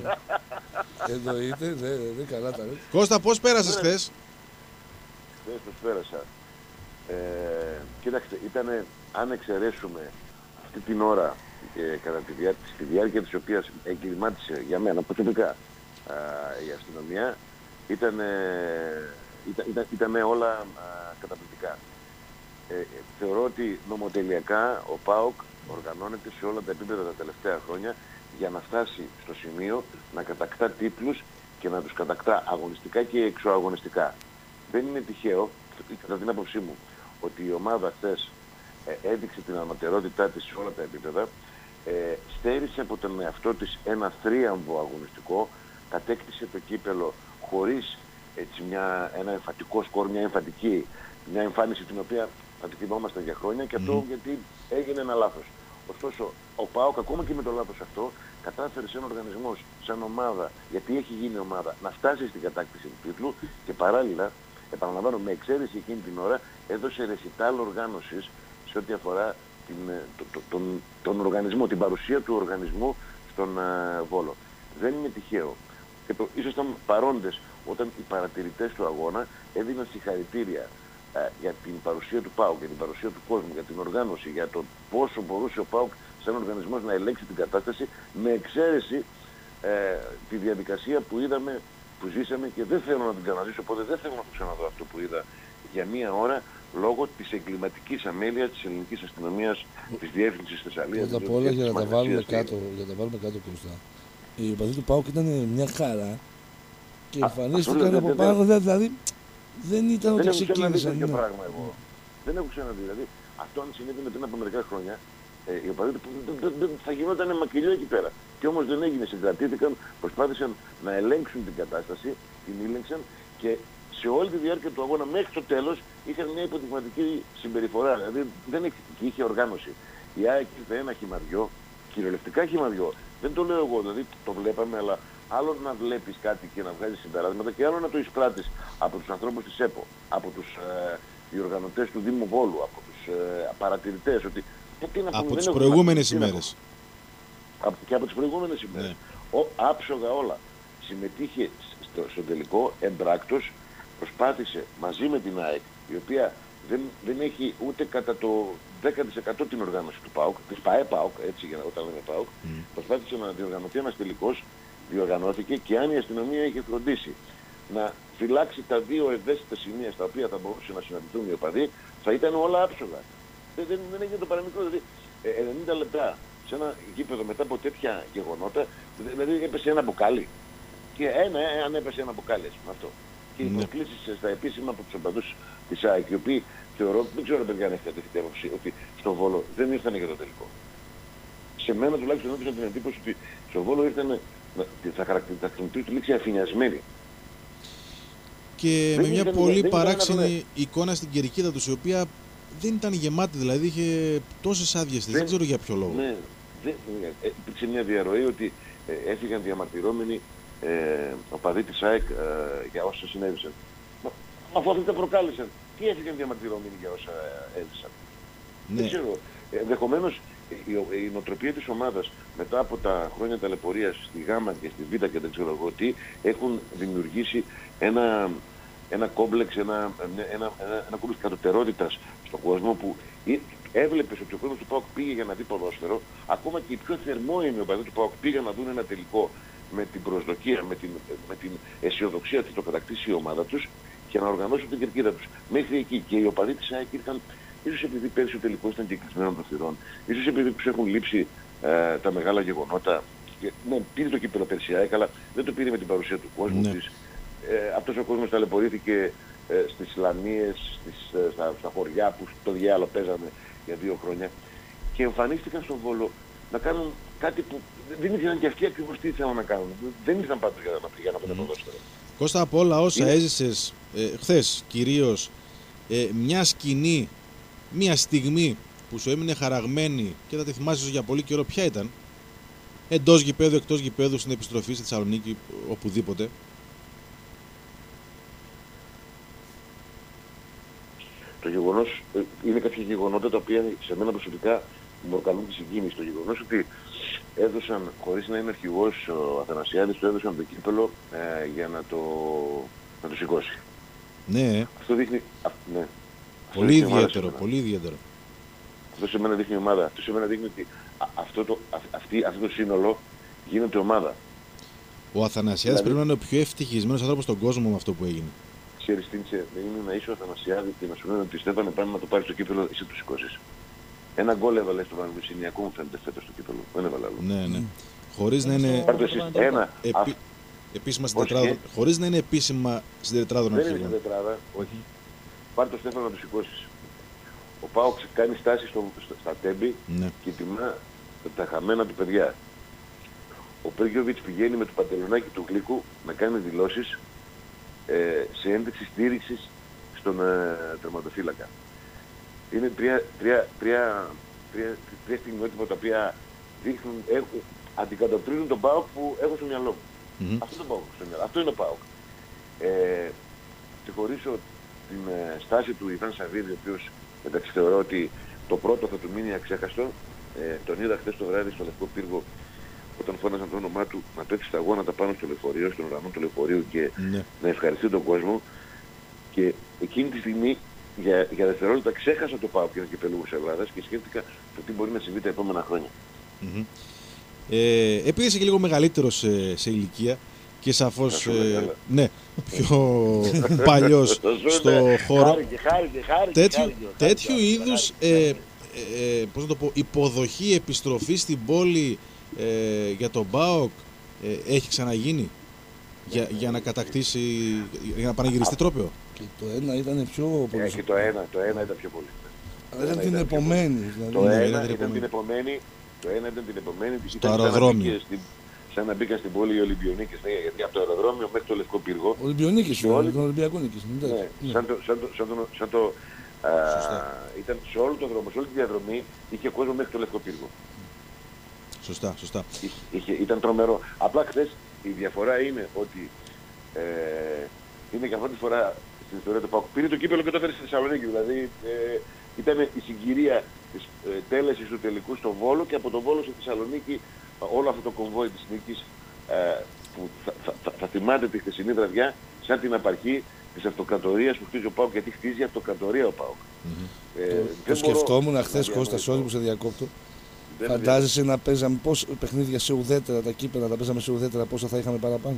Speaker 8: Εννοείται, δεν δε, καλά τα λέτε.
Speaker 2: Κώστα, πώς πέρασες χθες?
Speaker 9: Χθες τους πέρασα. Ε, κοίταξτε, ήταν, αν εξαιρέσουμε αυτή την ώρα και κατά τη διάρκεια, στη διάρκεια της οποίας εγκλημάτισε για μένα προσωπικά α, η αστυνομία, ήταν, ήταν, ήταν, ήταν όλα α, καταπληκτικά. Ε, ε, θεωρώ ότι νομοτελειακά ο ΠΑΟΚ οργανώνεται σε όλα τα επίπεδα τα τελευταία χρόνια για να φτάσει στο σημείο να κατακτά τίτλους και να τους κατακτά αγωνιστικά και εξωαγωνιστικά. Δεν είναι τυχαίο, κατά την άποψή μου, ότι η ομάδα χθες ε, έδειξε την ανωτερότητά της σε όλα τα επίπεδα, ε, στέρισε από τον εαυτό της ένα θρίαμβο αγωνιστικό, κατέκτησε το κύπελο χωρίς έτσι, μια, ένα εμφατικό σκορ, μια εμφατική, μια εμφάνιση την οποία θα τη θυμόμαστε για χρόνια και αυτό γιατί έγινε ένα λάθος. Ωστόσο, ο ΠΑΟΚ ακόμα και με το λάθος αυτό κατάφερε σε έναν οργανισμό, σαν ομάδα, γιατί έχει γίνει ομάδα, να φτάσει στην κατάκτηση του τίτλου και παράλληλα, επαναλαμβάνω, με εξαίρεση εκείνη την ώρα, έδωσε ρεσιτάλ οργάνωσης σε ό,τι αφορά την, το, το, τον, τον οργανισμό, την παρουσία του οργανισμού στον uh, Βόλο. Δεν είναι τυχαίο. Και το, ήσασταν παρόντες όταν οι παρατηρητές του αγώνα έδιναν συγχαρητήρια uh, για την παρουσία του ΠΑΟΚ, για την παρουσία του κόσμου, για την οργάνωση, για το πόσο μπορούσε ο ΠΑΟΚ σαν οργανισμός να ελέγξει την κατάσταση, με εξαίρεση ε, τη διαδικασία που είδαμε, που ζήσαμε και δεν θέλω να την ξαναζήσω, οπότε δεν θέλω να το ξαναδώ αυτό που είδα για μία ώρα λόγω της εγκληματικής αμέλειας της ελληνικής αστυνομίας, της διεύθυνσης Θεσσαλίας.
Speaker 8: Πρώτα απ' όλα για να τα βάλουμε κάτω, για να τα βάλουμε κάτω Κώστα. Οι οπαδοί του ΠΑΟΚ ήταν μια χαρά και εμφανίστηκαν από πάνω, δηλαδή δεν ήταν ότι ξεκίνησαν.
Speaker 9: Δεν έχω ξαναδεί τέτοιο πράγμα εγώ. Δεν έχω ξαναδεί. Δηλαδή αυτό αν συνέβαινε πριν από μερικά χρόνια, ε, οι οπαδοί του θα γινόταν μακελιό εκεί πέρα. Και όμως δεν έγινε, συγκρατήθηκαν, προσπάθησαν να ελέγξουν την κατάσταση, την ήλεγξαν και σε όλη τη διάρκεια του αγώνα μέχρι το τέλος είχαν μια υποδειγματική συμπεριφορά. Δηλαδή δεν είχε, είχε οργάνωση. Η ΑΕΚ ήρθε ένα χυμαδιό, κυριολεκτικά χυμαδιό. Δεν το λέω εγώ, δηλαδή το βλέπαμε, αλλά άλλο να βλέπεις κάτι και να βγάζεις συμπεράσματα και άλλο να το εισπράττεις από τους ανθρώπους της ΕΠΟ, από τους ε, διοργανωτές του Δήμου Βόλου, από τους ε, παρατηρητές. Ότι, τι να πούμε,
Speaker 2: από τις
Speaker 9: δεν
Speaker 2: προηγούμενες
Speaker 9: έχουμε,
Speaker 2: ημέρες.
Speaker 9: Από, και από τις προηγούμενες ημέρες. Ναι. Ο, άψογα όλα. Συμμετείχε στο, στο τελικό εμπράκτος, προσπάθησε μαζί με την ΑΕΚ, η οποία δεν, δεν έχει ούτε κατά το δέκα τοις εκατό την οργάνωση του ΠΑΟΚ, της ΠΑΕ ΠΑΟΚ, έτσι για να όταν λέμε ΠΑΟΚ, mm. προσπάθησε να διοργανωθεί ένας τελικός, διοργανώθηκε και αν η αστυνομία είχε φροντίσει να φυλάξει τα δύο ευαίσθητα σημεία στα οποία θα μπορούσαν να συναντηθούν οι οπαδοί, θα ήταν όλα άψογα. Δεν, δεν, δεν έγινε το παραμικρό, δηλαδή ενενήντα λεπτά σε ένα γήπεδο μετά από τέτοια γεγονότα, δηλαδή έπεσε ένα μπουκάλι. Και ένα, αν έπεσε ένα μπουκάλι, ας πούμε, αυτό. Και οι
Speaker 2: ναι.
Speaker 9: προκλήσεις στα επίσημα από τους οπαδούς της ΑΕΚ, οι οποίοι θεωρώ, δεν ξέρω παιδιά αν έχετε την άποψη, ότι στο Βόλο δεν ήρθαν για το τελικό. Σε μένα τουλάχιστον έδωσαν την εντύπωση ότι στο Βόλο ήρθαν, θα χαρακτηριστεί τη λέξη αφηνιασμένοι.
Speaker 2: Και
Speaker 9: δεν
Speaker 2: με μια
Speaker 9: ήταν,
Speaker 2: πολύ
Speaker 9: δεν
Speaker 2: παράξενη
Speaker 9: ήταν,
Speaker 2: εικόνα στην κερκίδα τους, η οποία δεν ήταν γεμάτη, δηλαδή είχε τόσες άδειες, δεν, δεν ξέρω για ποιο λόγο.
Speaker 9: Ναι, δεν, υπήρξε μια διαρροή ότι ε, έφυγαν διαμαρτυρόμενοι ε, οπαδοί της ΑΕΚ ε, για όσα συνέβησαν. Μα, αφού αυτοί τα προκάλεσαν, τι έφυγαν διαμαρτυρόμενοι για όσα ε, έζησαν.
Speaker 2: Ναι.
Speaker 9: Δεν ξέρω. Ενδεχομένως η, η νοοτροπία της ομάδας μετά από τα χρόνια ταλαιπωρίας στη Γάμα και στη Β και δεν ξέρω εγώ τι, έχουν δημιουργήσει ένα, ένα κόμπλεξ, ένα, ένα, ένα, ένα κόμπλεξ κατωτερότητας στον κόσμο που έβλεπες ότι ο κόσμος του ΠΑΟΚ πήγε για να δει ποδόσφαιρο, ακόμα και οι πιο θερμόιμοι οπαδοί του ΠΑΟΚ πήγαν να δουν ένα τελικό με την προσδοκία, με την, με την αισιοδοξία ότι το κατακτήσει η ομάδα τους και να οργανώσουν την κερκίδα τους. Μέχρι εκεί. Και οι οπαδοί της ΑΕΚ ήρθαν, ίσως επειδή πέρσι ο τελικός ήταν και κλεισμένο των θυρών, ίσως επειδή τους έχουν λείψει ε, τα μεγάλα γεγονότα. Και, ναι, πήρε το κύπελλο πέρσι η ΑΕΚ, αλλά δεν το πήρε με την παρουσία του κόσμου
Speaker 1: Ναι.
Speaker 9: της. Ε, αυτός ο κόσμος ταλαιπωρήθηκε ε, στις Ισλαμίες, στις, ε, στα, στα χωριά που το διάλο παίζαμε για δύο χρόνια και εμφανίστηκαν στον Βόλο να κάνουν κάτι που δεν ήθελαν και αυτοί ακριβώς τι ήθελαν να κάνουν. Δεν ήθελαν πάντως για να πηγαίνουν με το ποδόσφαιρο.
Speaker 10: Κώστα, από όλα όσα
Speaker 9: Είναι-
Speaker 10: έζησες ε, χθες κυρίως, ε, μια σκηνή, μια στιγμή που σου έμεινε χαραγμένη και θα τη θυμάσαι για πολύ καιρό, ποια ήταν? Εντός γηπέδου, εκτός γηπέδου, στην επιστροφή στη Θεσσαλονίκη, οπουδήποτε.
Speaker 9: Το γεγονός, ε, είναι κάποια γεγονότα τα οποία σε μένα προσωπικά μου προκαλούν τη συγκίνηση. Το γεγονός ότι έδωσαν, χωρίς να είναι αρχηγός ο Αθανασιάδης, του έδωσαν το κύπελλο ε, για να το, να το σηκώσει.
Speaker 10: Ναι,
Speaker 9: Αυτό δείχνει... Α, ναι. Αυτό
Speaker 10: πολύ
Speaker 9: δείχνει ομάδα σε
Speaker 10: ιδιαίτερο,
Speaker 9: μένα.
Speaker 10: πολύ ιδιαίτερο.
Speaker 9: Αυτό σε μένα δείχνει ομάδα. Αυτό σε μένα δείχνει ότι α, αυτό, το, α, αυτή, αυτό το σύνολο γίνεται ομάδα.
Speaker 10: Ο Αθανασιάδης
Speaker 9: Δηλαδή-
Speaker 10: πρέπει να είναι ο πιο ευτυχισμένος άνθρωπος στον κόσμο με αυτό που έγινε.
Speaker 9: Ξέρεις τι είναι, είναι να είσαι ο Αθανασιάδης και να σου λένε ότι Στέφανε πάμε να το πάρεις το κύπελλο, εσύ το σηκώσεις. Ένα γκολ έβαλε στο Πανεπιστημιακό μου φαίνεται φέτος το κύπελλο. Δεν έβαλε άλλο.
Speaker 10: Ναι, ναι. Χωρίς να είναι
Speaker 9: Πάρτε εσείς ένα.
Speaker 10: επί...
Speaker 9: αυ-
Speaker 10: επίσημα στην
Speaker 9: Όχι,
Speaker 10: τετράδα,
Speaker 9: ε.
Speaker 10: χωρίς να είναι επίσημα στην τετράδα των
Speaker 9: Δεν είναι στην
Speaker 10: αρχηγών.
Speaker 9: τετράδα, όχι. Πάρ' το Στέφανο να το σηκώσεις. Ο Πάοξ κάνει στάση στο, στο, στα τέμπη
Speaker 10: Ναι.
Speaker 9: και τιμά τα χαμένα του παιδιά. Ο Πέργιοβιτς πηγαίνει με το παντελονάκι του Γλύκου να κάνει δηλώσεις ε, σε ένδειξη στήριξης στον ε, τερματοφύλακα. Είναι τρία, τρία, τρία, τρία, τρία στιγμιότυπα τα οποία δείχνουν, έχουν, αντικατοπτρίζουν τον ΠΑΟΚ που έχω στο μυαλό μου.
Speaker 10: Μμμ.
Speaker 9: Αυτό, το ΠΑΟΚ στο μυαλό. Αυτό είναι ο ΠΑΟΚ. Ε, και χωρίσω την ε, στάση του Ιβάν Σαββίδη, ο οποίος εντάξει θεωρώ ότι το πρώτο θα του μείνει αξέχαστο. Ε, τον είδα χθες το βράδυ στο Λευκό Πύργο όταν φώναζαν το όνομά του να πέφτει στα γόνατα πάνω στο λεωφορείο, στον ουρανό του λεωφορείου και
Speaker 10: Ναι.
Speaker 9: να ευχαριστεί τον κόσμο. Και εκείνη τη στιγμή για, για δευτερόλεπτα ξέχασα το ΠΑΟΚ και ένα κυπέλλου της Ελλάδας και σκέφτηκα το τι μπορεί να συμβεί τα επόμενα χρόνια.
Speaker 10: Μμμ. Ε, επειδή είσαι και λίγο μεγαλύτερος σε, σε ηλικία και σαφώς
Speaker 9: Να σου λέει,
Speaker 10: ε,
Speaker 9: καλά.
Speaker 10: ναι, πιο παλιός
Speaker 9: Το ζούμε.
Speaker 10: στο χώρο,
Speaker 9: Χάρηκε, χάρηκε, χάρηκε,
Speaker 10: τέτοιου,
Speaker 9: χάρηκε,
Speaker 10: τέτοιου
Speaker 9: χάρηκε,
Speaker 10: είδους
Speaker 9: χάρηκε.
Speaker 10: ε, ε, ε, πώς να το πω, υποδοχή, επιστροφή στην πόλη ε, για τον ΠΑΟΚ ε, έχει ξαναγίνει για, για να κατακτήσει, για να πανηγυριστεί τρόπαιο.
Speaker 8: Και το ένα ήταν πιο
Speaker 9: Ε,
Speaker 8: πολύ.
Speaker 9: και το ένα, το ένα ήταν πιο πολύ.
Speaker 8: Αλλά ήταν
Speaker 9: ένα
Speaker 8: την
Speaker 9: ήταν πιο
Speaker 8: επομένη.
Speaker 9: Το
Speaker 8: Δηλαδή.
Speaker 10: Ναι,
Speaker 9: ένα
Speaker 10: ήταν την
Speaker 9: ήταν την
Speaker 10: επομένη.
Speaker 9: επομένη, το ένα ήταν την επομένη,
Speaker 10: Στο
Speaker 9: ήταν σαν να
Speaker 10: αεροδρόμιο.
Speaker 9: μπήκε στην- σαν να μπήκαν στην πόλη οι Ολυμπιονίκες, ναι, γιατί από το αεροδρόμιο μέχρι το Λευκό Πύργο,
Speaker 8: Ολυμπιονίκης,
Speaker 9: Και όλοι-
Speaker 8: τον Ολυμπιακό νίκης.
Speaker 9: ναι, σαν το, σαν το, σαν το, σαν το α,
Speaker 10: Σωστά.
Speaker 9: ήταν σε όλο τον δρόμο, σε όλη τη διαδρομή, είχε κόσμο μέχρι το Λευκό Πύργο.
Speaker 10: Σωστά, σωστά.
Speaker 9: Είχε, είχε, ήταν τρομερό. Απλά χθες η διαφορά είναι ότι ε, είναι για πρώτη φορά στην ιστορία του ΠΑΟΚ. Πήρε το κύπελλο και το έφερε στη Θεσσαλονίκη. Δηλαδή ε, ήταν η συγκυρία της ε, τέλεσης του τελικού στο Βόλο και από το Βόλο στη Θεσσαλονίκη όλο αυτό το κομβόι της νίκης ε, που θα, θα, θα, θα θυμάται τη χθεσινή βραδιά σαν την απαρχή της αυτοκρατορίας που χτίζει ο ΠΑΟΚ, γιατί χτίζει αυτοκρατορία ο ΠΑΟΚ.
Speaker 10: Μμμ.
Speaker 9: Ε,
Speaker 8: Το,
Speaker 9: δεν
Speaker 8: το
Speaker 9: μπορώ
Speaker 8: σκεφτόμουν
Speaker 9: να
Speaker 8: χθε Κώστα,
Speaker 9: διανοηθώ.
Speaker 8: sorry που σε διακόπτω.
Speaker 9: Δεν
Speaker 8: Φαντάζεσαι να παίζαμε πόσο παιχνίδια σε ουδέτερα, τα κύπελα τα παίζαμε σε ουδέτερα, πόσο θα είχαμε παραπάνω.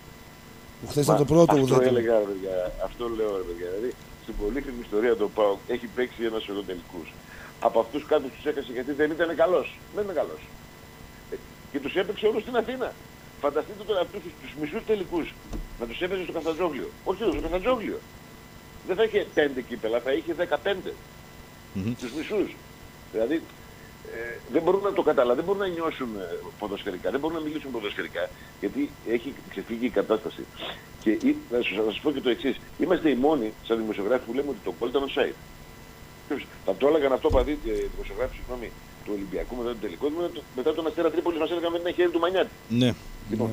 Speaker 8: Που χθε ήταν
Speaker 9: Μα
Speaker 8: το πρώτο
Speaker 9: αυτό
Speaker 8: ουδέτερο.
Speaker 9: έλεγα, ρε παιδιά, αυτό λέω, ρε παιδιά. Δηλαδή, στην πολύχρημη ιστορία του ΠΑΟΚ έχει παίξει ένα σωρό τελικούς. Από αυτούς κάποιους τους έκασε γιατί δεν ήταν καλός. Δεν είναι καλός. Ε, και τους έπαιξε όλους στην Αθήνα. Φανταστείτε τώρα αυτούς τους, τους μισούς τελικούς να τους έπαιζε στο Καφτατζόγλιο. Όχι εδώ, στο Καφτατζόγλιο. Δεν θα είχε πέντε κύπελα, θα είχε δεκαπέντε.
Speaker 10: Μμμ.
Speaker 9: Τους μισούς. Δηλαδή, ε, δεν μπορούν να το καταλάβουν, δεν μπορούν να νιώσουν ε, ποδοσφαιρικά, δεν μπορούν να μιλήσουν ποδοσφαιρικά, γιατί έχει ξεφύγει η κατάσταση. Και ή- να σας, να σας πω και το εξής, είμαστε οι μόνοι σαν δημοσιογράφοι που λέμε ότι το γκολ ήταν offside. Ποιος- Θα το έλεγαν αυτό παδί, ε, δημοσιογράφοι συγγνώμη, του Ολυμπιακού μετά τον τελικό, μετά, το- μετά τον Αστέρα Τρίπολης μας έλεγαν με ένα χέρι του Μανιάτη.
Speaker 10: Ναι.
Speaker 9: Λοιπόν,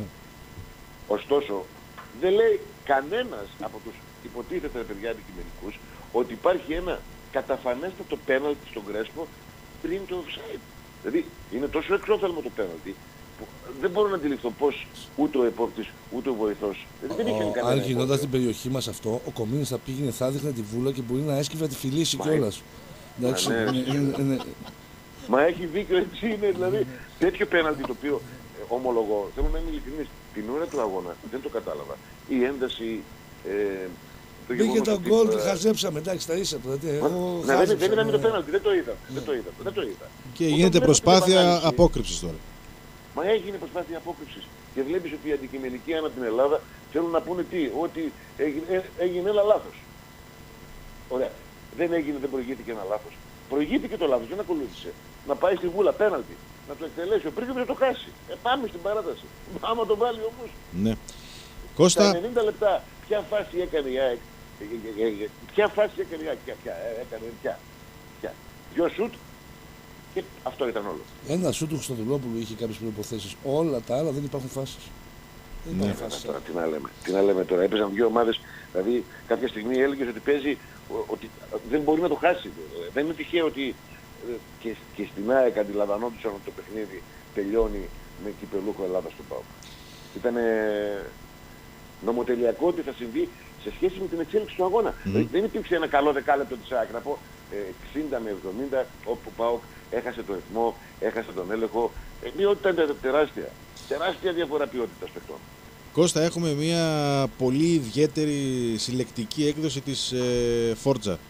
Speaker 9: ωστόσο, δεν λέει κανένας από τους υποτίθεται παιδιά αντικειμενικούς ότι υπάρχει ένα καταφανέστατο πέναλτι στον Κρέσπο πριν το offside. Δηλαδή είναι τόσο εξόφθαλμο το πέναλτι που δεν μπορώ να αντιληφθώ πώς ούτε ο επόπτης ούτε ο βοηθός. Δηλαδή, δεν είχε
Speaker 8: Ο-
Speaker 9: κανένα
Speaker 8: Αν γινόταν
Speaker 9: επόπτη.
Speaker 8: στην περιοχή μας αυτό, ο Κομίνης θα πήγαινε, θα έδειχνε τη βούλα και μπορεί να έσκυβε να τη φιλήσει
Speaker 9: Μα,
Speaker 8: κιόλας. Εντάξει,
Speaker 9: ναι,
Speaker 8: είναι- είναι- είναι-
Speaker 9: Μα έχει δίκιο, έτσι είναι. Δηλαδή τέτοιο πέναλτι το οποίο ε, ομολογώ, θέλω να είμαι ειλικρινής, την ώρα του αγώνα δεν το κατάλαβα. Η ένταση, ε, το
Speaker 8: Μπήκε
Speaker 9: γεγονός
Speaker 8: το
Speaker 9: ότι,
Speaker 8: γκολ
Speaker 9: ε,
Speaker 8: και χαζέψαμε. Εντάξει, τα ίσα του.
Speaker 9: Ναι, δεν, δεν είδαμε το πέναλτι, δεν το είδα. Δεν το είδα. Δεν το είδα.
Speaker 10: Και
Speaker 9: Όταν
Speaker 10: γίνεται
Speaker 9: βλέπω την
Speaker 10: προσπάθεια
Speaker 9: επανάληψη-
Speaker 10: απόκρυψης τώρα.
Speaker 9: Μα έγινε προσπάθεια απόκρυψης. Και βλέπεις ότι οι αντικειμενικοί ανά την Ελλάδα θέλουν να πούνε τι, ότι έγινε, ε, έγινε ένα λάθος. Ωραία. Δεν έγινε, δεν προηγήθηκε ένα λάθος. Προηγήθηκε το λάθος, δεν ακολούθησε. Να πάει στη βούλα, πέναλτι. Να το εκτελέσει. Ο πρίγκιπας να το χάσει. Ε, πάμε στην παράταση. Άμα το βάλει όμως.
Speaker 10: Ναι.
Speaker 9: Στα
Speaker 10: Κώστα,
Speaker 9: ενενήντα λεπτά, ποια φάση έκανε η ΑΕΚ. ε, ε, ε, ε, Ποια φάση έκανε η ΑΕΚ. Ποια, ποια, ε, έκανε, ποια. ποια. Δυο σουτ και αυτό ήταν όλο.
Speaker 8: Ένα σου του Χρυστοδουλόπουλου είχε κάποιες προϋποθέσεις. Όλα τα άλλα δεν υπάρχουν φάσεις. Δεν
Speaker 10: Ναι.
Speaker 8: υπάρχουν
Speaker 9: Ε,
Speaker 8: φάσεις.
Speaker 9: τώρα, τι να λέμε, τι να λέμε τώρα. Έπαιζαν δύο ομάδες, δηλαδή κάποια στιγμή έλεγες ότι παίζει, ο- ότι δεν μπορεί να το χάσει. Ε, Δεν είναι τυχαίο ότι ε, και, και στην ΑΕΚ αντιλαμβανόντουσαν ότι το παιχνίδι τελειώνει με κυπελούχο Ελλάδα στον ΠΑΟΚ. Ήταν νομοτελειακό ότι θα συμβεί σε σχέση με την εξέλιξη του αγώνα. Δηλαδή, δεν υπήρξε ένα καλό δεκάλεπτο της ΑΕΚ, να πω ε, εξήντα με εβδομήντα, όπου ο ΠΑΟΚ έχασε το ρυθμό, έχασε τον έλεγχο. Ε, η ποιότητα ήταν τεράστια. Τεράστια διαφορά ποιότητας παιχτών.
Speaker 10: Κώστα, έχουμε μια πολύ ιδιαίτερη συλλεκτική έκδοση της ε, Φόρτζα.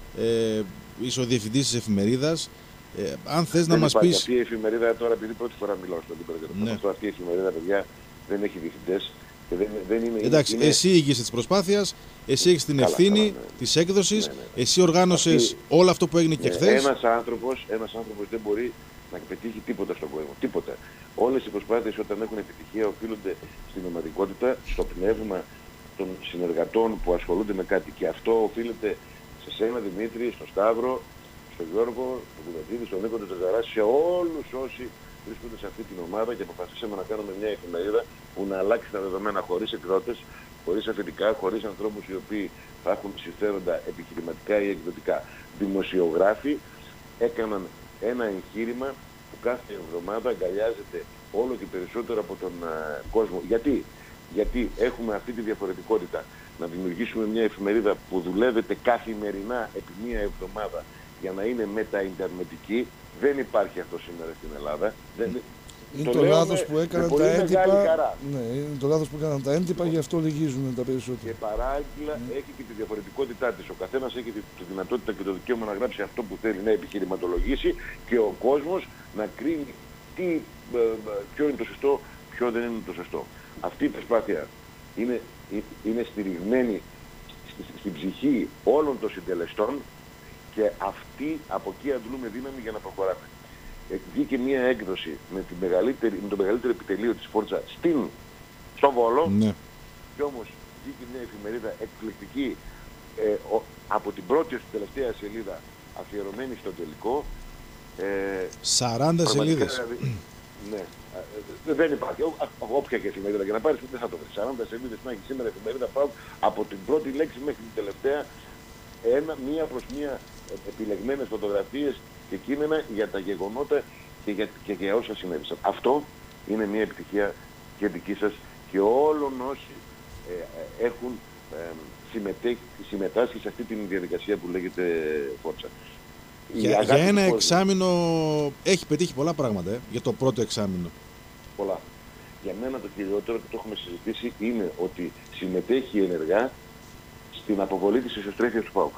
Speaker 10: Ε, είσαι ο διευθυντής της εφημερίδας. Ε, αν θες να
Speaker 9: Δεν
Speaker 10: μας
Speaker 9: υπάρχει
Speaker 10: πεις...
Speaker 9: αυτή η εφημερίδα τώρα, επειδή πρώτη φορά μιλάω στον Κύπρο,
Speaker 10: Ναι.
Speaker 9: αυτό, αυτή η εφημερίδα, παιδιά, δεν έχει διευθυντές και δεν, δεν είναι...
Speaker 10: Εντάξει,
Speaker 9: είναι,
Speaker 10: εσύ ηγείσαι της προσπάθειας, εσύ έχεις την
Speaker 9: Καλά,
Speaker 10: ευθύνη
Speaker 9: καλά, ναι.
Speaker 10: της έκδοσης,
Speaker 9: Ναι, ναι, ναι.
Speaker 10: εσύ οργάνωσες
Speaker 9: Αυτή-
Speaker 10: όλο αυτό που έγινε και
Speaker 9: ναι,
Speaker 10: χθες.
Speaker 9: ένας άνθρωπος, ένας άνθρωπος δεν μπορεί να πετύχει τίποτα στον κόσμο. Τίποτα. Όλες οι προσπάθειες όταν έχουν επιτυχία οφείλονται στην ομαδικότητα, στο πνεύμα των συνεργατών που ασχολούνται με κάτι. Και αυτό οφείλεται σε σένα, Δημήτρη, στον Σταύρο, στον Γιώργο, στον Κουβεντίδη, στον Νίκο, τον Τεζαράση, σε όλους όσοι βρίσκονται σε αυτή την ομάδα και αποφασίσαμε να κάνουμε μια εφημερίδα που να αλλάξει τα δεδομένα χωρίς εκδότες, χωρίς αφεντικά, χωρίς ανθρώπους οι οποίοι θα έχουν συμφέροντα επιχειρηματικά ή εκδοτικά. Δημοσιογράφοι έκαναν ένα εγχείρημα που κάθε εβδομάδα αγκαλιάζεται όλο και περισσότερο από τον α, κόσμο. Γιατί? Γιατί έχουμε αυτή τη διαφορετικότητα να δημιουργήσουμε μια εφημερίδα που δουλεύεται καθημερινά επί μία εβδομάδα για να είναι μετα-ιντερνετική. Δεν υπάρχει αυτό σήμερα στην Ελλάδα. Δεν,
Speaker 8: Είναι το,
Speaker 9: λέω
Speaker 8: λάθος
Speaker 9: με-
Speaker 8: που
Speaker 9: με
Speaker 8: έκαναν
Speaker 9: πολύ
Speaker 8: τα
Speaker 9: μεγάλη
Speaker 8: έντυπα.
Speaker 9: χαρά.
Speaker 8: Ναι, είναι το λάθος που έκαναν τα έντυπα, γι' αυτό λυγίζουν τα περισσότερα.
Speaker 9: Και παράλληλα έχει και τη διαφορετικότητά της. Ο καθένας έχει τη, τη δυνατότητα και το δικαίωμα να γράψει αυτό που θέλει, να επιχειρηματολογήσει και ο κόσμος να κρίνει τι, ε, ε, ποιο είναι το σωστό, ποιο δεν είναι το σωστό. Αυτή η προσπάθεια είναι, ε- είναι στηριγμένη στη- στην ψυχή όλων των συντελεστών και αυτοί από εκεί αντλούμε δύναμη για να προχωράμε. Ε, Βγήκε μια έκδοση με, τη μεγαλύτερη, με το μεγαλύτερο επιτελείο της Φόρτσα στην, στο Βόλο.
Speaker 10: Ναι.
Speaker 9: Κι όμως βγήκε μια εφημερίδα εκπληκτική ε, ο, από την πρώτη ως την τελευταία σελίδα αφιερωμένη στο τελικό. Ε,
Speaker 10: σαράντα
Speaker 9: πραγματικά,
Speaker 10: σελίδες.
Speaker 9: δηλαδή, ναι, ε, ε, δεν υπάρχει. Ό, α, όποια και εφημερίδα για να πάρεις δεν θα το βρεις. σαράντα σελίδες να έχει σήμερα εφημερίδα πάω από την πρώτη λέξη μέχρι την τελευταία, ένα, μία προς μία ε, επιλεγμένες φωτογραφίες και κείμενα για τα γεγονότα και για, και για όσα συνέβησαν. Αυτό είναι μια επιτυχία και δική σας και όλων όσοι ε, ε, έχουν ε, συμμετέχει, συμμετάσχει σε αυτή τη διαδικασία που λέγεται Φόρτσα. Η
Speaker 10: Για,
Speaker 9: αγάπη
Speaker 10: για
Speaker 9: του
Speaker 10: ένα
Speaker 9: κόσμου,
Speaker 10: εξάμηνο έχει πετύχει πολλά πράγματα, ε, για το πρώτο εξάμηνο.
Speaker 9: πολλά. Για μένα το κυριότερο που το έχουμε συζητήσει είναι ότι συμμετέχει ενεργά στην αποβολή της εσωστρέφειας του ΠΑΟΚ.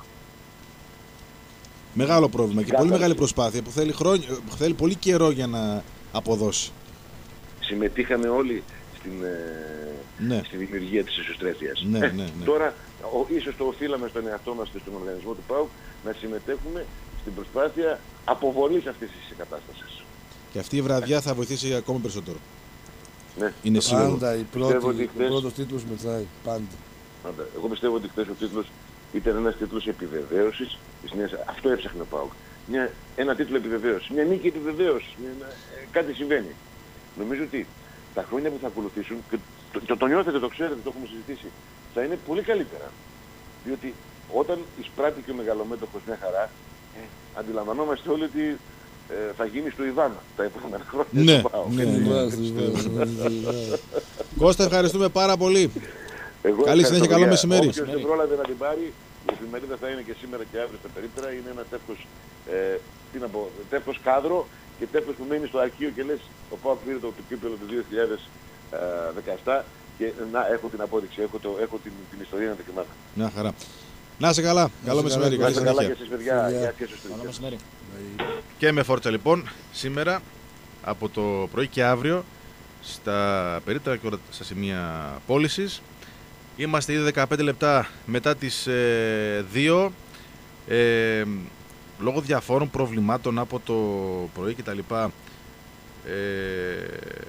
Speaker 10: Μεγάλο πρόβλημα και πολύ
Speaker 9: Κάταρση.
Speaker 10: μεγάλη προσπάθεια που θέλει, χρόνια, που θέλει πολύ καιρό για να αποδώσει.
Speaker 9: Συμμετείχαμε όλοι στην, ε,
Speaker 10: Ναι.
Speaker 9: στη δημιουργία της εσωστρέφειας.
Speaker 10: Ναι,
Speaker 9: Ε,
Speaker 10: ναι, ναι.
Speaker 9: Τώρα, ο, ίσως το οφείλαμε στον εαυτό μας και στον οργανισμό του ΠΑΟΚ να συμμετέχουμε στην προσπάθεια αποβολής αυτής της κατάστασης.
Speaker 10: Και αυτή η βραδιά θα βοηθήσει ακόμα περισσότερο.
Speaker 9: Ναι.
Speaker 10: Είναι σίγουρο.
Speaker 8: Πάντα η
Speaker 9: Πιστεύω
Speaker 8: πρώτη,
Speaker 9: ότι
Speaker 8: ο
Speaker 9: χθες-
Speaker 8: πρώτος τίτλος μετράει. Πάντα.
Speaker 9: Πάντα. Εγώ πιστεύω ότι χθες ο τίτλος ήταν ένας τίτλος επιβεβαίωσης της νέας... Αυτό έψαχνε ο ΠΑΟΚ. Μια, ένα τίτλο επιβεβαίωσης. Μια νίκη επιβεβαίωσης. Μια, ένα- ε, κάτι συμβαίνει. Νομίζω ότι τα χρόνια που θα ακολουθήσουν, και το, το, το νιώθετε, το ξέρετε, το έχουμε συζητήσει, θα είναι πολύ καλύτερα. Διότι όταν εισπράττει και ο μεγαλομέτωχος μια χαρά, ε, αντιλαμβανόμαστε όλοι ότι ε, θα γίνει στο Ιβάνα τα επόμενα χρόνια.
Speaker 10: Ναι,
Speaker 9: του ΠΑΟΚ.
Speaker 10: ναι,
Speaker 9: Έτσι.
Speaker 10: ναι.
Speaker 8: Βάζει, βάζει, βάζει, βάζει.
Speaker 10: Κώστα, ευχαριστούμε πάρα πολύ.
Speaker 9: Εγώ
Speaker 10: Καλή
Speaker 9: ευχαριστώ,
Speaker 10: συνέχεια, καλό
Speaker 9: παιδιά.
Speaker 10: μεσημέρι.
Speaker 9: Όποιος δεν πρόλαβε να την πάρει, η εφημερίδα θα είναι και σήμερα και αύριο στα περίπτερα. Είναι ένα τεύχος, ε, τι να πω, τεύχος κάδρο και τεύχος που μένει στο αρχείο και λες ο ΠΑΟΚ πήρε το κύπελλο του δύο χιλιάδες δεκαεπτά Και να, έχω την απόδειξη, έχω, το, έχω την, την ιστορία να το κοιμάμαι.
Speaker 10: Μια χαρά. Να είσαι καλά. Καλό μεσημέρι.
Speaker 9: Να είστε καλά και
Speaker 10: συνέχεια.
Speaker 9: εσείς παιδιά. Γεια και στους
Speaker 1: Καλό μεσημέρι.
Speaker 10: Και με Φόρτσα λοιπόν, σήμερα από το πρωί και αύριο στα περίπτερα και όλα στα σημεία πώλησης. Είμαστε ήδη δεκαπέντε λεπτά μετά τις ε, δύο. Ε, λόγω διαφόρων προβλημάτων από το πρωί και τα λοιπά, ε,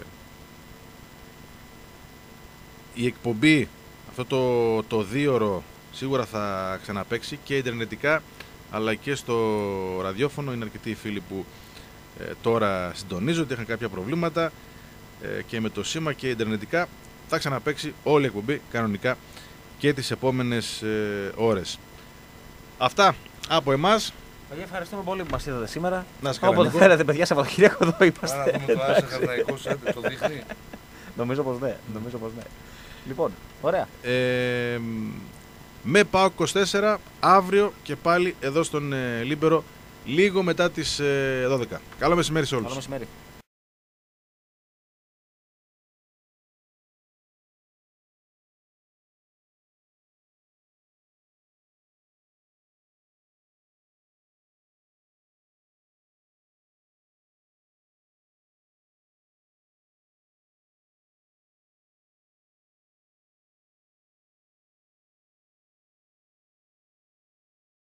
Speaker 10: η εκπομπή, αυτό το, το δίωρο σίγουρα θα ξαναπαίξει και ιντερνετικά αλλά και στο ραδιόφωνο. Είναι αρκετοί οι φίλοι που ε, τώρα συντονίζονται ότι είχαν κάποια προβλήματα ε, και με το σήμα και ιντερνετικά. Θα ξαναπαίξει όλη η εκπομπή κανονικά και τις επόμενες ε, ώρες. Αυτά από εμάς.
Speaker 1: Παιδιά, ευχαριστούμε πολύ που μας είδατε σήμερα.
Speaker 10: Να σας καλά,
Speaker 1: Όποτε
Speaker 10: Νίκο.
Speaker 1: θέλετε, παιδιά, Σαββατοκύριακο εδώ είμαστε.
Speaker 8: Άρα δούμε το Άσα Χαρναϊκό σέντερ, το δείχνει.
Speaker 1: Νομίζω πως ναι. Νομίζω πως ναι. Λοιπόν, ωραία.
Speaker 10: Ε, με ΠΑΟΚ είκοσι τέσσερα αύριο και πάλι εδώ στον ε, Λίμπερο λίγο μετά τις ε, δώδεκα. Καλό μεσημέρι σε όλους.
Speaker 1: Καλό μεσημέρι.